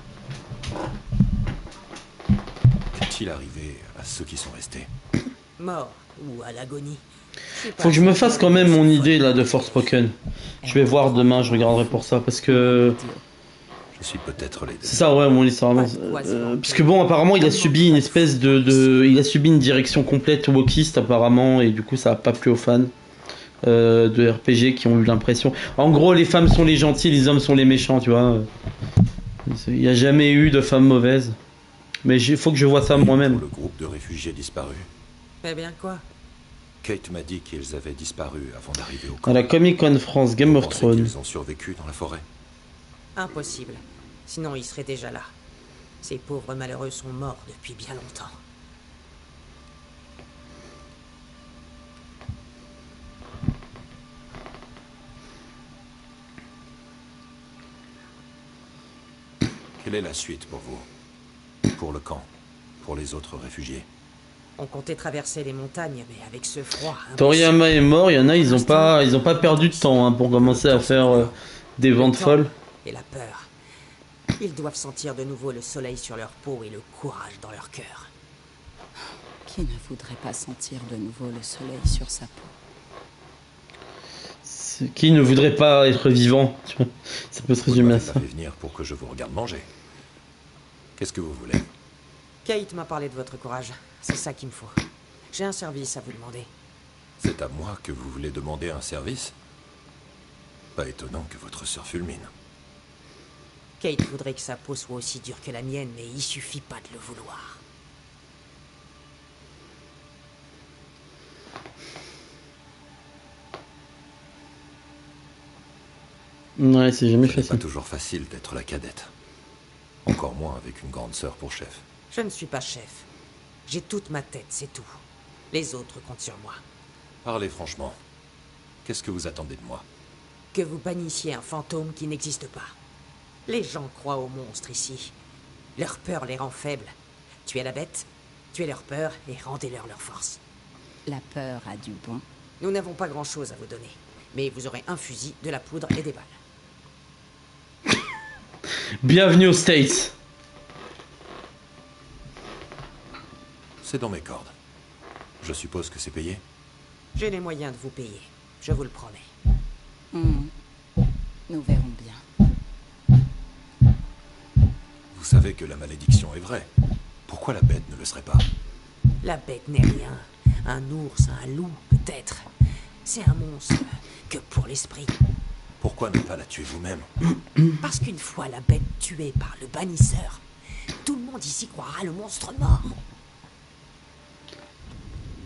Qu'est-il arrivé à ceux qui sont restés? Mort ou à l'agonie. Faut que je me fasse quand même mon idée là de Forspoken. Je vais voir demain, je regarderai pour ça parce que. Je suis peut-être les deux. C'est ça, ouais, mon histoire. Euh, parce que bon, apparemment, il a subi une espèce de, de, il a subi une direction complète wokiste apparemment, et du coup, ça a pas plu aux fans euh, de R P G qui ont eu l'impression. En gros, les femmes sont les gentils, les hommes sont les méchants, tu vois. Il n'y a jamais eu de femmes mauvaises. Mais il faut que je vois ça moi-même. Le groupe de réfugiés disparus. Eh bien quoi? Kate m'a dit qu'ils avaient disparu avant d'arriver au camp. À la Comic Con France Game of Thrones. Ils ont survécu dans la forêt. Impossible. Sinon, ils seraient déjà là. Ces pauvres malheureux sont morts depuis bien longtemps. Quelle est la suite pour vous? Pour le camp? Pour les autres réfugiés? On comptait traverser les montagnes, mais avec ce froid... Toriyama est mort, il y en a, ils ont pas, ils ont pas perdu de temps hein, pour commencer à faire euh, des ventes folles. Et la peur. Ils doivent sentir de nouveau le soleil sur leur peau et le courage dans leur cœur. Qui ne voudrait pas sentir de nouveau le soleil sur sa peau? Qui ne voudrait pas être vivant? Ça peut se résumer à ça. Vous m'avez fait venir pour que je vous regarde manger. Qu'est-ce que vous voulez? Kate m'a parlé de votre courage. C'est ça qu'il me faut. J'ai un service à vous demander. C'est à moi que vous voulez demander un service? Pas étonnant que votre sœur fulmine. Kate voudrait que sa peau soit aussi dure que la mienne, mais il suffit pas de le vouloir. Ouais, c'est jamais facile. C'est pas toujours facile d'être la cadette. Encore moins avec une grande sœur pour chef. Je ne suis pas chef. J'ai toute ma tête, c'est tout. Les autres comptent sur moi. Parlez franchement. Qu'est-ce que vous attendez de moi? Que vous bannissiez un fantôme qui n'existe pas. Les gens croient aux monstres ici. Leur peur les rend faibles. Tuez la bête, tuez leur peur et rendez-leur leur force. La peur a du bon. Nous n'avons pas grand-chose à vous donner. Mais vous aurez un fusil, de la poudre et des balles. Bienvenue aux States. C'est dans mes cordes. Je suppose que c'est payé? J'ai les moyens de vous payer. Je vous le promets. Mmh. Nous verrons bien. Vous savez que la malédiction est vraie. Pourquoi la bête ne le serait pas? La bête n'est rien. Un ours, un loup, peut-être. C'est un monstre que pour l'esprit. Pourquoi ne pas la tuer vous-même? Parce qu'une fois la bête tuée par le bannisseur, tout le monde ici croira le monstre mort.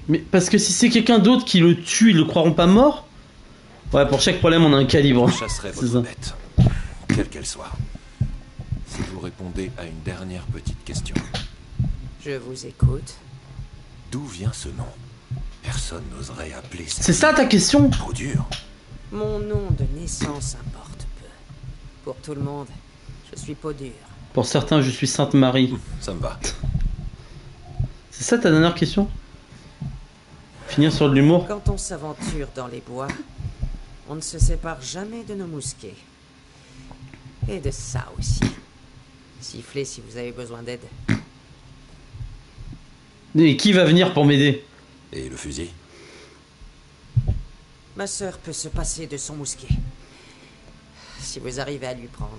Mais parce que si c'est quelqu'un d'autre qui le tue, ils le croiront pas mort. Ouais, pour chaque problème, on a un calibre. Je chasserai votre bête, quelle qu'elle soit. Si vous répondez à une dernière petite question. Je vous écoute. D'où vient ce nom? Personne n'oserait appeler ça. C'est ça ta question? Trop dur. Mon nom de naissance importe peu. Pour tout le monde, je suis peau dure. Pour certains, je suis Sainte Marie. Ça me va. C'est ça ta dernière question? Finir sur de l'humour? Quand on s'aventure dans les bois, on ne se sépare jamais de nos mousquets. Et de ça aussi. Sifflez si vous avez besoin d'aide. Et qui va venir pour m'aider? Et le fusil? Ma sœur peut se passer de son mousquet. Si vous arrivez à lui prendre.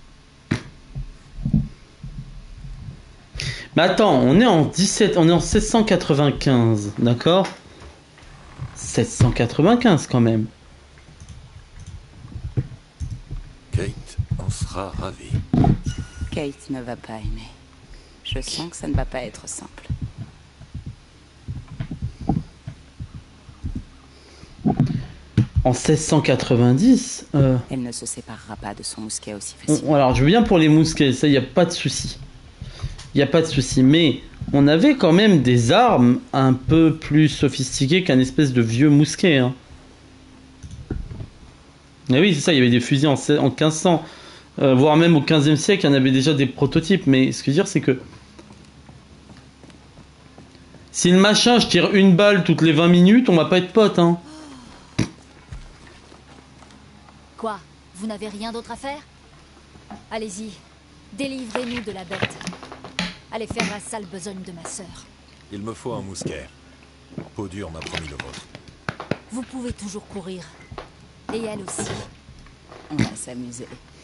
Mais attends, on est en dix-sept, on est en sept cent quatre-vingt-quinze, d'accord? sept cent quatre-vingt-quinze quand même. Kate en sera ravie. Kate ne va pas aimer. Je sens que ça ne va pas être simple. En seize cent quatre-vingt-dix euh... Elle ne se séparera pas de son mousquet aussi on, facilement. alors je veux bien pour les mousquets, ça y a pas de souci. Y a pas de souci, mais on avait quand même des armes un peu plus sophistiquées qu'un espèce de vieux mousquet. Hein. Et oui, c'est ça, il y avait des fusils en, en quinze cents, euh, voire même au quinzième siècle, il y en avait déjà des prototypes. Mais ce que je veux dire, c'est que si le machin, je tire une balle toutes les vingt minutes, on va pas être potes. Hein. Quoi? Vous n'avez rien d'autre à faire? Allez-y, délivrez-nous de la bête. Allez faire la sale besogne de ma sœur. Il me faut un mousquet. Peau dure m'a promis le vôtre. Vous pouvez toujours courir. Et elle aussi. On va s'amuser.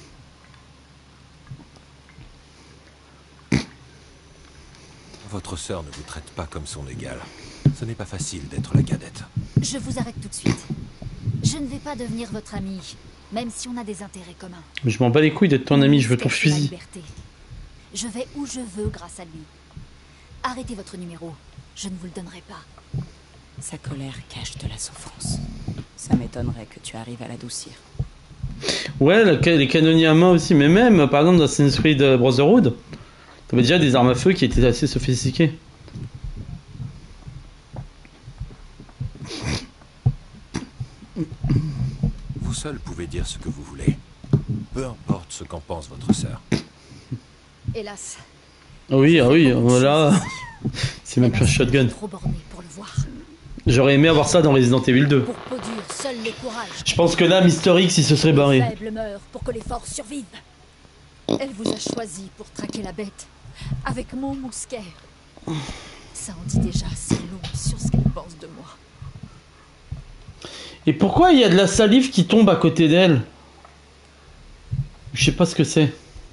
Votre sœur ne vous traite pas comme son égale. Ce n'est pas facile d'être la cadette. Je vous arrête tout de suite. Je ne vais pas devenir votre amie, même si on a des intérêts communs. Mais je m'en bats les couilles d'être ton ami, je veux ton fusil. Je vais où je veux grâce à lui. Arrêtez votre numéro. Je ne vous le donnerai pas. Sa colère cache de la souffrance. Ça m'étonnerait que tu arrives à l'adoucir. Ouais, les canonniers à main aussi, mais même, par exemple, dans Assassin's Creed Brotherhood, t'avais déjà des armes à feu qui étaient assez sophistiquées. Vous seul pouvez dire ce que vous voulez. Peu importe ce qu'en pense votre sœur. Hélas. Ah oui, ah oui, voilà. C'est même plus un shotgun. Trop borné pour le voir. J'aurais aimé avoir ça dans Resident Evil deux. Pour peau dure, seul le courage. Je pense que là, Mister X, il se serait barré. Les faibles meurent pour que les forts survivent. Elle vous a choisi pour traquer la bête. Avec mon mousquet. Ça en dit déjà assez long sur ce qu'elle pense de moi. Et pourquoi il y a de la salive qui tombe à côté d'elle? Je sais pas ce que c'est.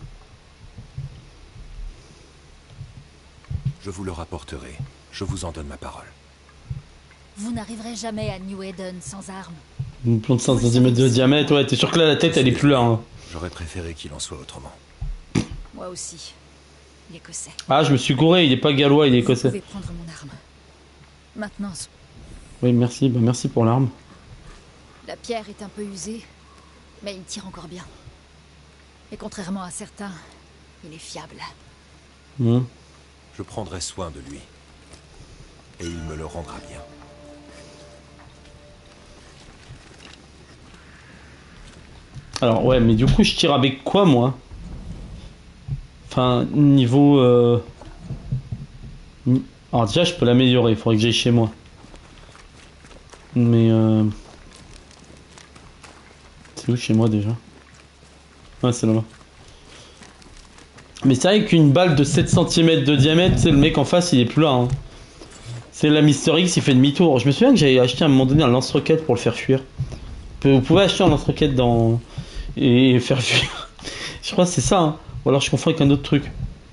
Je vous le rapporterai. Je vous en donne ma parole. Vous n'arriverez jamais à New Eden sans armes. Une plante de cinq centimètres de diamètre, ouais, t'es sûr que là, la tête, elle est plus là. Hein. J'aurais préféré qu'il en soit autrement. Moi aussi. L'Écossais. Ah, je me suis gouré, il est pas gallois, il est écossais. Vous pouvez prendre mon arme. Maintenant. Oui, merci, bah merci pour l'arme. La pierre est un peu usée, mais il tire encore bien. Et contrairement à certains, il est fiable. Mmh. Je prendrai soin de lui. Et il me le rendra bien. Alors, ouais, mais du coup, je tire avec quoi, moi? Enfin, niveau... Euh... Alors déjà, je peux l'améliorer, il faudrait que j'aille chez moi. Mais... Euh... C'est où chez moi, déjà? Ouais, c'est là-bas. Mais c'est vrai qu'une balle de sept centimètres de diamètre, c'est le mec en face, il est plus là. Hein. C'est la Mister X, il fait demi-tour. Je me souviens que j'avais acheté à un moment donné un lance-roquette pour le faire fuir. Vous pouvez acheter un lance-roquette dans... et faire fuir. Je crois que c'est ça, hein. Ou alors je confonds avec un autre truc.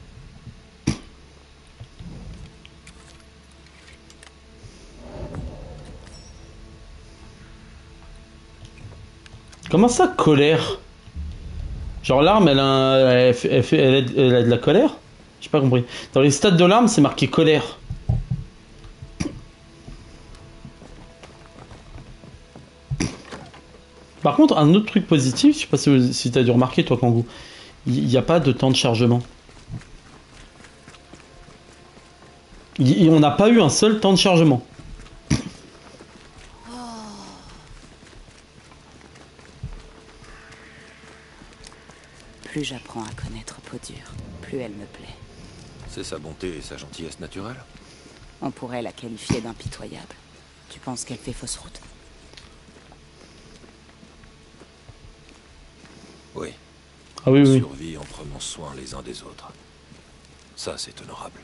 Comment ça, colère? Genre l'arme, elle, elle, elle, elle, elle a de la colère? J'ai pas compris. Dans les stats de l'arme, c'est marqué colère. Par contre, un autre truc positif, je sais pas si, si t'as dû remarquer toi, Kangoo, il n'y a pas de temps de chargement. Y, on n'a pas eu un seul temps de chargement. Plus j'apprends à connaître Peau Dure, plus elle me plaît. C'est sa bonté et sa gentillesse naturelle. On pourrait la qualifier d'impitoyable. Tu penses qu'elle fait fausse route? Oui. Ah oui, on oui. survit en prenant soin les uns des autres. Ça, c'est honorable.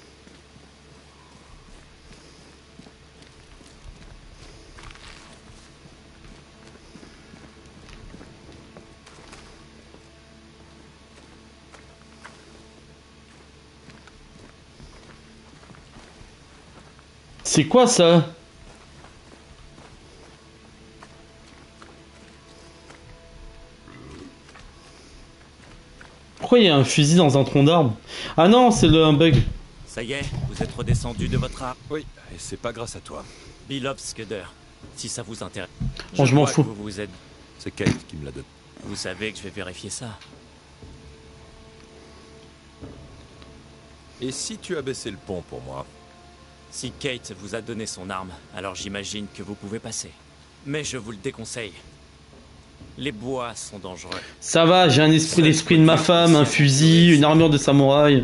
C'est quoi ça? Pourquoi il y a un fusil dans un tronc d'arbre? Ah non, c'est le un bug. Ça y est, vous êtes redescendu de votre arbre. Oui, et c'est pas grâce à toi. Bill Scudder, si ça vous intéresse. Bon, je m'en fous. Vous vous êtes... C'est Kate qui me l'a donné. Vous savez que je vais vérifier ça. Et si tu as baissé le pont pour moi? Si Kate vous a donné son arme, alors j'imagine que vous pouvez passer. Mais je vous le déconseille. Les bois sont dangereux. Ça va, j'ai un esprit, l'esprit de ma femme, un fusil, une armure de samouraï.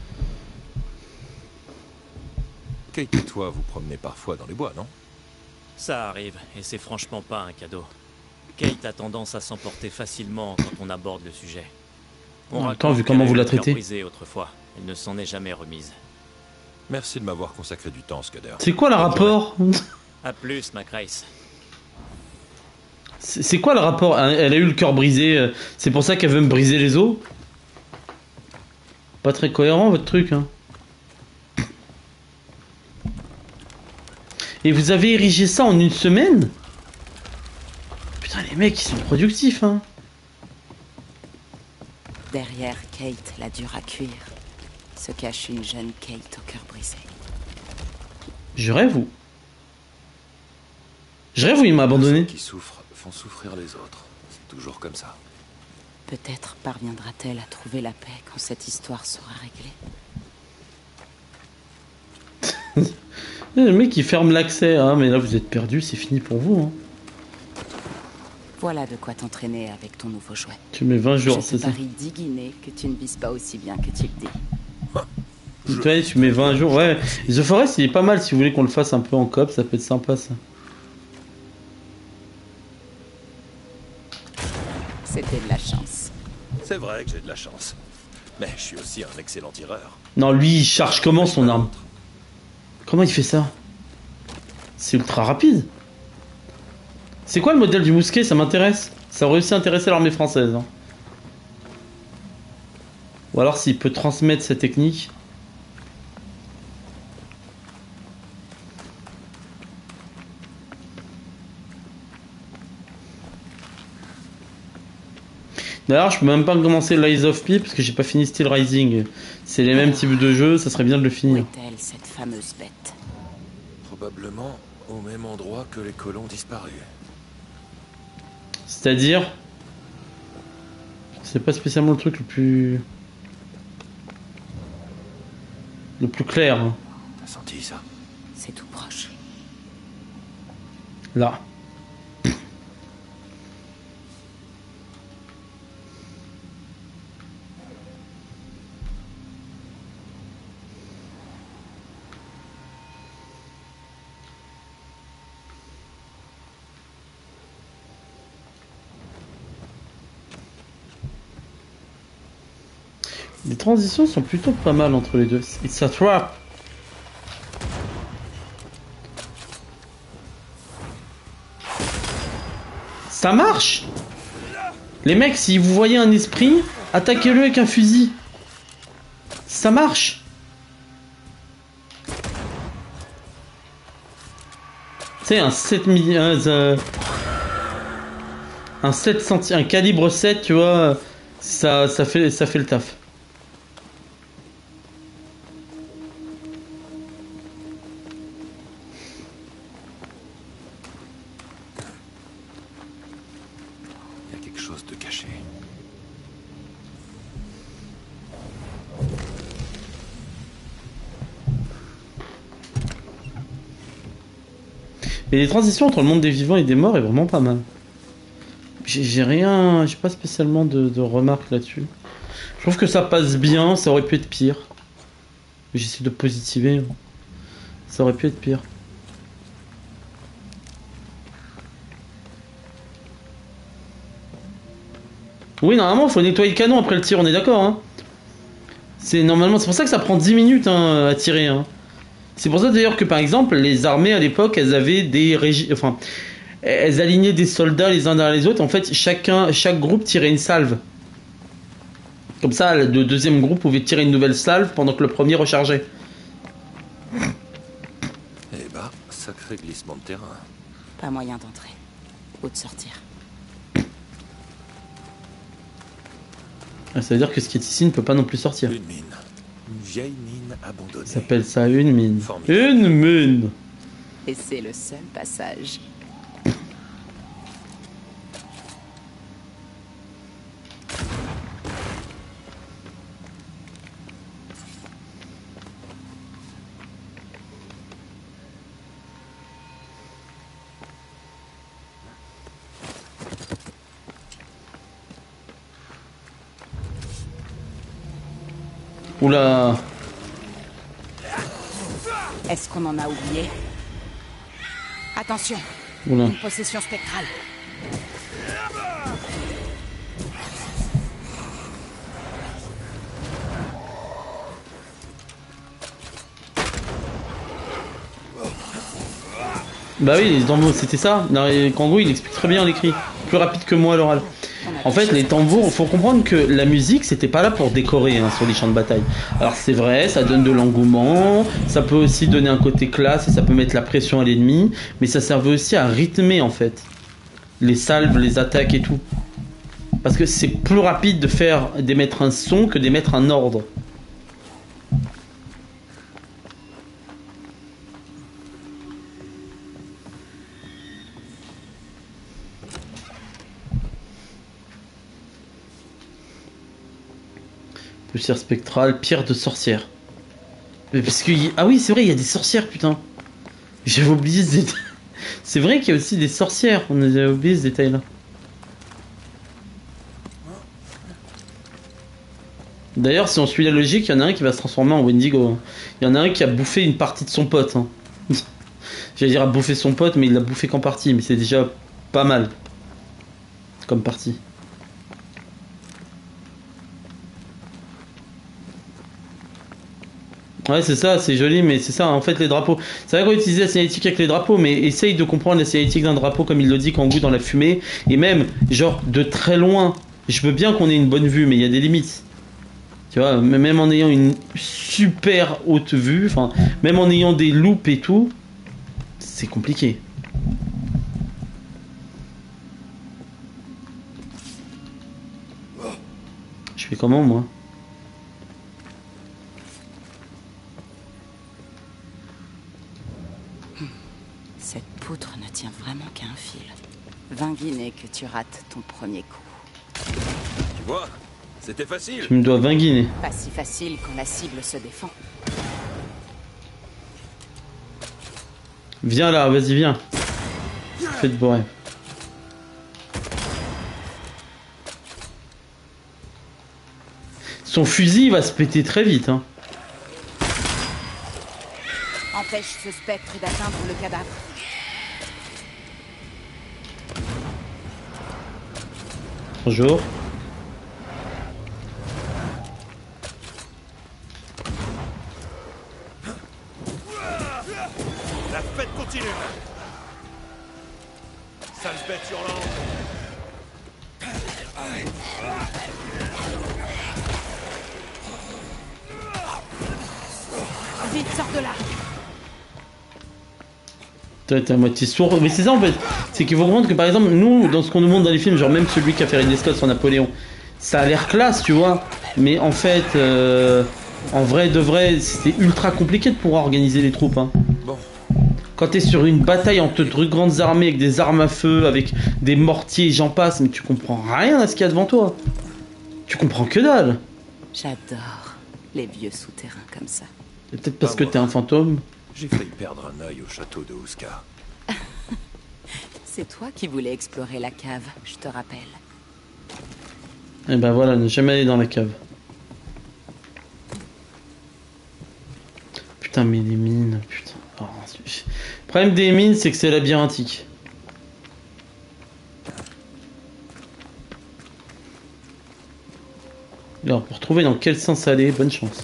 Kate et toi, vous promenez parfois dans les bois, non? Ça arrive, et c'est franchement pas un cadeau. Kate a tendance à s'emporter facilement quand on aborde le sujet. On En même temps, vu comment vous la traitez. brisé autrefois, elle ne s'en est jamais remise. Merci de m'avoir consacré du temps, Scudder. C'est quoi le rapport? A plus, Macrace. C'est quoi le rapport? Elle a eu le cœur brisé, c'est pour ça qu'elle veut me briser les os? Pas très cohérent votre truc, hein. Et vous avez érigé ça en une semaine? Putain, les mecs, ils sont productifs, hein. Derrière Kate, la dure à cuire, se cache une jeune Kate au cœur brisé. Je rêve ou... Je rêve ou il m'a abandonné? Ceux qui souffrent font souffrir les autres. C'est toujours comme ça. Peut-être parviendra-t-elle à trouver la paix quand cette histoire sera réglée. Le mec il ferme l'accès, ah mais là vous êtes perdu, c'est fini pour vous. Hein. Voilà de quoi t'entraîner avec ton nouveau jouet. Tu mets vingt jours, c'est ça. Je te parie dix guinées que tu ne vises pas aussi bien que tu le dis. Je... Ouais, tu mets vingt jours, ouais. The Forest il est pas mal si vous voulez qu'on le fasse un peu en coop, ça peut être sympa ça. C'était de la chance. C'est vrai que j'ai de la chance. Mais je suis aussi un excellent tireur. Non, lui il charge comment son arme? Comment il fait ça? C'est ultra rapide. C'est quoi le modèle du mousquet? Ça m'intéresse. Ça a réussi à intéresser l'armée française. Hein. Ou alors s'il peut transmettre cette technique. D'ailleurs, je peux même pas commencer Lies of P parce que j'ai pas fini Steel Rising. C'est les mêmes types de jeux, ça serait bien de le finir. Où est-elle, cette fameuse bête? Probablement au même endroit que les colons disparus. C'est-à-dire, c'est pas spécialement le truc le plus le plus clair. Hein. T'as senti ça? C'est tout proche. Là. Les transitions sont plutôt pas mal entre les deux. It's a trap. Ça marche. Les mecs, si vous voyez un esprit, attaquez-le avec un fusil. Ça marche. C'est un sept millimètres, un, un sept centimètres, un calibre sept, tu vois, ça, ça fait, ça fait le taf. cacher. Mais les transitions entre le monde des vivants et des morts est vraiment pas mal. J'ai rien, j'ai pas spécialement de, de remarques là-dessus. Je trouve que ça passe bien, ça aurait pu être pire. J'essaie de positiver. Ça aurait pu être pire. Oui, normalement, il faut nettoyer le canon après le tir, on est d'accord, hein. C'est normalement, c'est pour ça que ça prend dix minutes hein, à tirer. Hein. C'est pour ça d'ailleurs que par exemple, les armées à l'époque, elles avaient des régi... enfin, elles alignaient des soldats les uns derrière les autres. En fait, chacun, chaque groupe tirait une salve. Comme ça, le deuxième groupe pouvait tirer une nouvelle salve pendant que le premier rechargeait. Eh bah, sacré glissement de terrain. Pas moyen d'entrer. Ou de sortir. Ça veut dire que ce qui est ici ne peut pas non plus sortir. Une mine. Une vieille mine abandonnée. Ça s'appelle ça une mine. Formidable. Une mine. Et c'est le seul passage. Oula. Est-ce qu'on en a oublié? Attention. Oula. Une possession spectrale. Bah oui, les tambours, c'était ça. Kangoo, il explique très bien l'écrit. Plus rapide que moi à l'oral. En fait, les tambours, faut comprendre que la musique, c'était pas là pour décorer hein, sur les champs de bataille. Alors c'est vrai, ça donne de l'engouement, ça peut aussi donner un côté classe et ça peut mettre la pression à l'ennemi, mais ça servait aussi à rythmer en fait les salves, les attaques et tout. Parce que c'est plus rapide de faire d'émettre un son que d'émettre un ordre. Poussière spectrale, pierre de sorcière. Mais parce que... Ah oui, c'est vrai, il y a des sorcières, putain. J'avais oublié ce détail. C'est vrai qu'il y a aussi des sorcières. On avait oublié ce détail-là. D'ailleurs, si on suit la logique, il y en a un qui va se transformer en Wendigo. Il y en a un qui a bouffé une partie de son pote. Hein. J'allais dire a bouffé son pote, mais il l'a bouffé qu'en partie. Mais c'est déjà pas mal. Comme partie. Ouais, c'est ça, c'est joli, mais c'est ça, en fait, les drapeaux. C'est vrai qu'on utilise la signalétique avec les drapeaux, mais essaye de comprendre la signalétique d'un drapeau, comme il le dit, Kangoo dans la fumée, et même, genre, de très loin. Je veux bien qu'on ait une bonne vue, mais il y a des limites. Tu vois, même en ayant une super haute vue, enfin, même en ayant des loupes et tout, c'est compliqué. Je fais comment, moi ? Cette poutre ne tient vraiment qu'à un fil. vingt guinées que tu rates ton premier coup. Tu vois, c'était facile. Tu me dois vingt guinées. Pas si facile quand la cible se défend. Viens là, vas-y, viens. Fais de beaux rêves. Son fusil va se péter très vite, hein. Empêche ce spectre d'atteindre le cadavre. Bonjour. La fête continue. Sale bête hurlante. Vite, sors de là. Toi, t'es à moitié sourd. Mais c'est ça en fait. C'est qu'il faut comprendre que par exemple, nous, dans ce qu'on nous montre dans les films, genre même celui qui a fait Ridley Scott sur Napoléon, ça a l'air classe, tu vois. Mais en fait, euh, en vrai de vrai, c'était ultra compliqué de pouvoir organiser les troupes. Hein. Bon, Quand t'es sur une bataille entre de grandes armées avec des armes à feu, avec des mortiers, j'en passe, mais tu comprends rien à ce qu'il y a devant toi. Tu comprends que dalle. J'adore les vieux souterrains comme ça. C'est peut-être parce que t'es un fantôme. J'ai failli perdre un œil au château de Huska. C'est toi qui voulais explorer la cave, je te rappelle. Et ben voilà, ne jamais aller dans la cave. Putain, mais les mines, putain. Oh, le problème des mines, c'est que c'est labyrinthique. Alors, pour trouver dans quel sens aller, bonne chance.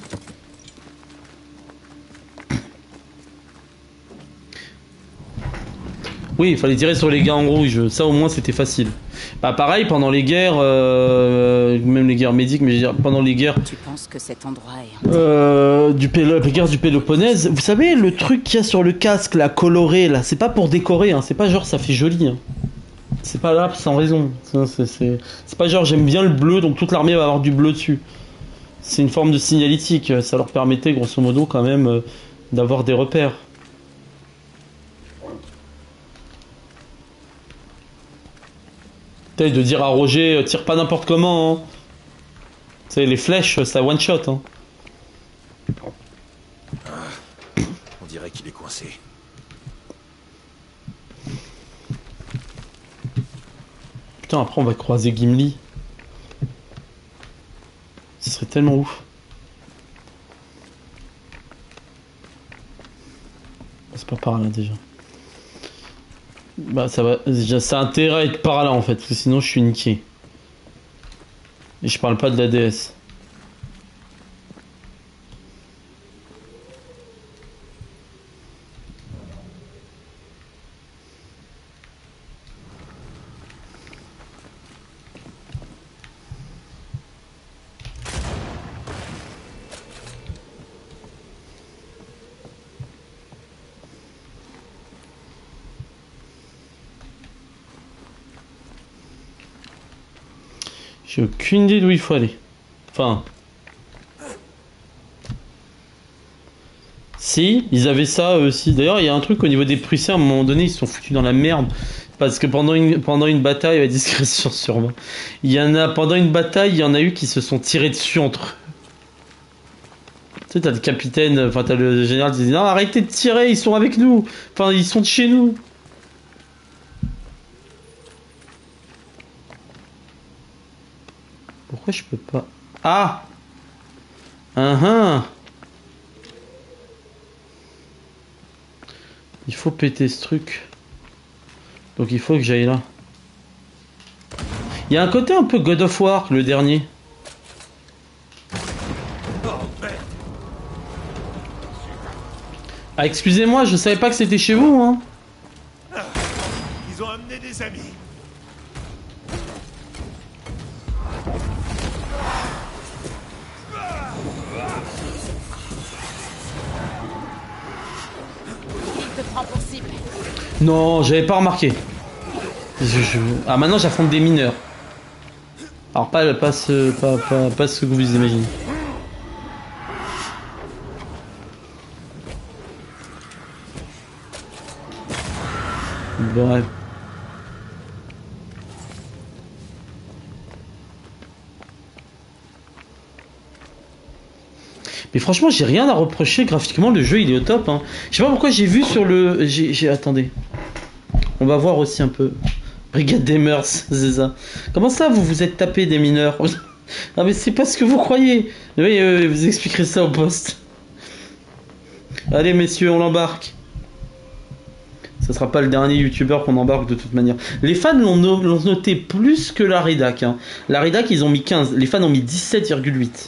Oui, il fallait tirer sur les gars en rouge. Ça, au moins, c'était facile. Bah, pareil, pendant les guerres, euh, même les guerres médiques, mais je veux dire, pendant les guerres... Tu penses que cet endroit est... Euh, du Pélo- les guerres du Péloponnèse, vous savez, le truc qu'il y a sur le casque, là, coloré, là, c'est pas pour décorer, hein, c'est pas genre ça fait joli. Hein. C'est pas là sans raison. C'est, c'est, c'est pas genre j'aime bien le bleu, donc toute l'armée va avoir du bleu dessus. C'est une forme de signalétique. Ça leur permettait, grosso modo, quand même, euh, d'avoir des repères. De dire à Roger, euh, tire pas n'importe comment. Hein. Tu sais, les flèches, ça one shot. Hein. Ah, on dirait qu'il est coincé. Putain, après on va croiser Gimli. Ce serait tellement ouf. C'est pas par là déjà. Bah ça va, déjà ça a intérêt à être par là en fait, parce que sinon je suis niqué. Et je parle pas de la déesse. J'ai aucune idée d'où il faut aller. Enfin... Si, ils avaient ça eux aussi. D'ailleurs, il y a un truc au niveau des Prussiens, à un moment donné, ils se sont foutus dans la merde. Parce que pendant une, pendant une bataille, à discrétion sur moi, il y en a, pendant une bataille, il y en a eu qui se sont tirés dessus entre eux. Tu sais, t'as le capitaine, enfin t'as le général qui dit non, arrêtez de tirer, ils sont avec nous. Enfin, ils sont de chez nous. Pourquoi je peux pas... Ah uh -huh. Il faut péter ce truc. Donc il faut que j'aille là. Il y a un côté un peu God of War, le dernier. Ah, excusez-moi, je savais pas que c'était chez vous, hein. Ils ont amené des amis. Non, j'avais pas remarqué. Je, je... Ah, maintenant j'affronte des mineurs. Alors pas, pas, ce, pas, pas, pas ce que vous imaginez. Bref. Mais franchement, j'ai rien à reprocher graphiquement. Le jeu, il est au top. Hein. Je sais pas pourquoi j'ai vu sur le. J'ai, j'ai... Attendez. On va voir aussi un peu. Brigade des mœurs, c'est ça. Comment ça, vous vous êtes tapé des mineurs? Ah, mais c'est pas ce que vous croyez. Oui, euh, vous expliquerez ça au poste. Allez, messieurs, on l'embarque. Ce sera pas le dernier youtubeur qu'on embarque de toute manière. Les fans l'ont, no- l'ont noté plus que la rédac. Hein. La rédac, ils ont mis quinze. Les fans ont mis dix-sept virgule huit.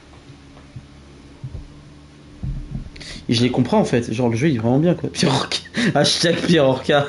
Et je les comprends en fait, genre le jeu il est vraiment bien quoi. Pierre Orca. Hashtag Pierre Orca.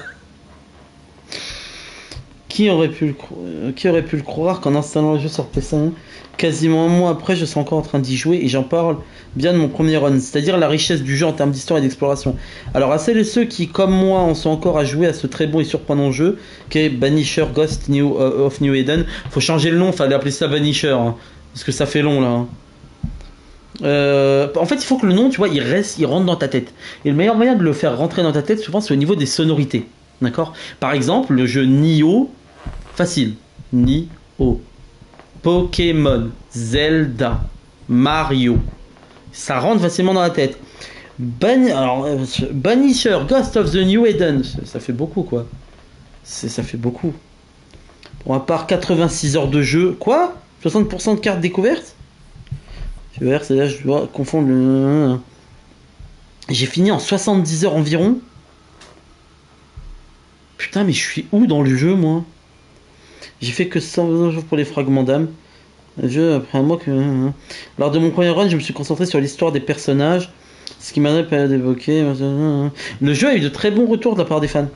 Qui aurait pu le cro... Qui aurait pu le croire qu'en installant le jeu sur P S un, quasiment un mois après, je suis encore en train d'y jouer et j'en parle bien de mon premier run, c'est-à-dire la richesse du jeu en termes d'histoire et d'exploration. Alors à celles et ceux qui, comme moi, en sont encore à jouer à ce très bon et surprenant jeu, qu'est Banisher Ghost New, uh, of New Eden, faut changer le nom, fallait appeler ça Banisher, hein, parce que ça fait long là. Hein. Euh, en fait, il faut que le nom, tu vois, il reste, il rentre dans ta tête. Et le meilleur moyen de le faire rentrer dans ta tête, souvent, c'est au niveau des sonorités. D'accord? Par exemple, le jeu Nioh, facile. Nioh. Pokémon, Zelda, Mario. Ça rentre facilement dans la tête. Ban... Alors, euh, Banisher, Ghost of the New Eden. Ça, ça fait beaucoup, quoi. C'est, ça fait beaucoup. Pour à part quatre-vingt-six heures de jeu. Quoi? soixante pour cent de cartes découvertes? Je veux dire, c'est là, je dois confondre le... J'ai fini en soixante-dix heures environ. Putain, mais je suis où dans le jeu, moi? J'ai fait que cent jours pour les fragments d'âme. Le jeu, après un mois que... Lors de mon premier run, je me suis concentré sur l'histoire des personnages. Ce qui m'a permis d'évoquer... Le jeu a eu de très bons retours de la part des fans.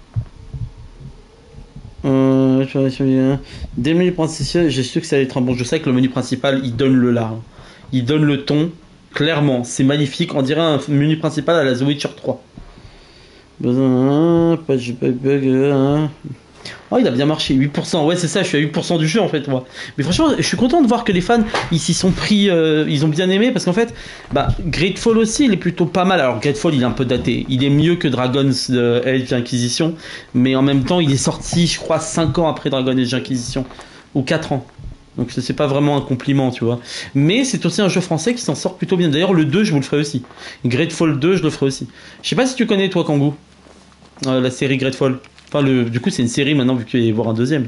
Euh, dès le menu principal, j'ai su que ça allait être un bon jeu. Je sais que le menu principal, il donne le là. Il donne le ton. Clairement, c'est magnifique. On dirait un menu principal à la The Witcher trois. Pas de bug. Hein. Oh, il a bien marché, huit pour cent. Ouais, c'est ça, je suis à huit pour cent du jeu en fait, moi. Mais franchement, je suis content de voir que les fans, ils s'y sont pris, euh, ils ont bien aimé parce qu'en fait, bah, Greatfall aussi, il est plutôt pas mal. Alors, Greatfall, il est un peu daté. Il est mieux que Dragon's Age Inquisition, mais en même temps, il est sorti, je crois, cinq ans après Dragon Age Inquisition, ou quatre ans. Donc, c'est pas vraiment un compliment, tu vois. Mais c'est aussi un jeu français qui s'en sort plutôt bien. D'ailleurs, le deux, je vous le ferai aussi. Greatfall deux, je le ferai aussi. Je sais pas si tu connais, toi, Kangoo, euh, la série Greatfall. Enfin, le, du coup, c'est une série maintenant, vu qu'il va y avoir un deuxième.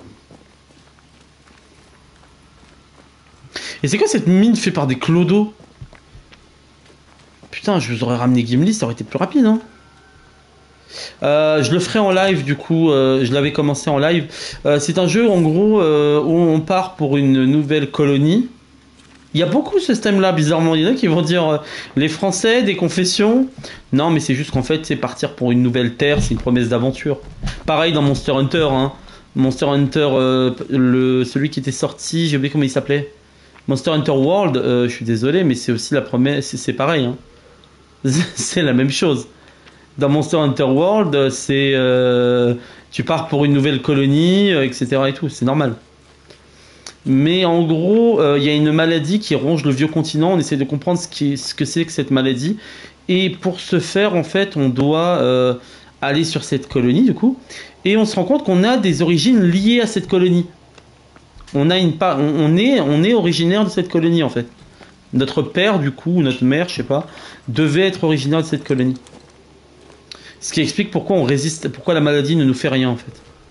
Et c'est quoi cette mine faite par des clodos? Putain, je vous aurais ramené Gimli, ça aurait été plus rapide, hein. Euh, je le ferai en live, du coup, euh, je l'avais commencé en live. Euh, c'est un jeu, en gros, euh, où on part pour une nouvelle colonie. Il y a beaucoup ce système-là, bizarrement. Il y en a qui vont dire euh, les Français, des confessions. Non, mais c'est juste qu'en fait, c'est partir pour une nouvelle terre, c'est une promesse d'aventure. Pareil dans Monster Hunter. Hein. Monster Hunter, euh, le, celui qui était sorti, j'ai oublié comment il s'appelait. Monster Hunter World, euh, je suis désolé, mais c'est aussi la promesse, c'est, c'est pareil. Hein. C'est la même chose. Dans Monster Hunter World, c'est euh, tu pars pour une nouvelle colonie, euh, et cetera et tout, c'est normal. Mais en gros, il euh, y a une maladie qui ronge le vieux continent. On essaie de comprendre ce, qui est, ce que c'est que cette maladie. Et pour ce faire, en fait, on doit euh, aller sur cette colonie, du coup. Et on se rend compte qu'on a des origines liées à cette colonie. On, a une, on, on, est, on est originaire de cette colonie, en fait. Notre père, du coup, ou notre mère, je sais pas, devait être originaire de cette colonie. Ce qui explique pourquoi on résiste, pourquoi la maladie ne nous fait rien, en fait.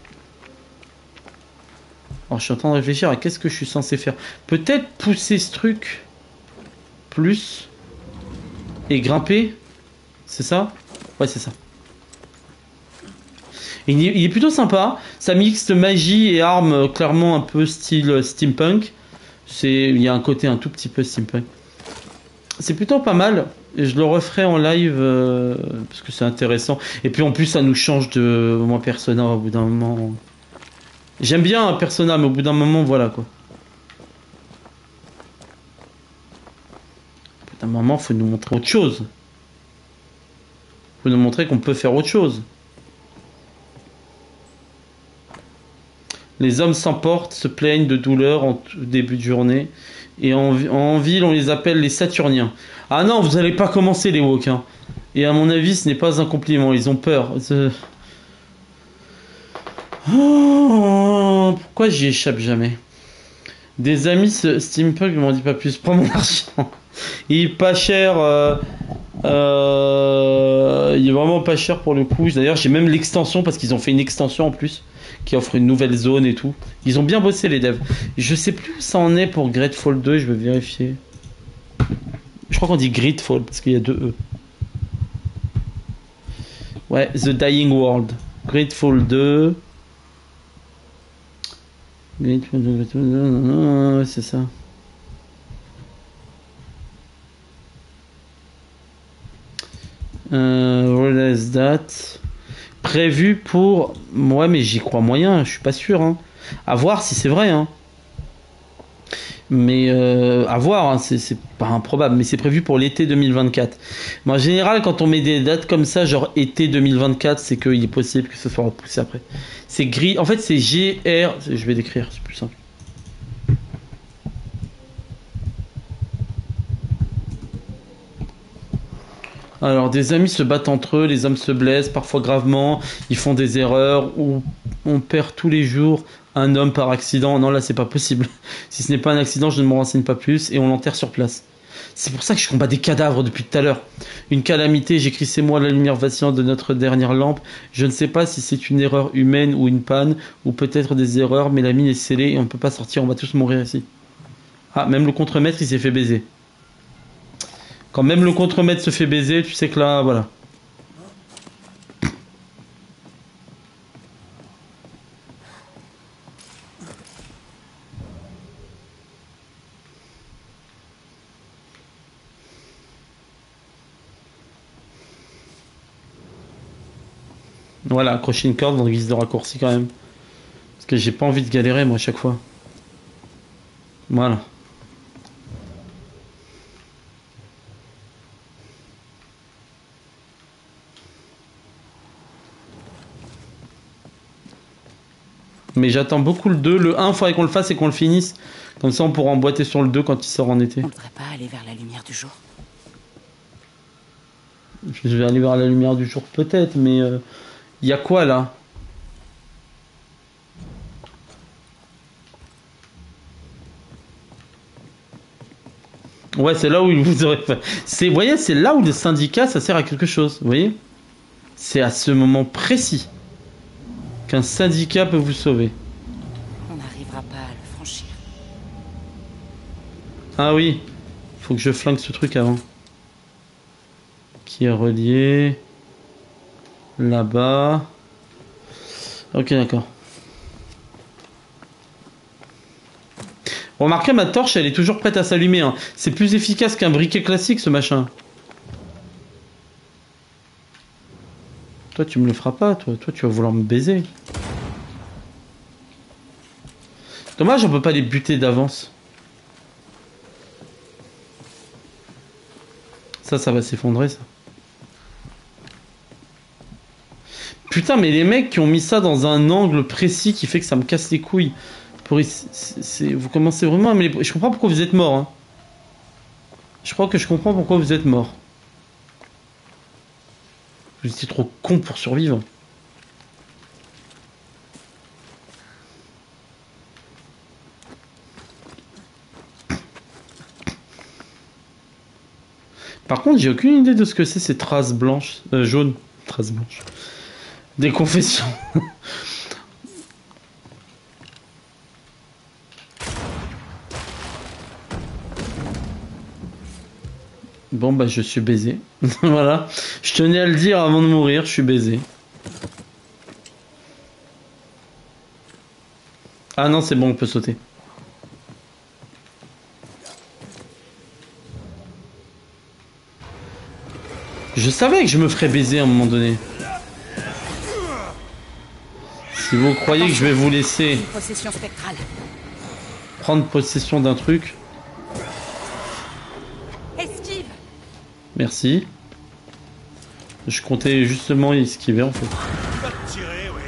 Alors je suis en train de réfléchir à qu'est-ce que je suis censé faire. Peut-être pousser ce truc plus et grimper. C'est ça? Ouais, c'est ça. Et il est plutôt sympa. Ça mixe magie et armes clairement un peu style steampunk. C'est, il y a un côté un tout petit peu steampunk. C'est plutôt pas mal. Et je le referai en live euh, parce que c'est intéressant. Et puis en plus ça nous change de moi Persona au bout d'un moment. J'aime bien un Persona, mais au bout d'un moment, voilà quoi. Au bout d'un moment, faut nous montrer autre chose. Faut nous montrer qu'on peut faire autre chose. Les hommes s'emportent, se plaignent de douleur en début de journée. Et en, en ville, on les appelle les Saturniens. Ah non, vous n'allez pas commencer les woke. Hein. Et à mon avis, ce n'est pas un compliment. Ils ont peur. C'est... Oh, pourquoi j'y échappe jamais? Des amis steampunk m'en dit pas plus. Prends mon argent. Il est pas cher. Euh, euh, il est vraiment pas cher pour le coup. D'ailleurs, j'ai même l'extension parce qu'ils ont fait une extension en plus qui offre une nouvelle zone et tout. Ils ont bien bossé les devs. Je sais plus où ça en est pour Greatfall deux. Je vais vérifier. Je crois qu'on dit Greatfall parce qu'il y a deux E. Ouais, The Dying World. Greatfall deux. C'est ça. Euh, what is that? Prévu pour... Ouais, mais j'y crois moyen, je suis pas sûr. Hein. À voir si c'est vrai. Hein. Mais euh, à voir, hein, c'est, c'est pas improbable. Mais c'est prévu pour l'été deux mille vingt-quatre. Mais en général, quand on met des dates comme ça, genre été deux mille vingt-quatre, c'est qu'il est possible que ce soit repoussé après. C'est gris. En fait, c'est G R... Je vais décrire, c'est plus simple. Alors, des amis se battent entre eux, les hommes se blessent, parfois gravement, ils font des erreurs, ou on perd tous les jours un homme par accident. Non, là, c'est pas possible. Si ce n'est pas un accident, je ne me renseigne pas plus, et on l'enterre sur place. C'est pour ça que je combats des cadavres depuis tout à l'heure. Une calamité, j'écris c'est moi la lumière vacillante de notre dernière lampe. Je ne sais pas si c'est une erreur humaine ou une panne, ou peut-être des erreurs, mais la mine est scellée et on ne peut pas sortir, on va tous mourir ici. Ah, même le contremaître, il s'est fait baiser. Quand même le contremaître se fait baiser, tu sais que là, voilà. Voilà, accrocher une corde en guise de raccourci quand même. Parce que j'ai pas envie de galérer moi à chaque fois. Voilà. Mais j'attends beaucoup le deux. Le un, il faudrait qu'on le fasse et qu'on le finisse. Comme ça, on pourra emboîter sur le deux quand il sort en été. On ne devrait pas aller vers la lumière du jour. Je vais aller vers la lumière du jour peut-être, mais... Il euh, y a quoi là? Ouais, c'est là où il vous aurait fait. C'est, vous voyez, c'est là où le syndicat, ça sert à quelque chose. Vous voyez? C'est à ce moment précis qu'un syndicat peut vous sauver. On n'arrivera pas à le franchir. Ah oui, faut que je flingue ce truc avant. Qui est relié là-bas. Ok, d'accord. Remarquez, ma torche, elle est toujours prête à s'allumer. Hein. C'est plus efficace qu'un briquet classique, ce machin. Toi, tu me le feras pas, toi. Toi, tu vas vouloir me baiser. Dommage, on peut pas les buter d'avance. Ça, ça va s'effondrer, ça. Putain, mais les mecs qui ont mis ça dans un angle précis qui fait que ça me casse les couilles. Pour... c'est... Vous commencez vraiment à me les... Je comprends pourquoi vous êtes mort. Hein. Je crois que je comprends pourquoi vous êtes mort. Vous étiez trop con pour survivre. Par contre, j'ai aucune idée de ce que c'est ces traces blanches, euh, jaunes, traces blanches. Des confessions. Bon bah je suis baisé. Voilà. Je tenais à le dire avant de mourir, je suis baisé. Ah non, c'est bon, on peut sauter. Je savais que je me ferais baiser à un moment donné. Si vous croyez que je vais vous laisser Possession spectrale. prendre possession d'un truc. Esquive. Merci. Je comptais justement esquiver en fait. Pas te tirer, oui.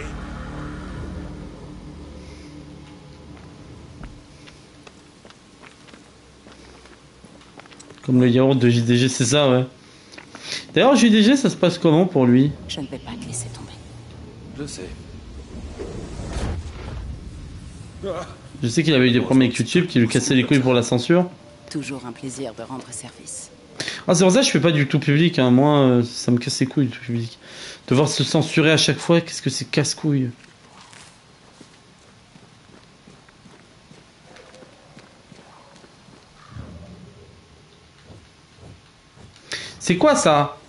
Comme le yaourt de J D G, c'est ça, ouais. D'ailleurs, J D G, ça se passe comment pour lui? Je ne vais pas te laisser tomber. Je sais. Je sais qu'il avait eu des problèmes avec YouTube, qui lui cassait les couilles pour la censure. Toujours un plaisir de rendre service. Ah, c'est pour ça que je fais pas du tout public, hein. Moi, euh, ça me casse les couilles, le tout public. Devoir se censurer à chaque fois, qu'est-ce que c'est casse-couille. C'est quoi ça?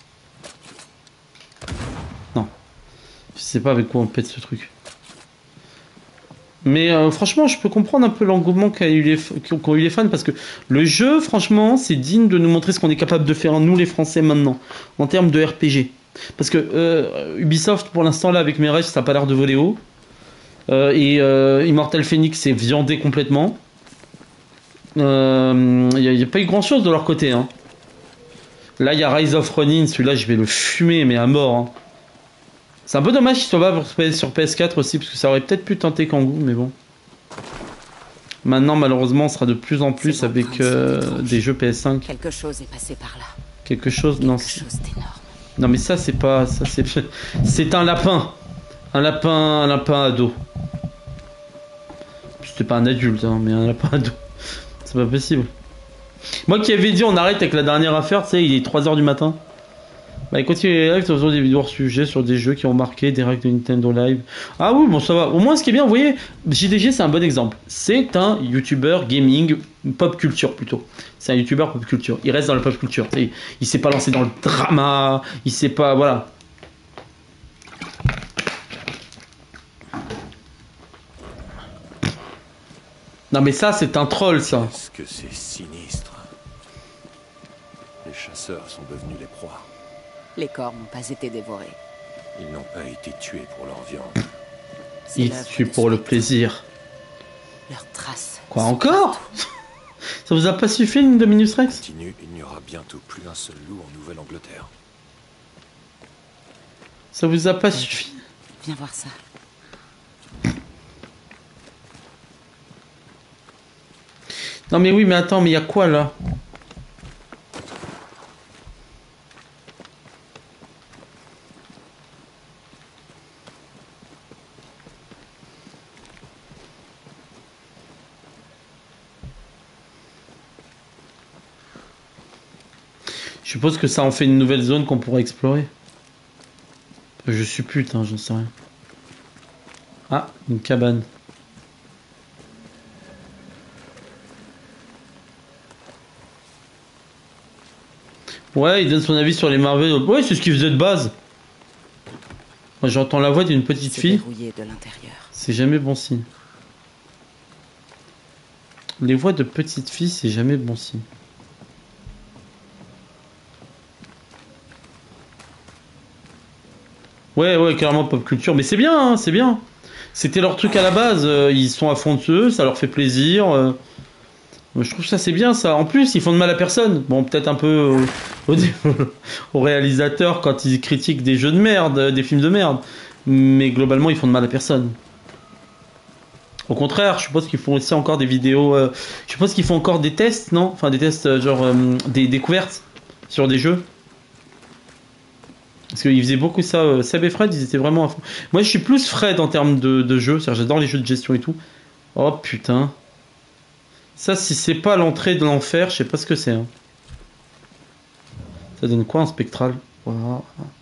Non. Je sais pas avec quoi on pète ce truc. Mais euh, franchement, je peux comprendre un peu l'engouement qu'ont eu, les... qu'ont eu les fans, parce que le jeu, franchement, c'est digne de nous montrer ce qu'on est capable de faire, nous les Français, maintenant, en termes de R P G. Parce que euh, Ubisoft, pour l'instant, là, avec Mirage, ça n'a pas l'air de voler haut. Euh, et euh, Immortal Phoenix, c'est viandé complètement. Il euh, n'y a, a pas eu grand-chose de leur côté. Hein. Là, il y a Rise of Ronin, celui-là, je vais le fumer, mais à mort. Hein. C'est un peu dommage qu'il soit pas sur P S quatre aussi, parce que ça aurait peut-être pu tenter Kangoo, mais bon. Maintenant, malheureusement, on sera de plus en plus avec euh, des jeux P S cinq. Quelque chose est passé par là. Quelque chose, non. Quelque chose d'énorme. Non mais ça c'est pas, ça c'est, c'est un lapin, un lapin, un lapin ado. C'était pas un adulte, hein, mais un lapin ado. C'est pas possible. Moi qui avais dit on arrête avec la dernière affaire, tu sais, il est trois heures du matin. Bah continuez les lives, faisons des vidéos hors sujet sur des jeux qui ont marqué des règles de Nintendo Live. Ah oui, bon ça va. Au moins ce qui est bien, vous voyez, J D G c'est un bon exemple. C'est un YouTuber gaming, pop culture plutôt. C'est un YouTuber pop culture. Il reste dans la pop culture. Il, il s'est pas lancé dans le drama, il s'est pas... Voilà. Non mais ça c'est un troll ça. Est-ce que c'est sinistre? Les chasseurs sont devenus les proies. Les corps n'ont pas été dévorés. Ils n'ont pas été tués pour leur viande. Ils tuent pour le plaisir. Leurs traces. Quoi encore? Ça vous a pas suffi une Dominus Rex? Continue, il n'y aura bientôt plus un seul loup en Nouvelle-Angleterre. Ça vous a pas suffi? Viens voir ça. Non mais oui mais attends, mais il y a quoi là? Je suppose que ça en fait une nouvelle zone qu'on pourra explorer. Je suis putain, j'en sais rien. Ah, une cabane. Ouais, il donne son avis sur les Marvel. Ouais, c'est ce qu'il faisait de base. Moi, j'entends la voix d'une petite fille. De l'intérieur. C'est jamais bon signe. Les voix de petites filles, c'est jamais bon signe. Ouais, ouais, clairement pop culture, mais c'est bien, hein, c'est bien. C'était leur truc à la base, euh, ils sont à fond dessus, ça leur fait plaisir. Euh, je trouve ça c'est bien ça. En plus, ils font de mal à personne. Bon, peut-être un peu au, au, au réalisateur quand ils critiquent des jeux de merde, des films de merde, mais globalement, ils font de mal à personne. Au contraire, je suppose qu'ils font aussi encore des vidéos. Euh, je suppose qu'ils font encore des tests, non? Enfin, des tests, euh, genre euh, des découvertes sur des jeux. Parce qu'ils faisaient beaucoup ça. Euh, Seb et Fred, ils étaient vraiment à fond. Moi, je suis plus Fred en termes de, de jeux. C'est-à-dire, j'adore les jeux de gestion et tout. Oh putain. Ça, si c'est pas l'entrée de l'enfer, je sais pas ce que c'est. Hein. Ça donne quoi un spectral? Wow.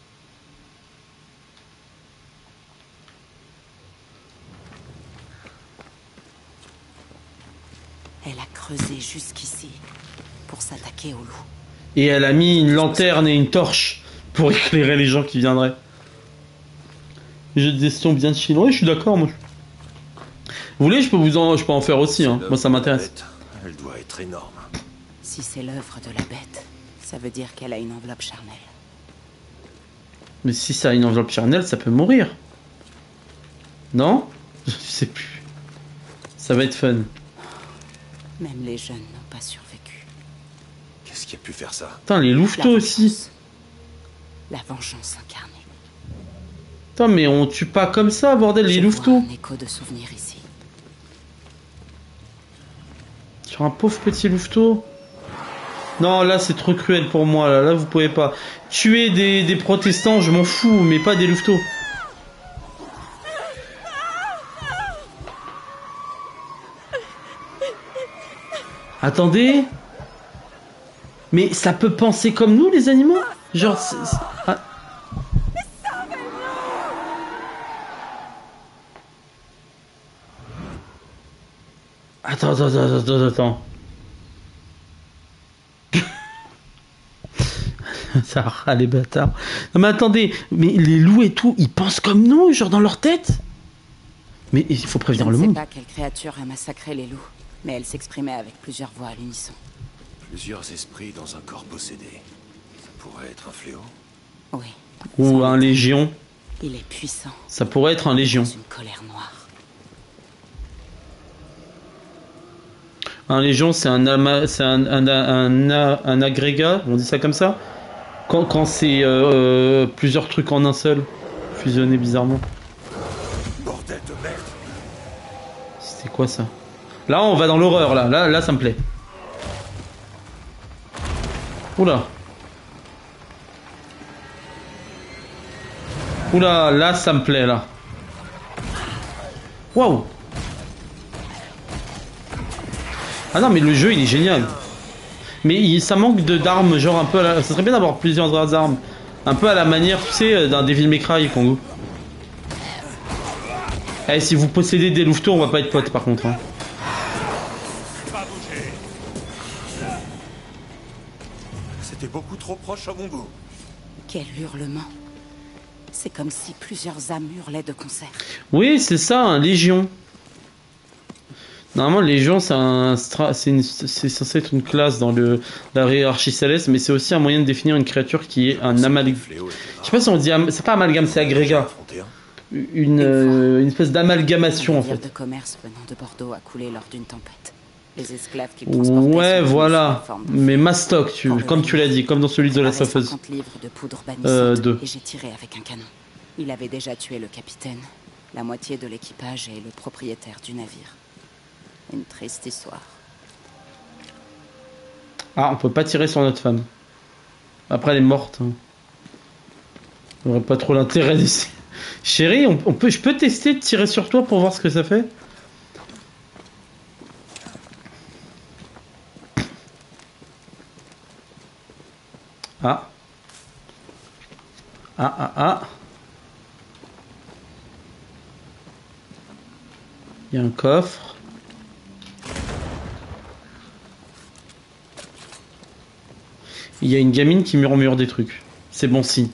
Elle a creusé jusqu'ici pour s'attaquer au loup. Et elle a mis une lanterne et une torche pour éclairer les gens qui viendraient. Jeu de gestion bien de Chine. Ouais, je suis d'accord, moi. Vous voulez, je peux vous en, je peux en faire aussi. Hein. Moi, ça m'intéresse. Elle doit être énorme. Si c'est l'œuvre de la bête, ça veut dire qu'elle a une enveloppe charnelle. Mais si ça a une enveloppe charnelle, ça peut mourir. Non? Je sais plus. Ça va être fun. Même les jeunes n'ont pas survécu. Qu'est-ce qui a pu faire ça? Putain, les louveteaux aussi. La vengeance incarnée. Putain, mais on tue pas comme ça, bordel, les louveteaux. Un écho de souvenirs ici. Sur un pauvre petit louveteau. Non, là, c'est trop cruel pour moi. Là, là vous pouvez pas. Tuer des, des protestants, je m'en fous, mais pas des louveteaux. Attendez. Mais ça peut penser comme nous, les animaux? Genre... c'est, c'est... Ah. Attends, attends, attends, attends, attends. Ça, ah, les bâtards. Non mais attendez, mais les loups et tout, ils pensent comme nous, genre dans leur tête? Mais il faut prévenir le monde. Je ne sais pas quelle créature a massacré les loups, mais elle s'exprimait avec plusieurs voix à l'unisson. Plusieurs esprits dans un corps possédé. Ça pourrait être un fléau? Oui. Ou un légion. Il est puissant. Ça pourrait être un légion. Dans une colère noire. Un légion, c'est un, ama... c'est un, un, un, un, un agrégat, on dit ça comme ça? Quand, quand c'est euh, plusieurs trucs en un seul, fusionnés bizarrement. Bordel de merde. C'était quoi ça? Là, on va dans l'horreur, là. là. Là, ça me plaît. Oula. Oula, là ça me plaît là. Waouh. Ah non mais le jeu il est génial. Mais il, ça manque de d'armes, genre un peu à la... Ça serait bien d'avoir plusieurs armes. Un peu à la manière, tu sais, d'un Devil May Cry, Kongo. Eh, si vous possédez des louveteaux, on va pas être potes par contre. Hein. C'était beaucoup trop proche à mon goût. Quel hurlement. C'est comme si plusieurs âmes hurlaient de concert. Oui, c'est ça, un Légion. Normalement, Légion, c'est un stra... c'est censé être une classe dans le... la hiérarchie céleste, mais c'est aussi un moyen de définir une créature qui est un amalgame. Je sais pas si on dit... Am... C'est pas amalgame, c'est agrégat. Une, euh, une espèce d'amalgamation, en fait. de commerce venant de Bordeaux a coulé lors d'une tempête. Les esclaves qui Ouais, voilà. Mais mastoc, tu... comme tu l'as dit, comme dans celui de la Sopheuse. cinquante livres de poudre euh, deux. Et j'ai tiré avec un canon. Il avait déjà tué le capitaine, la moitié de l'équipage et le propriétaire du navire. Une triste histoire. Ah, on peut pas tirer sur notre femme. Après, elle est morte. Hein. On aurait pas trop l'intérêt d'essayer. Chérie, on, on peut, je peux tester de tirer sur toi pour voir ce que ça fait? Ah. Ah, ah, ah. Il y a un coffre. Il y a une gamine qui murmure des trucs. C'est bon signe.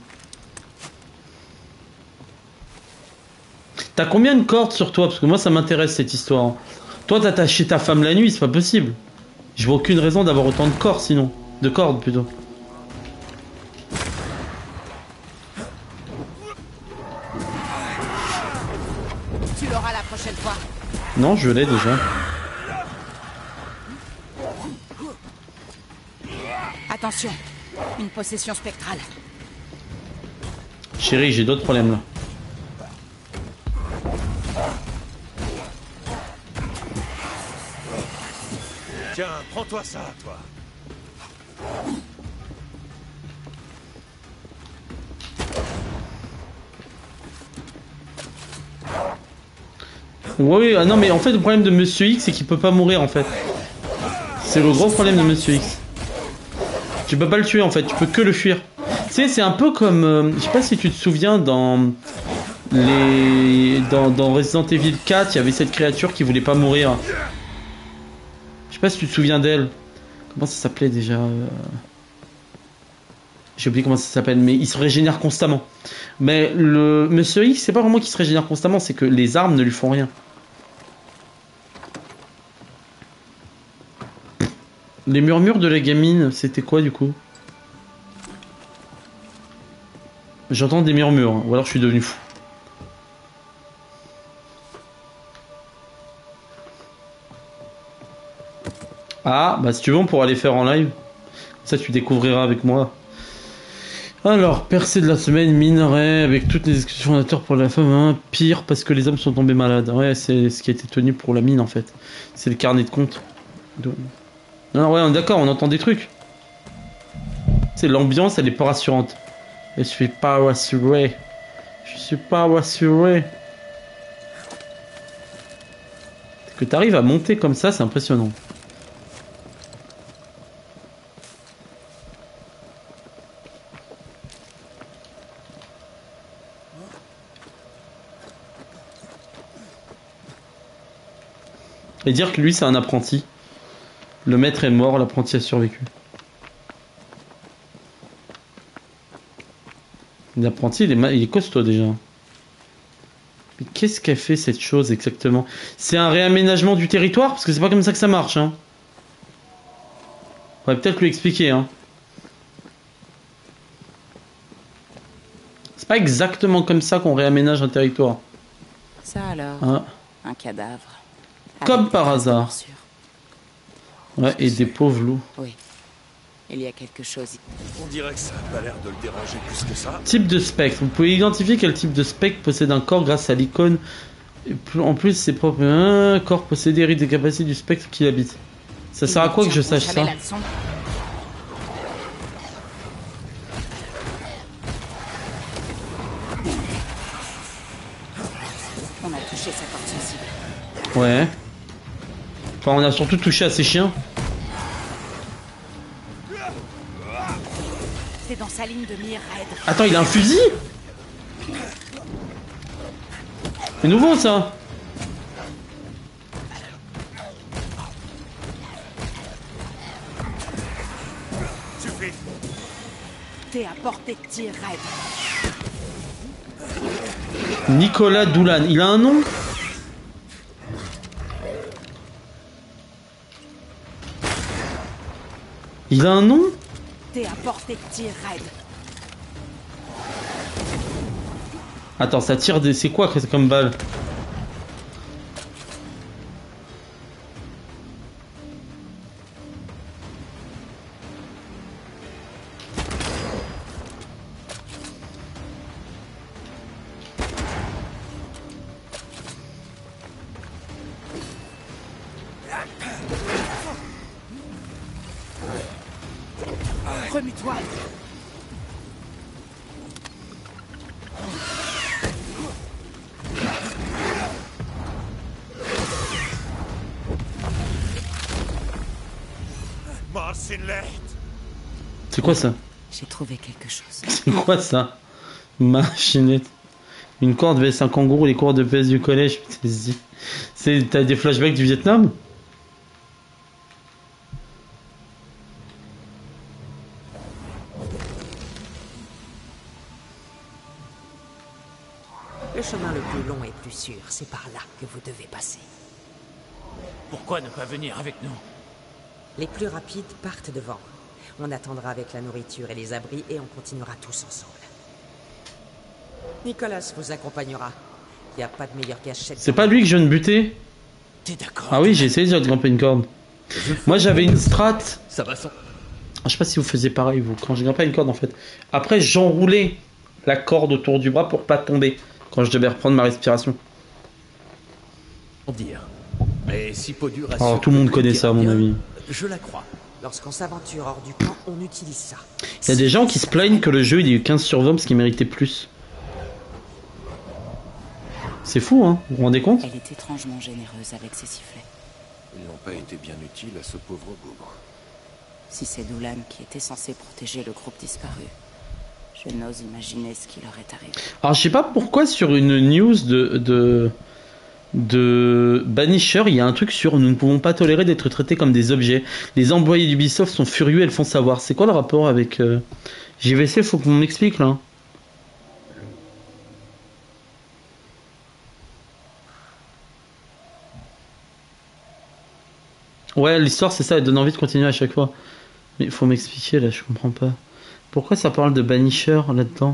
T'as combien de cordes sur toi? Parce que moi ça m'intéresse cette histoire. Toi t'as attaché ta femme la nuit, c'est pas possible. Je vois aucune raison d'avoir autant de cordes sinon. De cordes plutôt. Tu l'auras la prochaine fois. Non, je l'ai déjà. Attention, une possession spectrale. Chérie, j'ai d'autres problèmes là. Tiens, prends-toi ça, toi. Oui, oui, ah non, mais en fait, le problème de Monsieur X, c'est qu'il peut pas mourir en fait. C'est le gros problème de Monsieur X. Tu peux pas le tuer en fait, tu peux que le fuir. Tu sais, c'est un peu comme. Euh, je sais pas si tu te souviens dans. Les. Dans, dans Resident Evil quatre, il y avait cette créature qui voulait pas mourir. Je sais pas si tu te souviens d'elle. Comment ça s'appelait déjà euh... J'ai oublié comment ça s'appelle, mais il se régénère constamment. Mais le Monsieur X, c'est pas vraiment qu'il se régénère constamment, c'est que les armes ne lui font rien. Les murmures de la gamine, c'était quoi du coup? J'entends des murmures, hein, ou alors je suis devenu fou. Ah, bah si tu veux, on pourra les faire en live. Ça, tu découvriras avec moi. Alors, percée de la semaine, minerai, avec toutes les excuses fondateurs pour la femme, hein, pire parce que les hommes sont tombés malades. Ouais, c'est ce qui a été tenu pour la mine en fait. C'est le carnet de compte. De... Non, ouais, on est d'accord, on entend des trucs. C'est l'ambiance, elle est pas rassurante. Je suis pas rassuré. Je suis pas rassuré. Que t'arrives à monter comme ça, c'est impressionnant. Et dire que lui c'est un apprenti. Le maître est mort, l'apprenti a survécu. L'apprenti il est, il est costaud déjà. Mais qu'est-ce qu'a fait cette chose exactement? C'est un réaménagement du territoire? Parce que c'est pas comme ça que ça marche. Hein. On va peut-être lui expliquer. Hein. C'est pas exactement comme ça qu'on réaménage un territoire. Ça alors, ah. Un cadavre. Comme par hasard. Ouais, et des pauvres loups. Oui. Il y a quelque chose. On dirait que ça n'a pas l'air de le déranger plus que ça. Type de spectre. Vous pouvez identifier quel type de spectre possède un corps grâce à l'icône. En plus, c'est propre. Un corps possédé hérite des capacités du spectre qui l'habite. Ça sert à quoi que je sache ça? On a touché sa corde sensible. Ouais. Enfin, on a surtout touché à ces chiens. C'est dans sa ligne de mire, Red. Attends, il a un fusil? C'est nouveau ça. Suffit. T'es à portée de tir, Red. Nicolas Doulan, il a un nom? Il a un nom? T'es à portée de tir, Red. Attends, ça tire des... C'est quoi c'est comme balle? Remets-toi. C'est quoi ça? J'ai trouvé quelque chose. C'est quoi ça? Machinette. Une corde vs un kangourou, les cours de P S du collège. C'est... T'as des flashbacks du Vietnam? Le chemin le plus long et plus sûr, c'est par là que vous devez passer. Pourquoi ne pas venir avec nous? Les plus rapides partent devant. On attendra avec la nourriture et les abris et on continuera tous ensemble. Nicolas vous accompagnera. Il n'y a pas de meilleure cachette. C'est pas lui que je viens de buter? T'es d'accord? Ah oui, j'ai essayé déjà de grimper une corde. Moi j'avais une strat. Ça va sans... Je sais pas si vous faisiez pareil, vous, quand je grimpais une corde en fait. Après, j'enroulais la corde autour du bras pour pas tomber quand je devais reprendre ma respiration. Dire. Mais si Podur Alors, tout le monde connaît ça, à mon avis. Je la crois. Lorsqu'on s'aventure hors du camp, on utilise ça. Il y a des gens qui se plaignent que le jeu il ait eu quinze sur vingt parce qu'il méritait plus. C'est fou, hein? Vous vous rendez compte? Elle est étrangement généreuse avec ses sifflets. Ils n'ont pas été bien utiles à ce pauvre bougre. Si c'est Doulan qui était censé protéger le groupe disparu, je n'ose imaginer ce qui leur est arrivé. Alors je sais pas pourquoi sur une news de de de Banisher, il y a un truc sur nous ne pouvons pas tolérer d'être traités comme des objets. Les employés d'Ubisoft sont furieux et le font savoir. C'est quoi le rapport avec euh... J V C? Faut qu'on m'explique là. Ouais, l'histoire c'est ça, elle donne envie de continuer à chaque fois. Mais il faut m'expliquer là, je comprends pas. Pourquoi ça parle de Banisher là-dedans?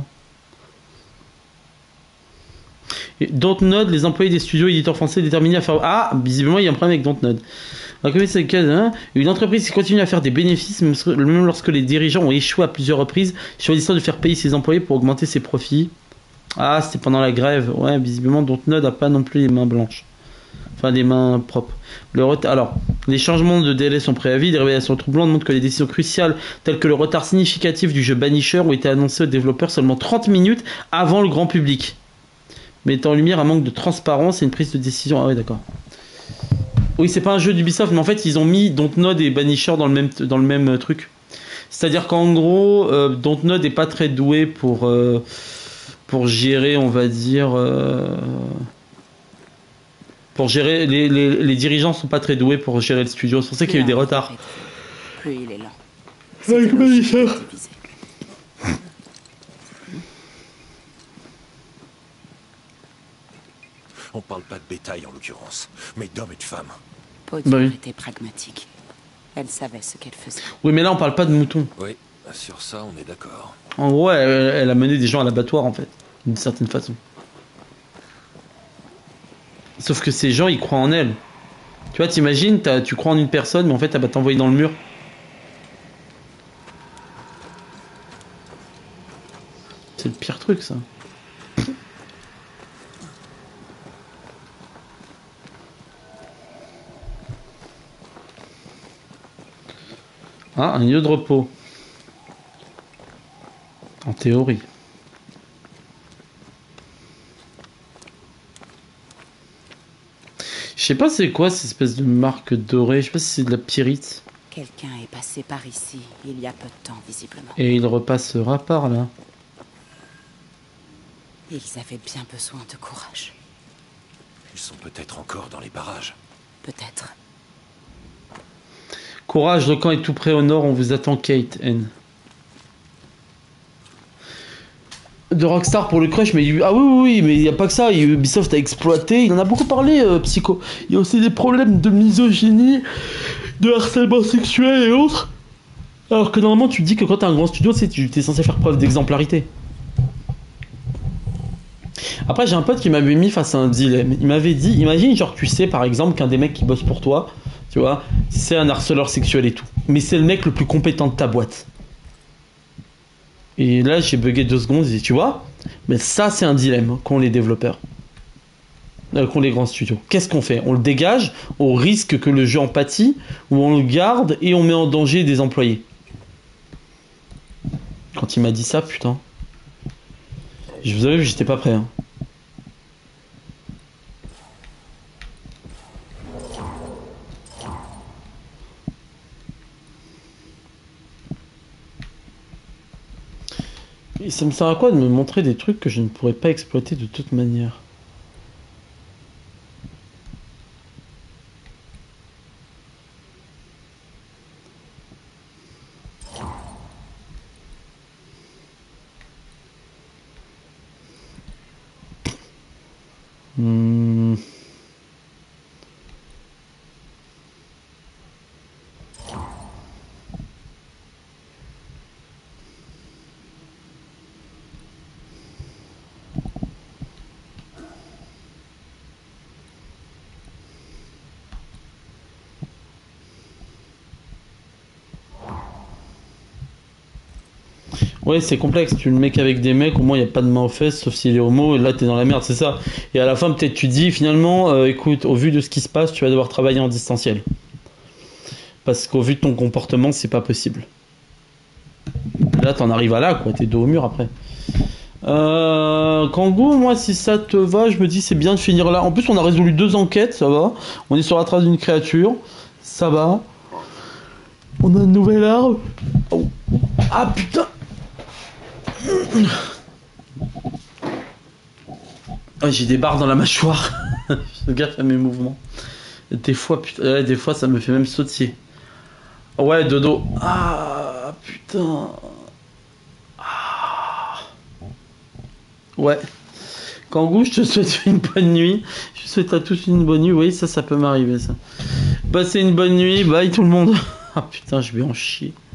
Dontnod, les employés des studios éditeurs français déterminés à faire... Ah, visiblement il y a un problème avec Dontnod. Une entreprise qui continue à faire des bénéfices, même lorsque les dirigeants ont échoué à plusieurs reprises, choisissant de faire payer ses employés pour augmenter ses profits. Ah, c'était pendant la grève. Ouais, visiblement Dontnod n'a pas non plus les mains blanches. Enfin, des mains propres. Le retard... Alors, les changements de délai sont préavis. Des révélations troublantes montrent que les décisions cruciales, telles que le retard significatif du jeu Banisher, ont été annoncées aux développeurs seulement trente minutes avant le grand public, mettant en lumière un manque de transparence et une prise de décision. Ah ouais, d'accord. Oui, c'est pas un jeu d'Ubisoft, mais en fait, ils ont mis Dontnod et Banisher dans le même, dans le même truc. C'est-à-dire qu'en gros, euh, Dontnod est pas très doué pour, euh, pour gérer, on va dire... Euh, pour gérer... Les, les, les dirigeants sont pas très doués pour gérer le studio. C'est pour ça qu'il y a eu des retards. Plus il est lent. Avec Banisher. On parle pas de bétail en l'occurrence, mais d'hommes et de femmes. Podur bah oui. était pragmatique. Elle savait ce qu'elle faisait. Oui, mais là on parle pas de moutons. Oui, sur ça on est d'accord. En gros, elle, elle a mené des gens à l'abattoir en fait, d'une certaine façon. Sauf que ces gens, ils croient en elle. Tu vois, t'imagines, tu crois en une personne, mais en fait, elle va t'envoyer dans le mur. C'est le pire truc, ça. Ah, un lieu de repos. En théorie. Je sais pas c'est quoi cette espèce de marque dorée, je sais pas si c'est de la pyrite. Quelqu'un est passé par ici il y a peu de temps, visiblement. Et il repassera par là. Ils avaient bien besoin de courage. Ils sont peut-être encore dans les barrages. Peut-être. Courage, le camp est tout près au nord, on vous attend, Kate N. De Rockstar pour le crush, mais ah oui, oui, oui mais il n'y a pas que ça. Ubisoft a exploité, il en a beaucoup parlé, euh, Psycho. Il y a aussi des problèmes de misogynie, de harcèlement sexuel et autres. Alors que normalement, tu te dis que quand t'es un grand studio, tu es censé faire preuve d'exemplarité. Après, j'ai un pote qui m'avait mis face à un dilemme. Il m'avait dit, imagine, genre, tu sais, par exemple, qu'un des mecs qui bosse pour toi, tu vois, c'est un harceleur sexuel et tout. Mais c'est le mec le plus compétent de ta boîte. Et là, j'ai bugué deux secondes, j'ai dit, tu vois, mais ça, c'est un dilemme qu'ont les développeurs, euh, qu'ont les grands studios. Qu'est-ce qu'on fait? On le dégage au risque que le jeu en pâtit, ou on le garde et on met en danger des employés? Quand il m'a dit ça, putain, je vous avoue que j'étais pas prêt. Hein. Et ça me sert à quoi de me montrer des trucs que je ne pourrais pas exploiter de toute manière? Hmm. Ouais, c'est complexe. Tu le mets qu'avec des mecs, au moins il n'y a pas de main aux fesses, sauf s'il est homo, et là t'es dans la merde, c'est ça. Et à la fin, peut-être tu te dis, finalement, euh, écoute, au vu de ce qui se passe, tu vas devoir travailler en distanciel. Parce qu'au vu de ton comportement, c'est pas possible. Là, t'en arrives à là, quoi. T'es dos au mur après. Euh, Kangoo, moi, si ça te va, je me dis c'est bien de finir là. En plus, on a résolu deux enquêtes, ça va. On est sur la trace d'une créature, ça va. On a une nouvelle arme. Oh. Ah putain! Oh, j'ai des barres dans la mâchoire. Fais gaffe à mes mouvements. Des fois, putain, ouais, des fois, ça me fait même sautiller. Ouais, dodo. Ah putain. Ah. Ouais. Kangoo, je te souhaite une bonne nuit. Je souhaite à tous une bonne nuit. Oui, ça, ça peut m'arriver, ça. Passez une bonne nuit. Bye tout le monde. Ah putain, je vais en chier.